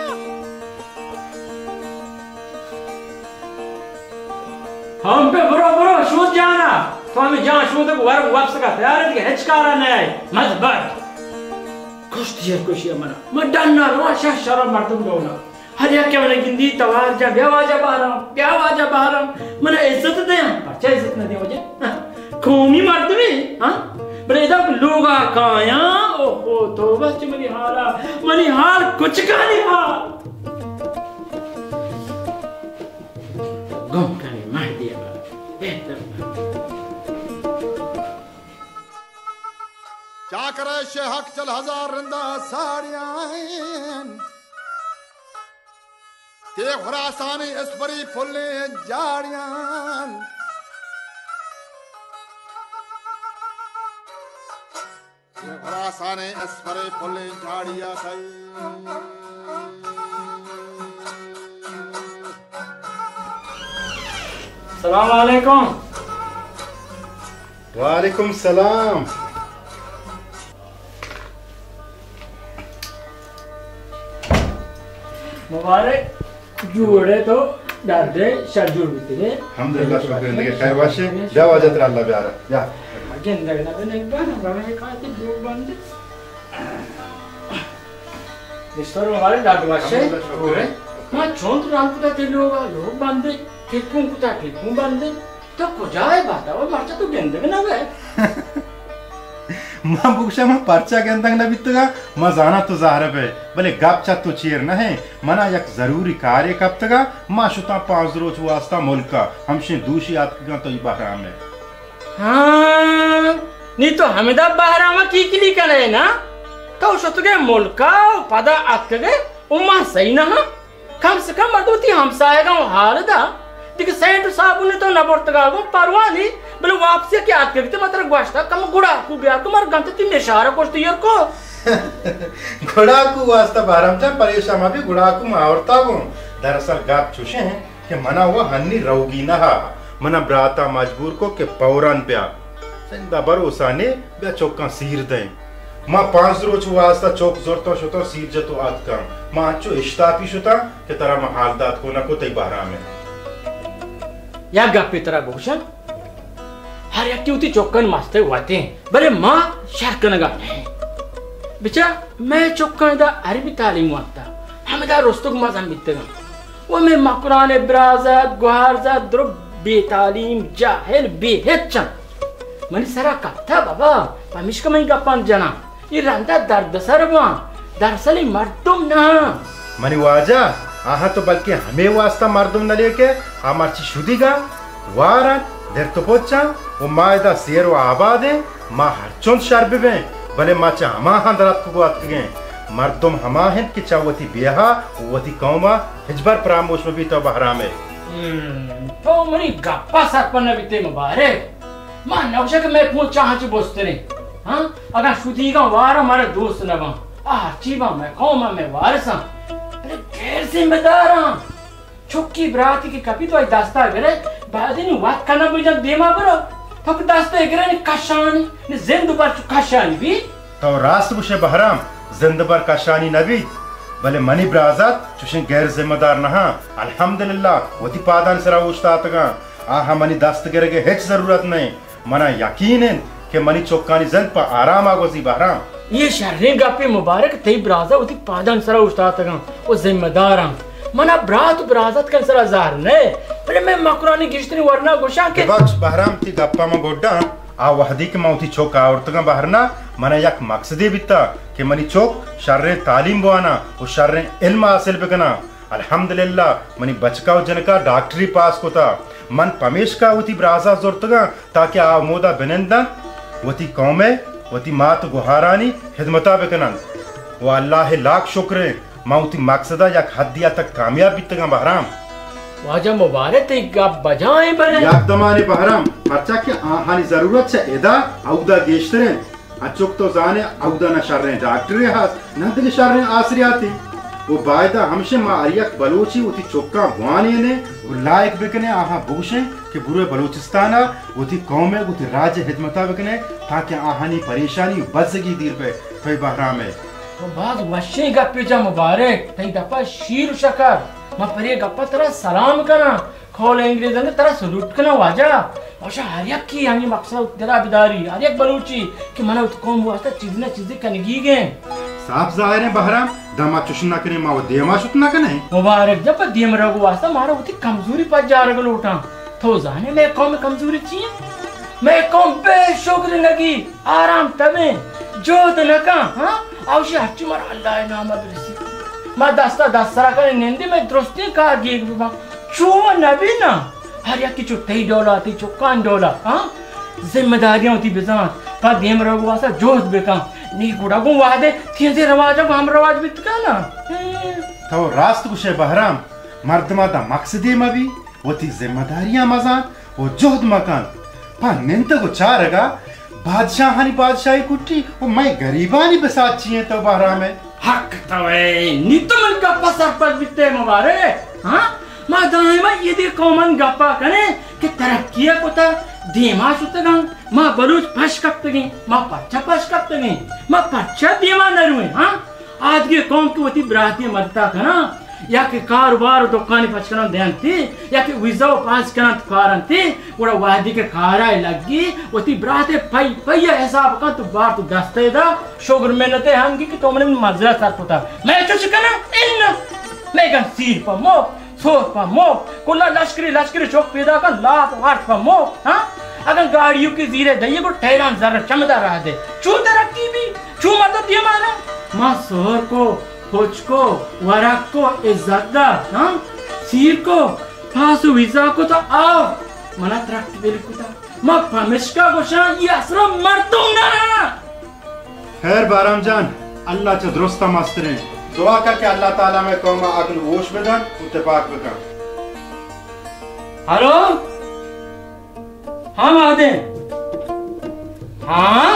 हम पे बरो बरो शूट जाना तो हमें जहां शूट को वर वापस का तैयार है कि हचकारा नहीं मत बट खुशती खुशी मना मडन्ना रोशा शर्म मर्दम दोना हर एक के मने गिंदी तवार जा ब्यावाजा बारा ब्यावाजा बारा मने इज्जत दे अच्छा इज्जत न दे मुझे कौमी मर्दमी हां बड़े इधर लोगा काया ओ ओ तो बस मनी हाला मनी हाल कुछ का नहीं हाल गम का मार दिया बेहतर क्या करे शेहक चल हजार रंदा साड़ियां ते खुरासानी इस परी फुल्ले जाड़ियां ते खुरासानी इस परी फुल्ले जाड़ियां सही सलाम वालेकुम। वालेकुम सलाम। मुबारक जोड़े तो डाडे शजूर बितरे अल्हम्दुलिल्लाह शुक्र है खैर वाशे दवा जत्र अल्लाह प्यारा या गेंदा ना बने एक बार बाबा ने कहा कि दो बंद मिस्टर मुबारक डाडे वाशे ओरे मां चोंत राम को ते लोग लोग बंदे ठेकू कुता ठेकू बंदे तो को जाए बात और मरचा तो गेंदे ना वे मां बुक्शा मां परचा के अंदर ना बितगा मां जाना तो ज़ाहर है भले गप चा तो चेर न है मना एक जरूरी कार्य कब तक मां शुता पांच रोज वास्ता मुल्का हमशे दूशी आत का तो बहराम है हां नी तो हमेदा बहराम की किली करे ना तो शतगे मुल्का पदा आत के उम्मा सही ना कम से कम मर्दोती हमसाएगा हाल दा दिख सेंट साबुन तो न बरतगा गो परवानी बले वापसी के आत करते मात्र गोश्ता कम गुड़ा को बिया को मर गंत तीन इशारा कोस्ट यार को गुड़ा को वास्ता बारम चा परेशान में भी गुड़ा को मावरता हूं दरअसल गाप चुशे हैं कि मना हुआ हन्नी रहोगी ना मना ब्राता मजबूर को के पौरान प्या जिंदा भरोसा ने बे चौका सीर दे मां पांच रोज वास्ता चौक जोरतो शतो सीर जतो आत का मां चो इश्तापी शुता के तरह मा हालदात को ना को तई बहरा में या गप्पे तरह भूषण हर एक उती चौकन मास्ते वाते बरे मां शर्कन गा बिचा मैं चौकन दा अरबी तालीम वाता हमदा रोस्तुक मजम बितगा वो मैं मकुरान ब्राज़त गुहारज़त द्रुब बेतालीम जाहिल बेहिच्चा मनी सरा कथा बाबा पमिश्क में गप्पान जना ये रंदा दर्द सरवा दरअसल मर्दुम ना मनी वाजा आहा तो बल्कि हमें वास्ता मर्दुम न लेके हमारी शुदी का वारा देर तो पोचा वो मायदा शेर व आबाद है माँ हर चौंद शर्ब में भले माँ चा हमा हाँ दरात को बात करें मर्दुम हमा हैं कि चावती बिया वती कौमा हिजबर प्रामोश में भी तो बहरा में तो मनी गप्पा सरपन बिते मुबारक माँ नौशा के मैं पूछ चाह ची बोस्ते ने हाँ अगर शुदी का वारा हमारे दोस्त न बा आह चीबा मैं कौमा में वारसा अरे गैर जिम्मेदार छुक्की बराती की कपी तो दास्ता करे बाद इन बात करना बुझा देमा बरो तो दास्ता करे ने कशानी ने जिंद पर कशानी भी तो रास्त बुशे बहराम जिंद पर कशानी नबी भले मनी ब्राज़त चुशिन गैर जिम्मेदार नहा अल्हम्दुलिल्लाह वती पादान सरा उस्ताद का आहा मनी दास्त करे के हेच जरूरत नहीं मना यकीन है कि मनी चौकानी जिंद पर आराम आगोजी बहराम ये शर्रे गप्पे मुबारक तई ब्राज़ा उती पादान सरा उस्ताद का वो जिम्मेदार मना ब्रात ब्राज़त का सरा जार ने पर मैं मकरानी गिश्तरी वरना गोशा के बख्श बहराम ती गप्पा में गोड्डा आ वहदी के मौती चौक औरतगा बहरना मना यक मकसदे बिता कि मनी चौक शर्रे तालीम बुआना और शर्रे इल्म हासिल बिकना अल्हम्दुलिल्लाह मनी बचका जनका डॉक्टरी पास कोता मन पमेश का वती ब्राजा जोरतगा ताकि आ मोदा बिनंदा वती कौमे वती मात गुहारानी खिदमता बिकनन वो अल्लाह लाख शुक्र मौती मकसदा यक हदिया तक कामयाब बितगा बहराम वाजा मुबारक ते गप बजाए बने याक दमाने बहराम पर्चा के हानी जरूरत से एदा औदा गेश्तरे अचुक तो जाने औदा न शर्रे डॉक्टर हास नंद के शर्रे आसरियाती वो बायदा हमशे मा अरियक बलोची उती चोक्का बुआने ने वो लायक बिकने आहा बुगशे कि बुरे बलोचिस्ताना उती कौमे उती राज्य हिदमता बिकने ताकि आहानी परेशानी बजगी दीर पे फई बहराम है तो बाद वशे गप्पे जा मुबारक तई दफा शीर शकर मैं पर ये गप्पा तेरा सलाम करा खोल अंग्रेजों ने तेरा सलूट करना वाजा औशा हरियक की यानी मकसद तेरा बिदारी हरियक बलूची कि मना उत कौम वास्ते चीज ना चीजें कनगी गए साफ जाहिर है बहराम दमा चुशना करे माव देमा शुतना कने मुबारक जब देम रगो वास्ता मारा उती कमजोरी पर जा रगल उठा तो जाने मैं कौम कमजोरी चाहिए मैं कौम बेशुक्र लगी आराम तमे जोत नका हां औशा हच्ची मार अल्लाह नाम अदरसी मैं दस्ता दस्तरा कर निंदी में दुरुस्ती का गिग बा चो नबी ना हर या की चुट्टी डोला ती चुकान डोला हां जिम्मेदारियां होती बेजान का देम रगो वासा जोत बेका नी गुड़ा गो वादे थिंदे रवाज हम रवाज बित का ना तो रास्त कुशे बहराम मर्दमा दा मकसदी मबी वती जिम्मेदारियां मजा वो जोहद मकान पा निंत को चारगा बादशाहानी बादशाही कुट्टी वो मैं गरीबानी बसात चाहिए तो बहराम है हक तवे नी तो मन गप्पा सरपंच बिते मुबारक हां मा दाइमा ये दे कौमन गप्पा करे कि तरक्की को ता देमा सुतगा मा बलूच पश कप्तगी मा पच्चा पश कप्तगी मा पच्चा देमा नरुए हां आज के कौम की वती बराती मरता कना या के कारोबार दुकानी पचकना देंती या के वीजा पास करना कारंती ओड़ा वादी के खारा लगी वती बराते पई पई हिसाब का तो बार तो दस्ते दा शुगर मेहनते हम की तो मन मजरा सर पता मैं तो शिकना इन मैं गन सीर पर मो सोर पर मो कुल्ला लश्करी लश्करी चौक पैदा का लात वाट पर मो हां अगर गाड़ियों के जीरे दइए को ठहरान जरा चमदा रहा दे चू तरक्की भी चू मत दिए माना मां सोर को खोज को वरक को इज्जत दा हां सीर को फासु वीजा को तो आओ मना तरक्की दिल को ता मा फमिश्का गोशा ये असरा मर्दूंगा खैर बाराम जान अल्लाह च दुरुस्ता मास्टरे दुआ कर के अल्लाह ताला में कौम अक्ल होश बदन इत्तेफाक बका हेलो हाँ महादे हाँ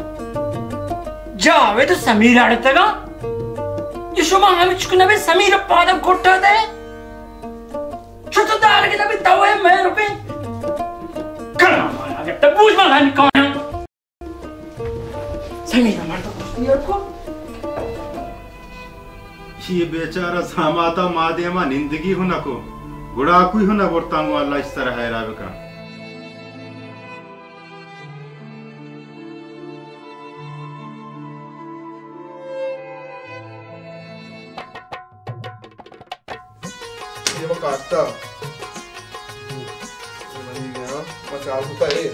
जावे तो समीर आड़तेगा ये शुमा हमें चुकने में समीर पादम कोट्टा दे छुट्टा दाल के तभी तवे मैं रुपए करना मारा के तबूज में गानी कौन है समीर हमारे तो कुछ नहीं रखो ये बेचारा सामाता मादेमा निंदगी हो न को गुड़ा कोई हो न बोलतांगो अल्लाह इस तरह है राव का ये वो काटता मनी गया मचाल होता है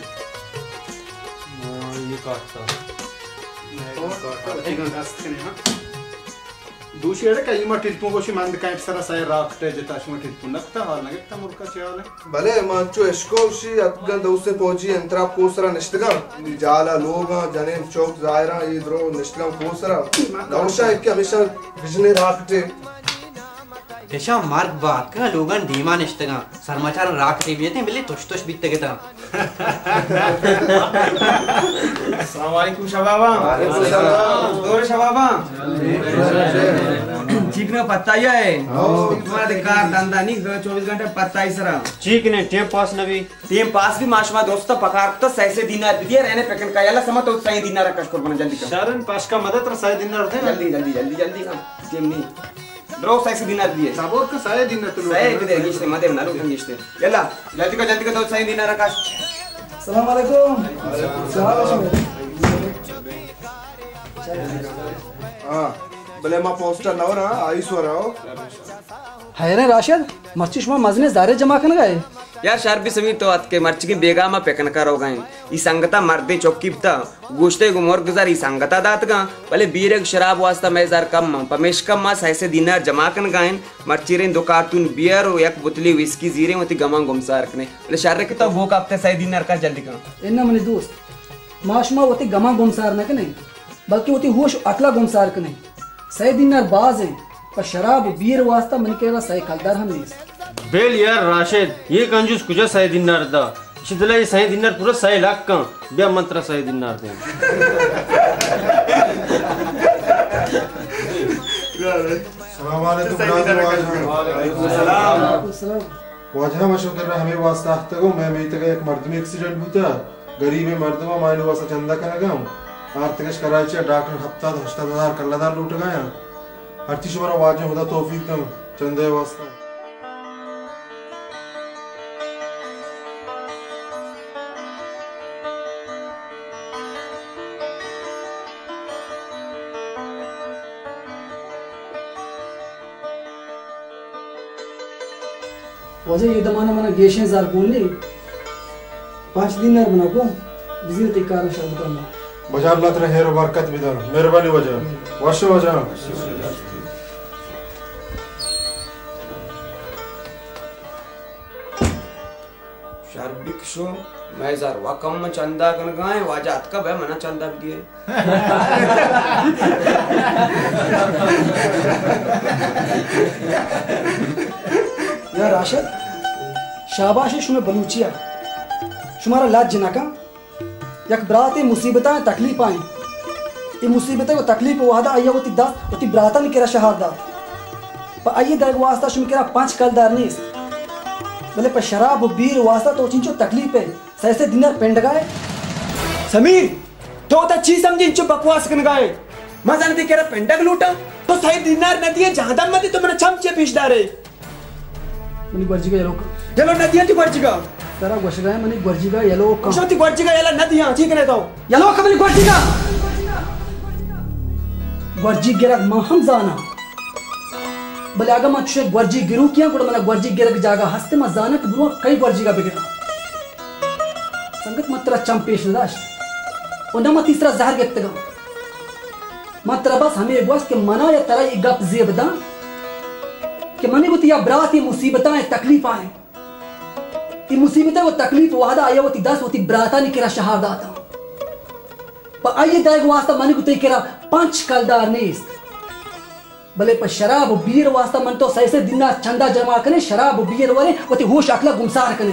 ये काटता मैं काटता एक दस के हां दूसरे रे कई मटिल पोगोशी मंद काइट सरा साय राखते जता मटिल पुनक्ता हाल नगता मुर्का चाले भले मांचो एस्कोशी अतगन दोसे पोजी अंतरा पोसरा निष्ठगा जाला लोगा जने चौक जायरा इधरो निष्ठगा पोसरा नौशा एक हमेशा बिजने राखते देशा मार्ग बात का लोगन धीमा निष्ठगा समाचार राखते भी थे बिल्ली तुछ तुछ बीतते के ता अस्सलाम वालेकुम शबाबा वालेकुम सलाम दोर शबाबा ठीक ना पता ही है तुम्हारा दिक्कत धंधा नहीं चौबीस घंटे पता ही सरा ठीक ने टेम पास नबी टेम पास भी माशमा दोस्त पकार तो सही से दिनार दिया रहने पेकन का याला समझ तो सही दिनार कश कर बना जल्दी कर शरण पास का मदद तो सही दिनार दे जल्दी जल्दी जल्दी जल्दी ना टेम नहीं ड्रो सही से दिनार दिए सबोर का सही दिनार तो सही के दे गिश्ते मदे ना लोग गिश्ते याला जल्दी का जल्दी का तो सही दिनार कश अस्सलाम वालेकुम सलाम हां भले मा पोस्टर ना ना आई सो रहा हो है रे राशिद मर्ची शुमा मजने जारे जमा करने गए यार शार भी समीर तो आत के मर्च की बेगा मा पेकन करो गए ई संगता मर्दे चौकी बता गोश्ते गुमोर गुजार ई संगता दात गा भले बीर शराब वास्ता मेजार कम पमेश कम मा सैसे दिनार जमा कन गायन मर्चीरे दो कार्टून बियर और एक बोतली विस्की जीरे मती गमा गुमसार कने भले शार के तो वो कापते सै दिनार का जल्दी का एना मने दोस्त माशमा वती गमा गुमसार न कने बल्कि वती होश अटला गुमसार कने सै दिनार बाज है पर शराब बियर वास्ता मन केरा सै खलदार हम नहीं बेल यार राशिद ये कंजूस कुछ सही दिनार दा शिदला ये सही दिनार पूरा सही लाख का बे मंत्र सही दिनार दे सलाम वालेकुम वालेकुम सलाम वाजह मशो कर रहा हमें वास्ता तको मैं मैं तक एक मर्द में एक्सीडेंट हुआ गरीब मर्द में मायने वास्ता चंदा कर लगाऊं आर्थिक कराची डॉक्टर हफ्ता हफ्ता हजार कल्लादार लूट गया हर चीज हमारा वाजह होता तौफीक का चंदे वास्ता वजह ये दमाना मना गेशे जार बोलने पांच दिन नर बना को बिजली तिकार शब्द करना वजह अल्लाह तेरा खैर बरकत भी दे मेहरबानी वजह वर्ष वजह शारबिक शो मैं जार वाकम में चंदा कन गाए वाजात का है मना चंदा भी दिए यार राशिद शाबाश शुमे बलूचिया शुमारा लाज जनाका यक बराते मुसीबतां तकलीफां ये मुसीबतें वो तकलीफ वादा आया होती दा होती बराता ने केरा शहादा पर आइए दरग वास्ता शुम केरा पांच कलदार नीस भले पर शराब बीर वास्ता तो चिंचो तकलीफ है सैसे दिनर पेंड गाए समीर तो तो अच्छी समझी चुप बकवास कन गाए मजा नहीं केरा पेंडक लूटा तो सही दिनार नदी है जहां दम मत तो मैंने छमचे पीछदारे मनी गर्जी का येलो येलो नदियां ती गर्जी का तेरा गोशगा है मनी गर्जी का येलो का शोती गर्जी का येलो नदियां ठीक नहीं तो येलो का मनी गर्जी का गर्जी गिरक महम जाना भले आगा मत शे गर्जी गिरू किया गुड़ मना गर्जी गिरक जागा हस्ते मत जाना कि बुआ कई गर्जी का बिगड़ा संगत मत तेरा चंपेश नदाश और न मत तीसरा जहर गेत्तगा मत तेरा बस हमें बस के मना या तेरा ये गप जेबदा कि मनी वो तिया बरात ये मुसीबताएं तकलीफां हैं ये मुसीबतें वो तकलीफ वादा आया वो ती दस वो ती बराता नहीं केरा शहादा था पर आइए दायग वास्ता मनी को ते केरा पांच कलदार नीस भले पर शराब बीर वास्ता मन तो सही से दिना चंदा जमा करे शराब बीर वाले वो ती होश अकला गुमसार करे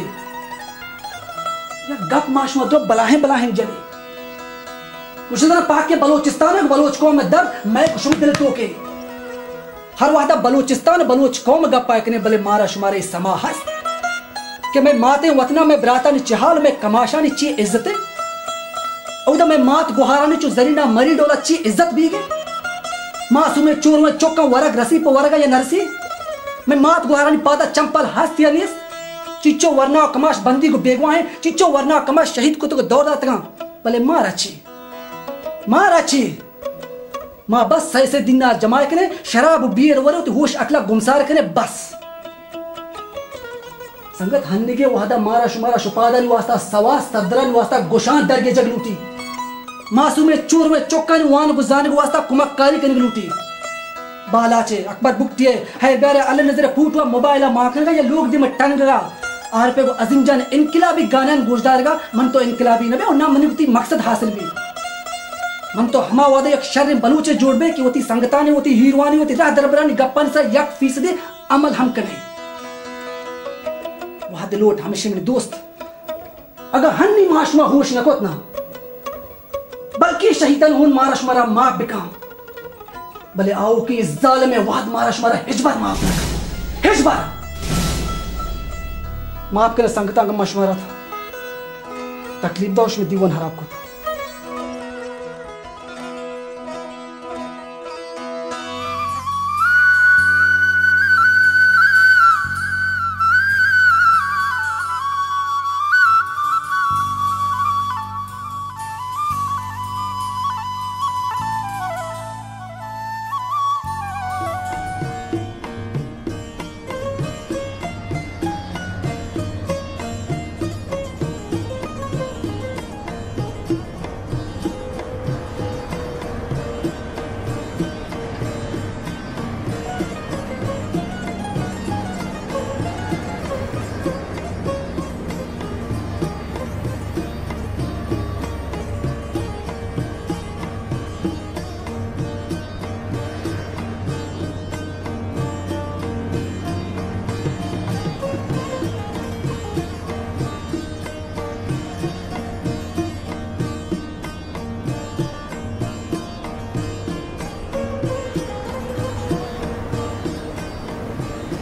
या गप माश मत दो बलाहें बलाहें जले कुछ तरह पाक के बलोचिस्तान है बलोच कौम में दर्द मैं कुछ दिल तो के हर वादा बलूचिस्तान बलूच कौम गप्पा कने भले मारा शुमारे समा हस कि मैं माते वतना में बराता ने चहाल में कमाशा ने ची इज्जत औदा मैं मात गुहारा ने चो जरीना मरी डोला ची इज्जत भी गे मासू में चोर में चौका वरग रसी पर वरगा या नरसी मैं मात गुहारा ने पादा चंपल हस थिया निस चिच्चो वरना कमाश बंदी को बेगवा है चिच्चो वरना कमाश शहीद को तो दौड़ा तगा भले मार अच्छी मार अच्छी माँ बस सही से दिन जमाए कने शराब बीर वरे तो होश अकला गुमसार कने बस संगत हन्ने के वादा मारा शुमारा शुपादा वास्ता सवा सदरा वास्ता गोशान दरगे जग लूटी मासूम में चोर में चौका वान गुजाने वास्ता कुमक्कारी कने लूटी बालाचे अकबर बुकटिए है बेरे अल नजर फूटवा मोबाइल माखनगा या लोग दि में टंगगा आर पे वो अजीम जान इनकलाबी गानन गुजदारगा मन तो इनकलाबी नबे और ना मनिबती मकसद हासिल भी मन तो हमा वादे एक शर्र बलूचे जोड़बे कि होती संगतानी होती हीरवानी होती राह दरबरानी गप्पन से एक फीसदी अमल हम करें वहां दिलोट हमेशा मेरे दोस्त अगर हन्नी माशमा होश न कोत ना बल्कि शहीदन हुन मारश मरा माफ बिकाम भले आओ कि इस जालिम में वाद मारश मरा हिजबर माफ न हिजबर माफ करे संगता का मशवरा था तकलीफ दोष में दीवन हराब को था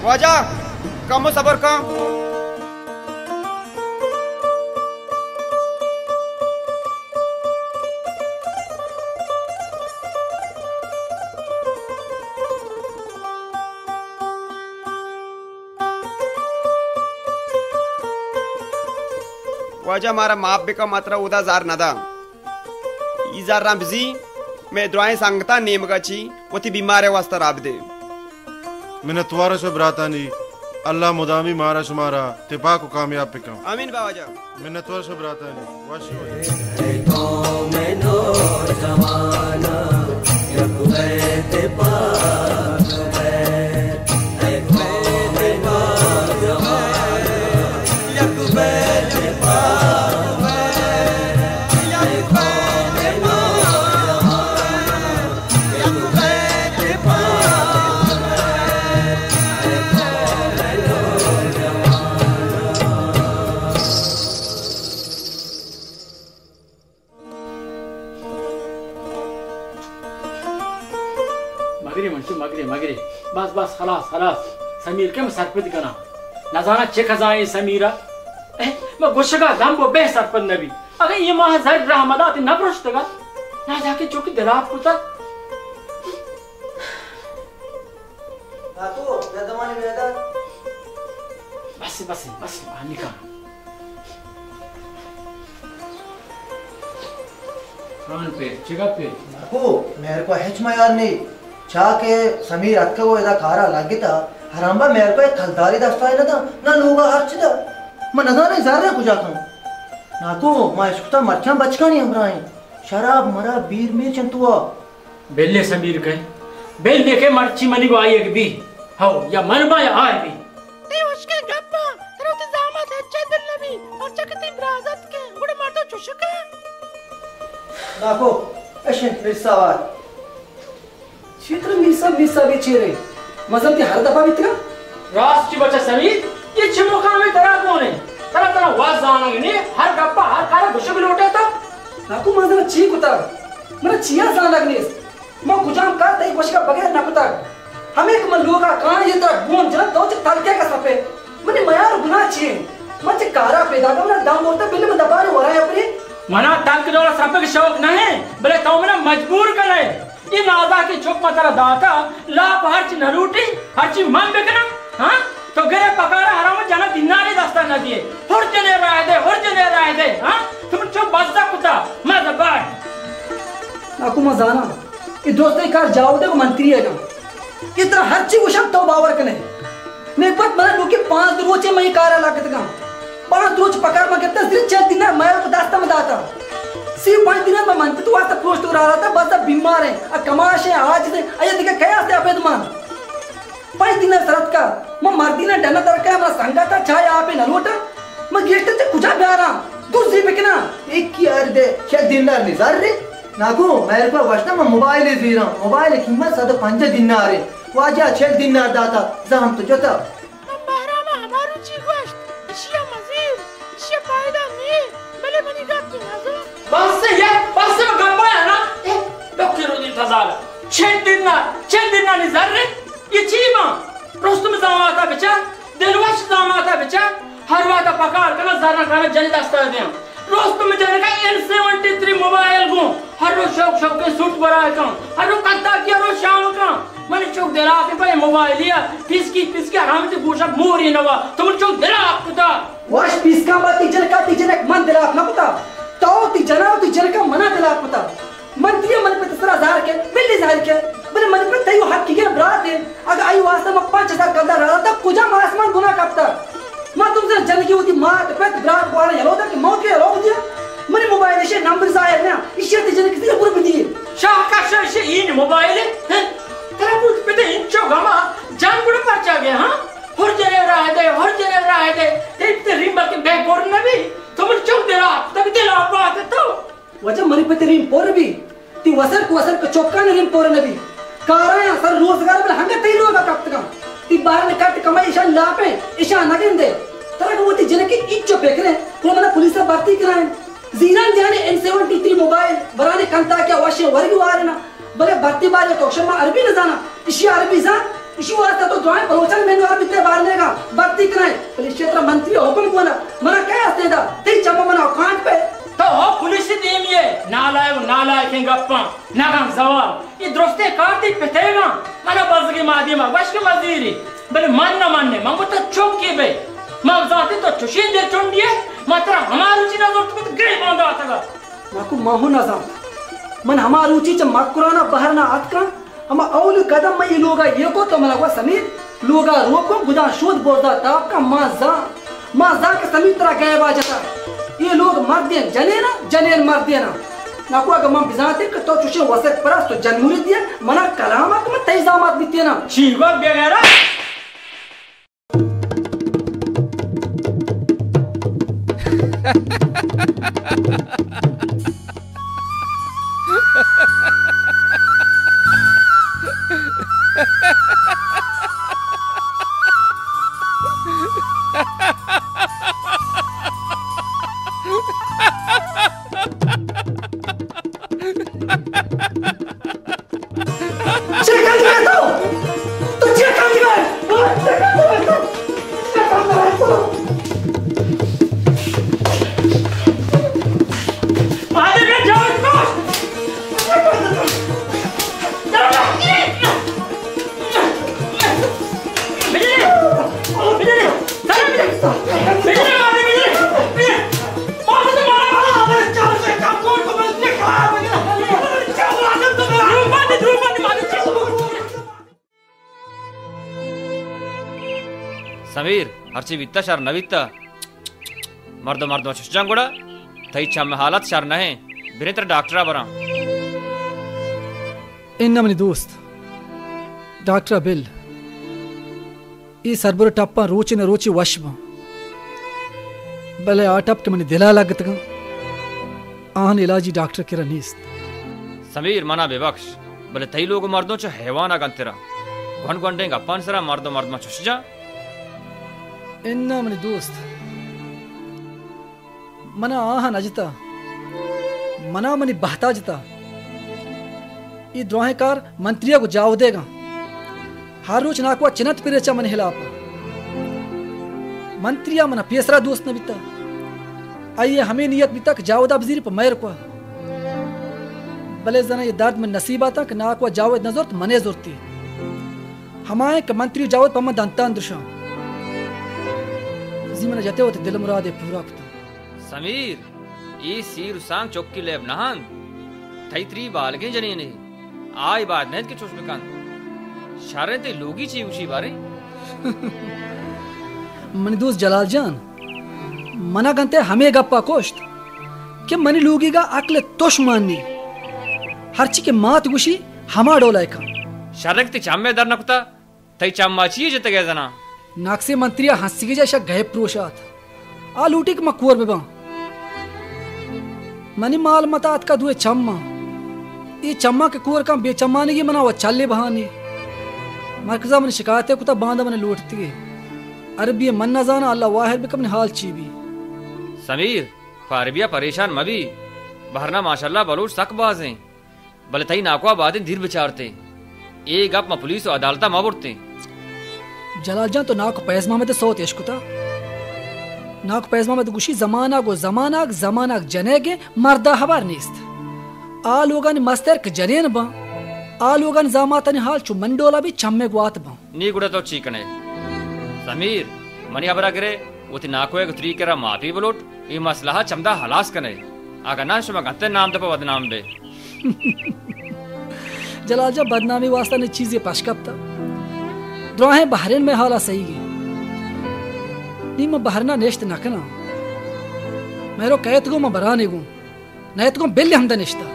वाजा कम सबर का वजह हमारा माप भी का मात्रा उदा जार नदा इजार रामजी मैं दुआएं संगता नेम गची वती बीमार है वास्ता राब दे मैंने तुम्हारा से ब्रातानी अल्लाह मुदामी मारा शुमारा तिपा को कामयाब पिका आमीन बावाजा मैंने तुम्हारा से ब्रातानी वाशी में नो जमाना यकुबे तिपा बस बस खलास खलास समीर के सरपद कना नजाना चेक खजाए समीरा ए मैं गुशगा दम वो बे सरपद नबी अगर ये माह जर रहमदात न प्रश्तगा ना जाके चौकी दराब पुता नातो वेदमानी वेदा बस बस बस निका कान पे चिगा पे नाको मेरे को हिचमा यार नहीं चाके समीर अक्का को इदा कारा लागिता हरांबा मेरे को एक खलदारी दस्ता है ना था ना लोगा हर्च दा मैं नज़र नहीं ज़ारे कुजा करूं नाको मैं इसको मरचा बचका नहीं हमराएं शराब मरा बीर में चंतुआ बेले समीर के बेले के मरची मनी को आई एक भी हो या मनबा या आए भी ते उसके गप्पा तेरे तो जामत है चंदन नबी और चकती बराजत के बड़े मर्द चुशका नाको ऐसे फिरसावार क्षेत्र मिसा मिसा बेचेरे मजल के हर दफा बितरा राष्ट्रीय बच्चा समीर ये छिमोका में तेरा कौन है तेरा तेरा वाज जानेंगे नहीं हर गप्पा हर कारा गुस्से में लौटे तो नाकू मजल ची कुता मने चिया जान लगने मैं कुजाम का तई वश का बगैर ना कुता हमें एक मल्लोगा कान ये तरह बोन जन तो च तलके का सपे मने मयार गुना ची मच कारा पैदा करना दाम होता बिल में दबार हो रहा है अपने मना तलक दोला सपे के शौक नहीं भले तो मने मजबूर करे ये नादा की चुप मतरा दाता लाप हर चीज नरूटी हर चीज मन बेकना हाँ तो गरे पकारा हराम जाना दिनारे दस्ता न दिए हर जने राय दे हर जने राय दे हाँ तुम चुप बस्ता कुत्ता मैं दबाड़ नाकू मजाना ये दोस्त कार जाओ दे को मंत्री है ना इतना हर चीज उशम तो बावर कने मैं पत मना लोग के पांच रोचे मैं कारा लागत का पांच रोज पकार में कितना दिन चार दिन मैं को दास्ता में दाता सिर्फ पांच दिन में मनते तो वास्ता पोस्ट कर रहा था बस अब बीमार है आ कमाश है आज से अये दिखे क्या आते आपे तुम पांच दिन सरत का मैं मर्दी ने डना तरका है मैं संगा था चाय आपे न लोटा मैं गेस्ट से कुछ प्यारा दूसरी पे किना एक की यार दे छह दिन ना निजार रे नाको मेरे को वास्ता मैं मोबाइल ले रहा मोबाइल की कीमत सादा पांच दिन ना रे वाजा छह दिन ना दाता जाम तो जता हमारा में हमारू ची गोश्त इशिया मजीद इशिया फायदा नहीं भले बनी गाती ना बस से ये बस से गप्पा है ना ए डॉक्टर उदिन फजाला छह दिन ना छह दिन ना निजार रे ये चीमा रोस्तम जामाता बेचा दिलवश जामाता बेचा हर वादा पकार करना जाना खाना जल्दी दस्ता दे रोस्तम जने का एन सेवेंटी थ्री मोबाइल को हर रोज शौक शौक के सूट बरा का हर रोज कत्ता किया रोज शाम का मैंने चौक देला के भाई मोबाइल लिया पिसकी पिसकी आराम से पूछा मोरी नवा तुम चौक देला आपका वाश पिसका मत इजन का इजन एक मन देला अपना पता तो ती जना ती जन का मना दिला पता मंत्री मन पे तसरा जार के बिल्ली जार के बने मन पे तयो हक की के बरात है अगर आई वास्ते में पांच हजार कदा रहा था कुजा आसमान गुना करता मैं तुमसे जन की होती मात पे बरात बोला यलो था कि मौत के रो दिया मने मोबाइल से नंबर जाए ना इसे ते जन किसी पूरा बिदी शाह का से इन मोबाइल है तेरा कुछ पे ते इंचो गमा जान गुड़ पर जा गया हां हर जगह रह दे हर जगह रह दे ते रिंबर के बैक बोर्ड न भी तुम चुप दे रहा तब दे रहा बात तो वजह मरी पे तेरी पोर भी ती वसर को वसर को चौका नहीं पोर न भी कारा सर रोजगार में हंगे ते लोग कब तक ती बाहर में कट कमाई ईशा लापे ईशा नगिन दे तरह को ती जने की इच्चो पेकरे तो मैंने पुलिस से भर्ती कराए जीरान जाने एन सेवेंटी थ्री मोबाइल बराने कंता क्या वाशे वर्ग वारना बले भर्ती बारे तो क्षमा अरबी न जाना इशी अरबी जा इशू आता तो द्वाए बलोचन में नोर बिते बारने का बत्ती करे पुलिस क्षेत्र मंत्री हुकुम कोना मना क्या आस्ते दा ते चम्मा मना कांट पे तो हो पुलिस टीम ये नालाय नालाय के गप्पा नागम सवाल ये दोस्ते काटी पेटेगा मना बजगी मादीमा वश्क मजीरी बले मन न मानने मंगो तो चौकी बे मां जाते तो चुशीन दे चुंडिए मात्र हमार रुचि ना जोत को ग्रे बांधा आतगा नाकु माहू ना जा मन हमार रुचि च मकुराना बहरना आतका हम औल कदम में ये लोगा ये को तो मला को समीर लोगा रोको गुदा शोध बोलदा ताप का मां जा मां जा के समीर तरह गए बाजता ये लोग मर दे जने ना जने मर दे ना ना को अगर हम बिजाते कि तो चुशे वसक परस तो जनमुरी दिया मना कलामा के में तैजामात बिते ना चीगो बेगेरा समीर हर्ची वित्ता शार नवित्ता मर्दो मर्दो चुष्जांग गुड़ा थई छम हालत शार नहे बिनेत्र डॉक्टरा बरा इन्ना मनी दोस्त डॉक्टर बिल ई सरबर टप्पा रोची न रोची वशम भले आ टप के मनी दिला लगत गा आन इलाजी डॉक्टर के रनीस्त समीर मना बेबख्श भले थई लोग मर्दों च हैवाना गंतेरा घन घंटे गप्पान सरा मर्दो मर्दमा चुष्जा इन्ना मनी दोस्त मना आहा नजता मना मनी बहता जता ये द्रोहकार मंत्रिया को जाव देगा हर रोज नाकुआ चिनत पिरेचा मन हिलाप मंत्रिया मना पेसरा दोस्त न बिता आइए हमें नियत बिता कि जावदा वजीर पर मैर को भले जना ये दर्द में नसीब आता कि नाकुआ जावद नजर तो मने जोरती हमारे के मंत्री जावद पम दंतान दृश्य जीवन जाते होते दिल मुरादे पूरा कुता समीर ये सीर सांग चौकी लेब नहान थई त्री बाल के जने ने आय बात नेत के चोश बेकान शारे ते लोगी ची उसी बारे मनी दोस्त जलाल जान मना गंते हमें गप्पा कोष्ट कि मनी लोगी का अकल तोश माननी हर ची के मात गुशी हमा डोलाय का शारक ते चाम्मे दर नकुता थई चाम्मा ची जते गए जना नाक्से मंत्रिया हंसी के जैसा गए प्रोशात आ लूटी के मकुवर बेबा मनी माल मतात का दुए चम्मा ये चम्मा के कुवर का बेचम्माने की मना वो चाले बहाने मरकजा मन शिकायतें कुता बांधा मन लूटती है अरबी मन न जाना अल्लाह वाहिद भी कमने हाल चीबी समीर फारबिया परेशान मबी बहरना माशाल्लाह बलूच सक बाज हैं भले थई नाकुआ बातें धीर विचारते एक आप पुलिस और अदालता मा बुरते जलाल जान तो नाक पैजमा में तो सौ तेश कुता नाक पैजमा में तो गुशी जमाना गो जमाना जमाना जनेगे मर्दा हबार नीस्त आ लोगन मस्तर के जनेन बा आ लोगन जामातन हाल चु मंडोला भी चम्मे गुआत बा नी गुड़ा तो चीकने समीर मनी हबरा करे उति नाको एक त्री करा माफी बलोट ये मसला चमदा हलास कने अगर ना शुमा गंते नाम दे बदनाम बे जलाल जा बदनामी वास्ता ने चीजें पशकपता द्रोहे बहरेन में हाला सही गी नी मैं बहरना नेश्त नकना मेरो कहत गो मैं बराने गो नयत को बिल्ले हमदा निश्ता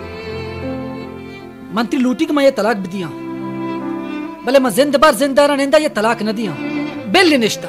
मंत्री लूटी के मैं ये तलाक भी दिया भले मैं जिंद बार जिंदारा निंदा ये तलाक न दिया बिल्ले निश्ता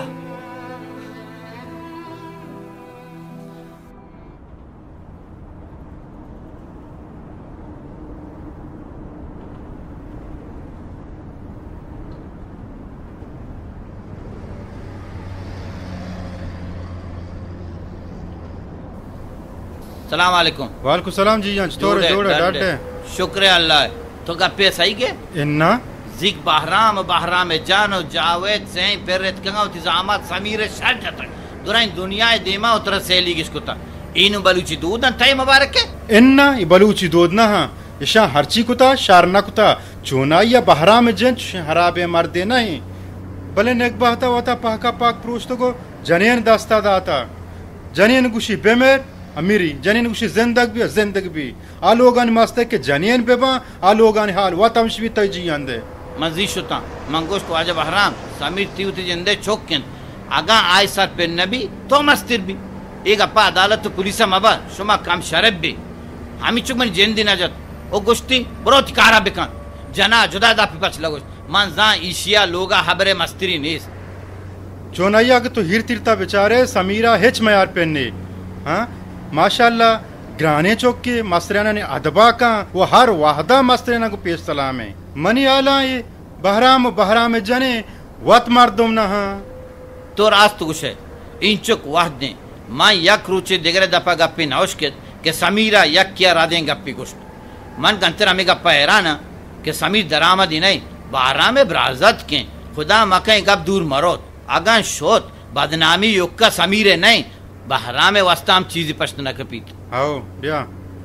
सलाम वालेकुम। वालेकुम सलाम जी जान तोरे जोड़े डाटे शुक्र अल्लाह तो गप्पे सही के इन्ना जिक बहराम बहराम जानो जावेद से पेरेत कंगा उतिजामत समीर शर्ट तक दुराई दुनिया देमा उतर सेली किसकुता इन बलूची दूध तय मुबारक के इन्ना ई बलूची दूध ना हां इशा हरची कुता शारना कुता चोना या बहराम जन हराबे मर्दे नहीं भले नेक बहता होता पाका पाक प्रोस्तो को जनेन दस्ता दाता जनेन गुशी बेमेर अमीरी जनेन गुशी जिंदग भी जिंदग भी आ लोगन मस्ते के जनेन बेबा आ लोगन हाल वा तमशवी तजी अंदे मजी शुता मंगोश को आज बहराम समीर तीउति जिंदे चोकन आगा आय सर पे नबी तो मस्तिर भी एक अपा अदालत तो पुलिस मबा शुमा काम शरब भी हामी चुक मन जेंदी नजत ओ गोष्टी बरोत कारा बेकान जना जुदा दा पिपच लगोस मन जा ईशिया लोगा हबरे मस्तिरी नीस चोनैया के तो हिर तिरता बेचारे समीरा हेच मयार पेन्ने हाँ माशाल्लाह ग्राने चौक के मस्तराना ने अदबा का वो हर वाहदा मस्तराना को पेश सलाम है मनी आला ये बहराम बहराम जने वत मर्दुम ना हाँ तो रास्त कुछ है इन चुक वाहद ने मां यक रुचि दिगरे दफा गप्पी नौश के के समीरा यक किया राधे गप्पी गुश्त मन गंतर हमें गप्पा हैराना के समीर दरामद ही नहीं बहराम ब्राजत के खुदा मकई गप दूर मरोत अगन शोत बदनामी युक्का समीरे नहीं बहराम वस्ताम चीज पश्त न कपीत आओ बिया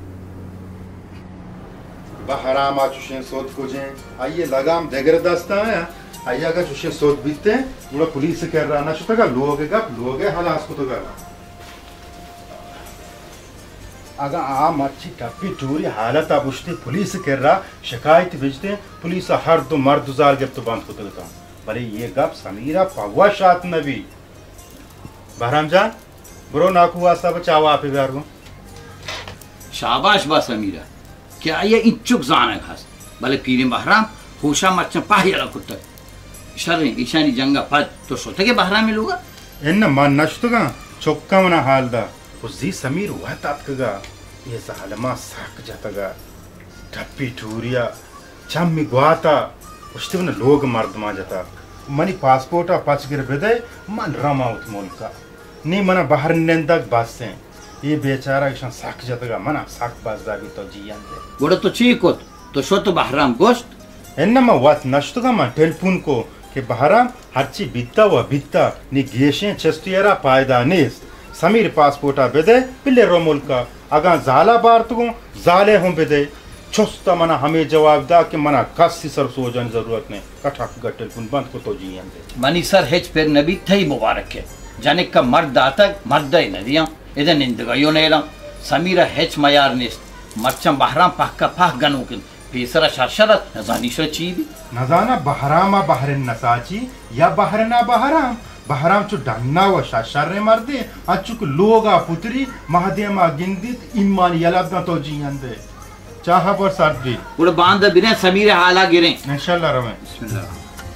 बहराम आ चुशें सोत को जे आइए लगाम देगर दस्ता है आइए अगर चुशें सोत बीतते थोड़ा पुलिस कर रहा ना शुतगा लोगे गप लोगे हलास को तो कर अगर आ मच्छी टप्पी टूरी हालत अब उठते पुलिस कर रहा शिकायत भेजते पुलिस हर दो मर्द जार जब तो बंद होते रहता भले ये गप समीरा पवा शात नबी बहराम जान ब्रो नाकू वास्ता बचाओ आप ही को शाबाश बा समीरा क्या ये इच्छुक जाना खास भले पीरे बहराम होशा मच्छा पाहिया कुत्ता शर ईशानी जंगा पद तो सोते के बहराम में लोगा इन मन नष्टगा चौका मना हाल दा उसी समीर वह तात्कगा ये सालमा साक जातगा टप्पी टूरिया चम्मी ग्वाता उसते उन लोग मर्द मा जाता मनी पासपोर्ट आ पच गिर बेदे मन रमा उत मुल्का नी मना बाहर नेंदक बासे ये बेचारा इशन साक जातगा मना साक बाजदा भी तो जियान दे वड़ा तो चीकोत तो शो तो बहराम गोश्त इन्नमा वत नष्टगा मा टेलीफोन को के बहराम हरची बित्ता व बित्ता नी गेशे चस्तियरा पायदा नेस समीर पासपोर्ट आ बेदे पिल्ले रोमुल का अगा जाला बार तो जाले हों बेदे छुस्ता मना हमें जवाब दा कि मना कस्सी सर सोजन जरूरत ने कठक गट्टे पुन बंद को तो जियन दे मनी सर हेच पेर नबी थई मुबारक है जाने का मर्द आता मर्द ही नदियां इधर निंदगायो नेला समीरा हेच मयार निस्त मर्चम बहराम पक्का पक गनुकिन पेसरा शरशरत नजानी शो चीबी नजाना बहरामा बहरन नसाची या बहरना बहराम बहराम चु डन्ना व शर्रे मर्दे अचुक लोगा पुत्री महादेमा गिंदित ईमान यलबना तो जियंदे चाहा पर सर्दी उड़ बांध बिने समीरे हाला गिरे इंशाल्लाह रमे बिस्मिल्लाह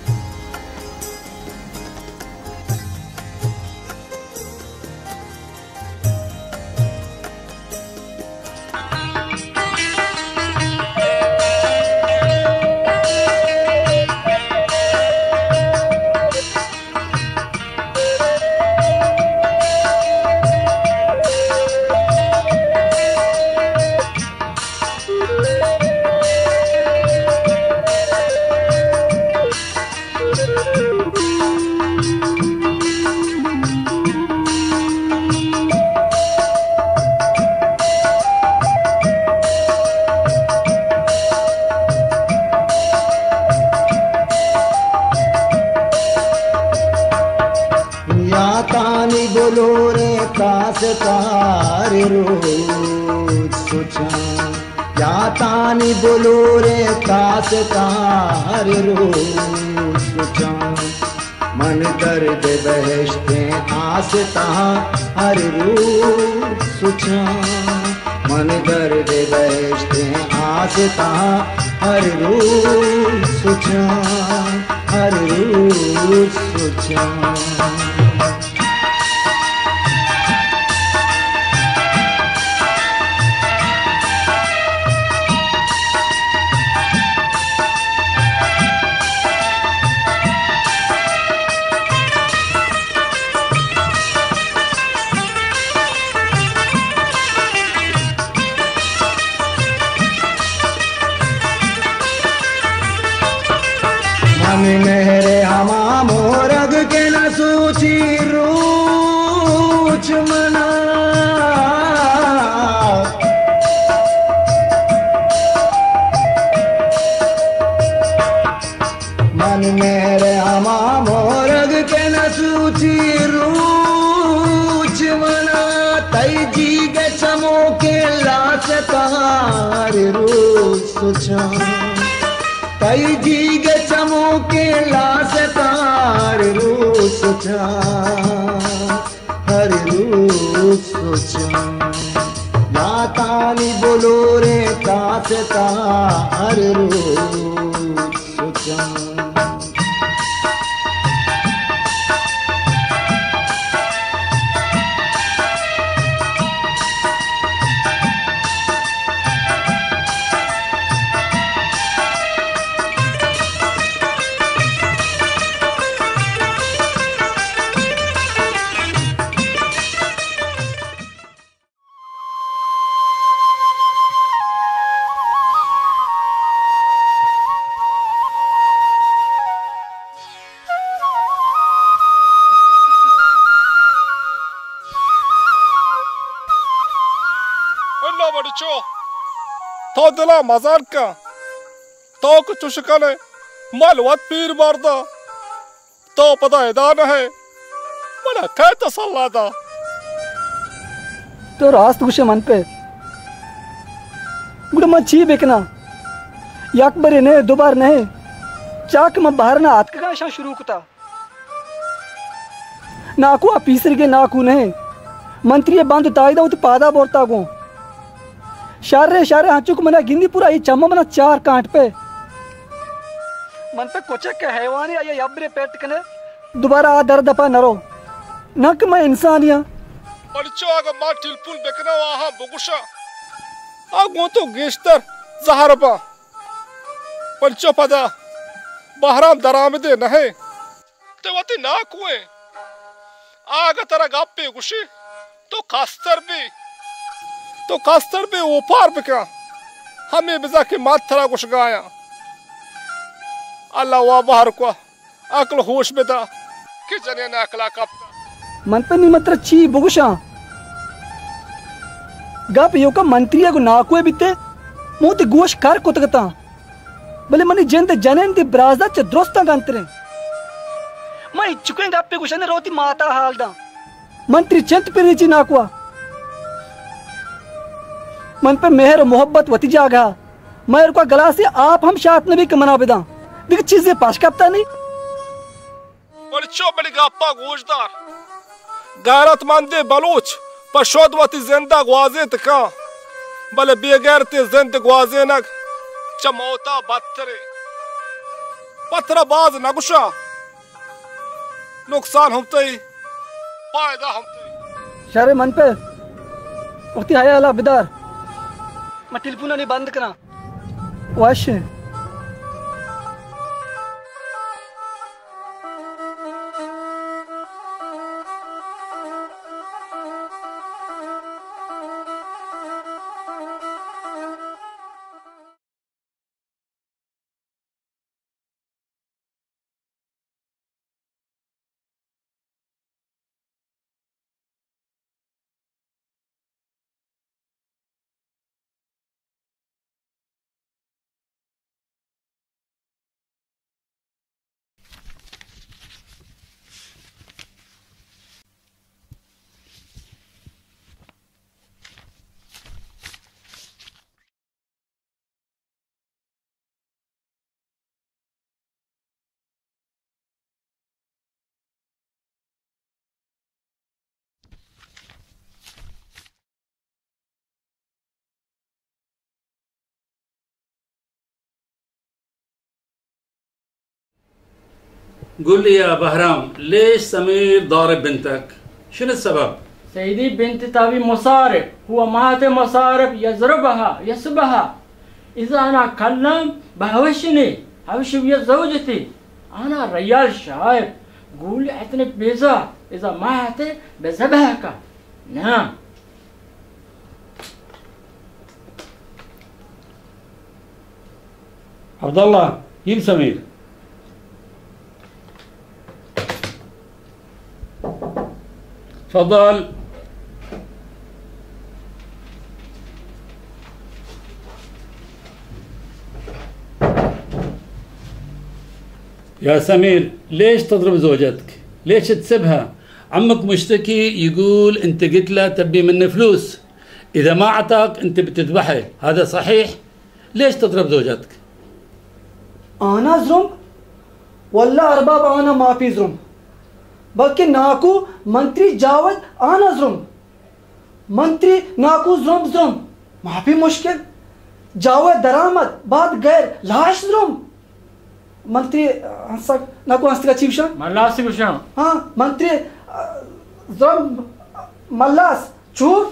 कार रोचा मन दर्द बहशते आसता हर रोज सुचा मन दर्द बहशते आसता हर रोज सुचा हर रोज सुचा मन मेरे हमा मोरग के न सूची रूच मना मन मेरे हमा मोरग के न सूची रूच मना तई जी के चमो के लाच तार रूच सुचा तई जी के चमो के लाच तार रूच सुचा हर रूच सुचा लातानी बोलो रे ताच तार रूच सुचा तो दिला मजार का तो कुछ चुशकले मालवत पीर मारदा तो पता हैदान है बड़ा कै तसल्ला दा तो रास्त गुशे मन पे गुड़ म ची बेकना याक बरे ने दोबार ने चाक म बाहर ना हाथ का शा शुरू कुता नाकू आ पीसरगे नाकू ने मंत्री बंद ताईदा उत पादा बोरता गो शारे शारे हाचुक मना गिंदी पूरा ये चम्मा मना चार कांट पे मन पे कोचे के हैवान या ये यबरे पेट कने दोबारा आ दर्द पा नरो नक मैं इंसानिया परिचो आगा मा टिलपुल बेकना वाहा बुगुशा आगो तो गेस्टर जहरबा परिचो पदा बहराम दरामदे नहे ते वती ना कुए आगा तरा गापे गुशी तो कास्तर भी तो कास्तर पे ऊपर बिका हमें बिजा के मात थरा कुछ गाया अल्लाह वा बाहर को अकल होश बेदा कि जने ना अकला कप मन पे नहीं मत्र ची बुगुशा गप यो का मंत्री को नाकुए बिते मोते गोश कर कुतगता भले मनी जंत जनन दी ब्राजा च द्रोस्ता गंतरे मैं चुके गप पे गुशने रोती माता हाल दा मंत्री चंत पे रीची नाकुआ मन पे मेहर मोहब्बत वती जागा मेहर को गला से आप हम शात नबी के मना बिदा दिख चीजें पास करता नहीं परिचो बड़ी गापा गोजदार गैरतमंद बलूच पशोदवती जिंदा ग्वाजे तका भले बेगैरते जिंद ग्वाजे नग चमौता बत्तरे पत्थर बाज नगुशा नुकसान हमते फायदा हमते शारे मन पे उठती है अला बिदार मैं टेलीफोन नहीं बंद करा वाश قل لي يا بهرام ليش سمير ضارب بنتك؟ شنو السبب؟ سيدي بنتي تبي مصارف، هو ما في مصارف يضربها يسبها. إذا أنا أكلم بهوشني، هوش ويا زوجتي. أنا رجال شايب، قول لي أعطني بيزا، إذا ما أعطي بذبحك. نعم. عبد الله جيب سمير. تفضل. يا سمير ليش تضرب زوجتك؟ ليش تسبها؟ عمك مشتكي يقول انت قلت له تبي منه فلوس، اذا ما اعطاك انت بتذبحه، هذا صحيح؟ ليش تضرب زوجتك؟ انا زرم والله ارباب انا ما في زرم، बल्कि नाकू मंत्री जावद आना जुर्म मंत्री नाकू जुर्म जुर्म माफी मुश्किल जावद दरामद बाद गैर लाश जुर्म मंत्री हंसक नाकू हंसक चीवशा मल्लास चीवशा हाँ मंत्री जुर्म मल्लास चूफ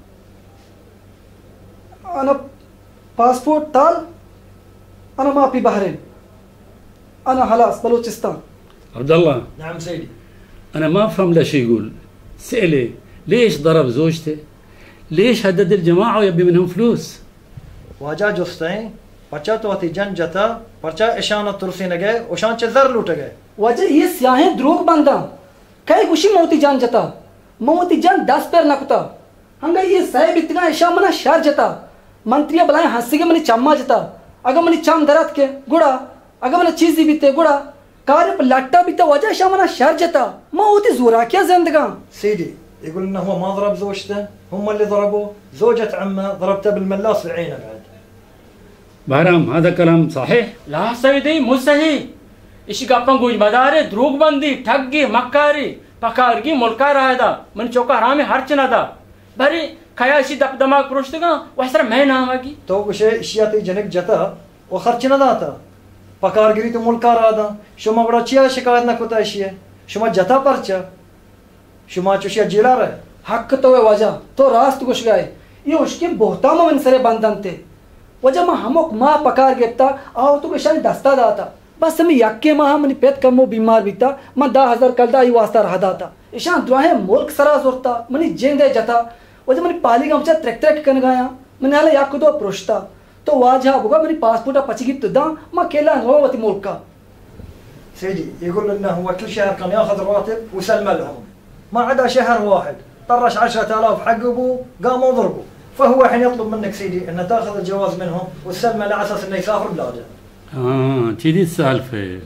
अना पासपोर्ट ताल अना माफी बहरीन अना हलास बलूचिस्तान عبد الله. نعم سيدي. أنا ما أفهم ليش يقول. سأله ليش ضرب زوجته؟ ليش هدد الجماعة ويبي منهم فلوس؟ वाजा जुस्तें पर्चा तो अति जन जता पर्चा ईशान तुरसी न गए उशान चेज़र लूट गए वजह ये स्याहें द्रोग बंदा कई गुशी मोती जान जता मोती जान दस पैर नकुता हंगा ये साहिब इतना ईशा मना शर जता मंत्रिया बलाएं हंसी के मनी चम्मा जता अगर मनी चम दरत के गुड़ा अगर मना चीज़ दी बीते गुड़ा कार्य पर लट्टा बीता वजह ईशा मना शर जता मोती जोरा क्या जिंदगा سيدي يقول انه هو ما ضرب زوجته هم اللي ضربوه زوجة عمه ضربته بالملاص في عينه بعد بهرام هذا كلام صحيح؟ لا سيدي مو صحيح इसी का अपन गुज बदारे द्रोगबंदी ठगी मक्कारी पकारगी मुल्का रायदा मन चौका हराम हर चना दा भरी खयाशी दप दमाग पुरुषगा वसर मैं नाम आगी तो उसे इशियाती जनक जता वो खर्च न दाता पकारगिरी तो मुल्का रादा शुमा बड़ा चिया शिकायत न कुता इशिये शुमा जता परचा शुमा चुशिया जिला रहे हक तो वे वजह तो रास्त कुछ गए ये उसके बहुता मन सरे बंधन थे वजह मां हमक मां पकार गेता आओ तो किशन दस्ता दाता बस मैं यक्के माह मनी पेट कमो बीमार बीता मैं दा हजार कलदा ही वास्ता रहा दाता ईशान द्वाहे मुल्क सरा जोरता मनी जेंदे जता वजह मनी पाली गमचा ट्रैक ट्रैक कन गया मने हला याक दो प्रोष्टा तो वाजा बुगा मनी पासपोर्ट पचगी तुदा मैं केला रोवती मुल्क का سيدي يقول انه هو كل شهر كان ياخذ راتب وسلم لهم ما عدا شهر واحد طرش عشرة آلاف حق ابوه قاموا ضربوا فهو الحين يطلب منك سيدي انه تاخذ الجواز منهم وتسلمه على اساس انه يسافر بلاده. اه كذي السالفه.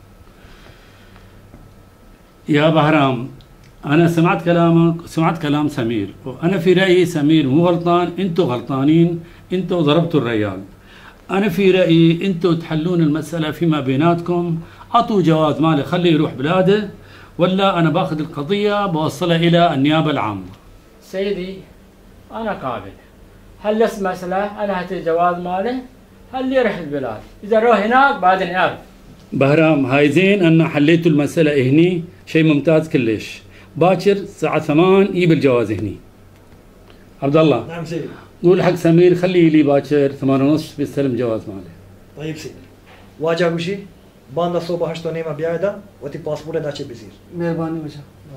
يا بهرام انا سمعت كلامك سمعت كلام سمير وانا في رايي سمير مو غلطان انتم غلطانين انتم ضربتوا الريال. انا في رايي انتم تحلون المساله فيما بيناتكم اعطوا جواز مالي خليه يروح بلاده ولا انا باخذ القضيه بوصلها الى النيابه العامه. سيدي انا قابل هل اسمع مساله انا هاتي جواز مالي هل يروح البلاد اذا روح هناك بعدين يعرف. بهرام هاي زين ان حليتوا المساله هني شيء ممتاز كلش. باكر الساعه ثمان يجيب الجواز هني. عبد الله. نعم سيدي. قول حق سمير خليه لي باكر ثمان ونص بيستلم جواز مالي. طيب سيدي. واجه وشي باند صوبه هشتو نيمه بيعده وتي باسبور داشي بيصير. مهرباني وجه.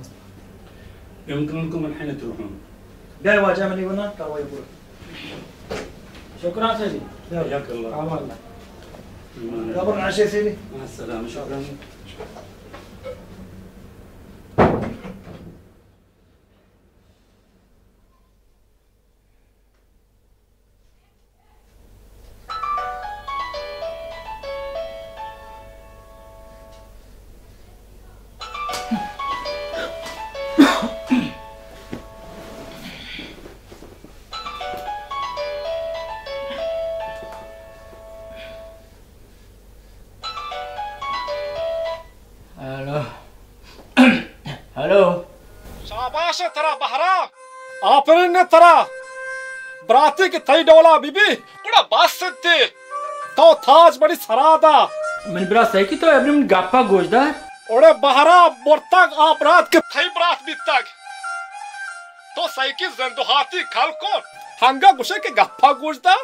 يمكنكم الحين تروحون. جاي واجه مني قلنا كاوي يقول. شكرا سيدي. حياك الله. عمال الله. قبل عشاء سيدي. مع السلامه شكرا. शाबाश तरा बहराम आफरीन ने तरा बराती की थई डोला बीबी बड़ा बात सकते तो थाज बड़ी सरादा मन बरा सही की तो अब्रम गापा गोजदार ओरे बहरा बोरतक आप रात के थई बरात बीतक तो सही की जंदुहाती खल को हंगा गुशे के गप्पा गोजदार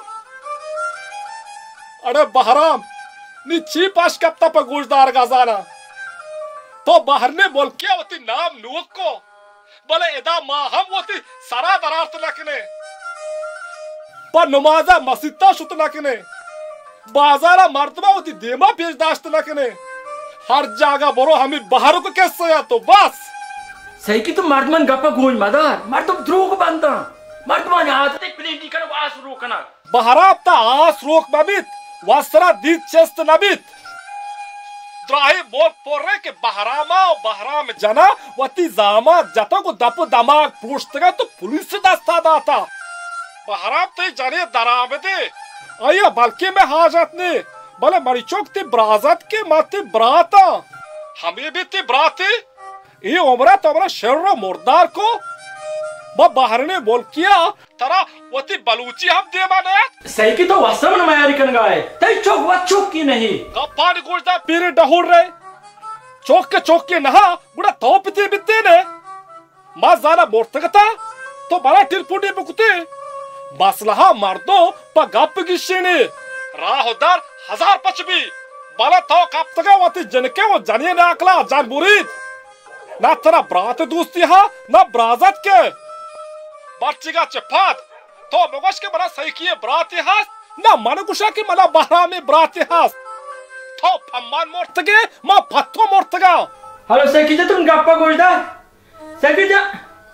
अरे बहराम नी ची पास कप्ता पर गोजदार गाजाना तो बाहर ने बोल क्या होती नाम नुक को बोले इदा माँ हम होती सारा दरार्थ लकने पर नमाजा मस्जिदा शुत लकने बाजारा मर्तबा होती देमा पेश दाश्त लकने हर जगह बोरो हमें बाहर को कैसे या तो बस सही की तो मर्दमन गप्पा गोई मदार मर्द तो द्रोग बनता मर्दमान आदत एक प्लेन दिखना वास रोकना बहराब ता आस रोक मबित वासरा दीत चेस्त नबित द्राही बोल पोर्रे के बहरामा और बहराम जना वती जामा जता को दप दमाग पूछतगा तो पुलिस से दस्ता दाता बहराब ते जाने दरावे दे आया बल्कि में हाजत ने भले मरी चौक ते ब्राजत के माते ब्राता हमें भी ते ब्राते ये उम्रा तमरा शर्र मुर्दार को वो बाहर ने बोल किया तरा वती बलूची हम दे माने सही की तो वास्तव में अमेरिकन गाय तई चौक वा चौक की नहीं कप्पा ने गुजदा पीरे डहुर रहे चौक के चौक के नहा गुड़ा तो पिते बिते ने मां जाना मोर्तगता तो बड़ा टिलपुडी बुकते मसलहा मर्दो पा गप गिशेने राहोदार हजार पचबी बाला तो कप तगा वती जनके वो जनिए ना अकला जान मुरीद ना तेरा ब्रात दोस्ती हा ना ब्राजत के बच्चीगा चपात तो मगश के बड़ा सही किए ब्रात हास ना मन गुशा के मला बहरा में ब्रात हास तो फम्मान मोर्तगे मा फत्तो मोर्तगा हेलो सही की तुम गप्पा गोजदा सही जा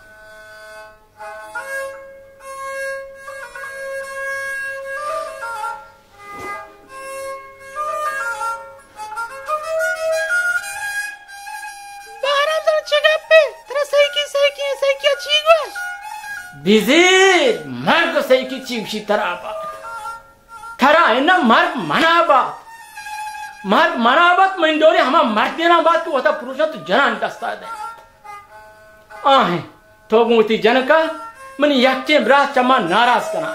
बिजी मर्द सही की चीवशी तरा बात थरा है ना मर्द मना बात मर्द मना बात मंडोरे हमा मर्द ना बात को होता पुरुष तो जनान दस्ता दे आहे तो गुती जनका मनी यक्के ब्रा चमा नाराज कना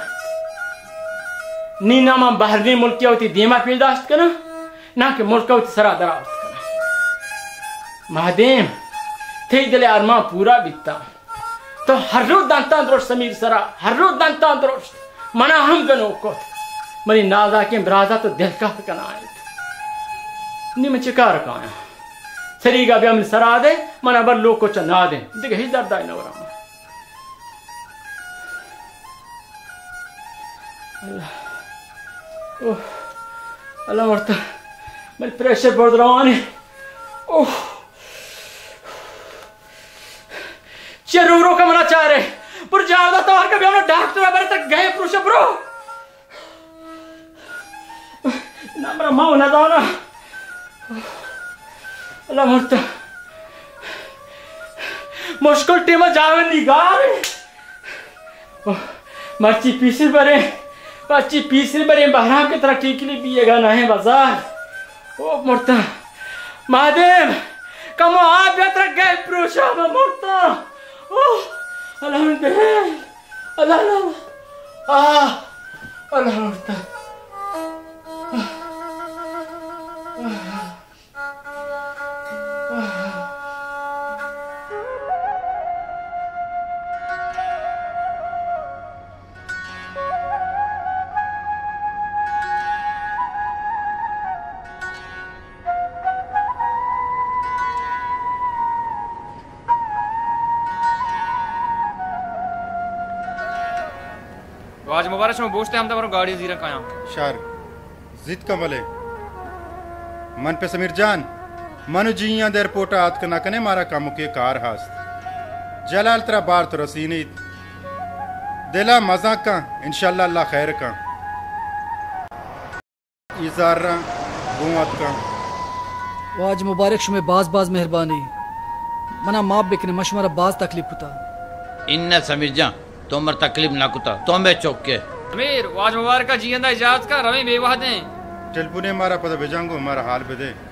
नीना मा बहरनी मुल्किया होती दीमा पिलदाश्त कना ना के मुल्का होती सरा दरावत कना महादेव थे दिले अरमा पूरा बिता तो हर रोज दांता द्रोश समीर सरा हर रोज दांता द्रोश मना हम गनो को मनी नाजा के ब्राजा तो दिल का कना आए निम चिकार का सरीगा भी हम सरा दे मना बर लोग को चना दे देख ही दर्द आई नवरा अल्लाह ओह अल्लाह मरता मेरे प्रेशर बढ़ रहा है ओह चरूरो का मना चाह रहे पर जावदा तो और कभी हमने डॉक्टर बारे तक गए पुरुष ब्रो ना मेरा माँ ना जाओ ना अल्लाह मरता मुश्किल टीम जावे निगार मर्ची पीसी बरे मर्ची पीसी बरे बहराम की तरह की लिए पिएगा ना है बाजार ओ मरता महादेव कमो आप यात्रा गए पुरुष मरता अल्लाह अल्लाह अल्लाह आह अल्लाह मरता आज मुबारक में बोझते हम तो गाड़ी जीरा काया शार जिद कमले मन पे समीर जान मनु जिया देर पोटा आत कना कने मारा कामु के कार हास जलाल तरा बार तो रसीनी दिला मजा का इंशाल्लाह अल्लाह खैर का इजारा गुमत का वाज मुबारक शुमे बाज बाज मेहरबानी मना माप बेकने मशवरा बाज तकलीफ होता इन्ना समीर जान तोमर तकलीफ ना कुता तोमे चौके अमीर वाज मुबारक का जियंदा इजाजत का रवि बेवाह दे टेलपुने मारा पता भेजांगो हमारा हाल पे दे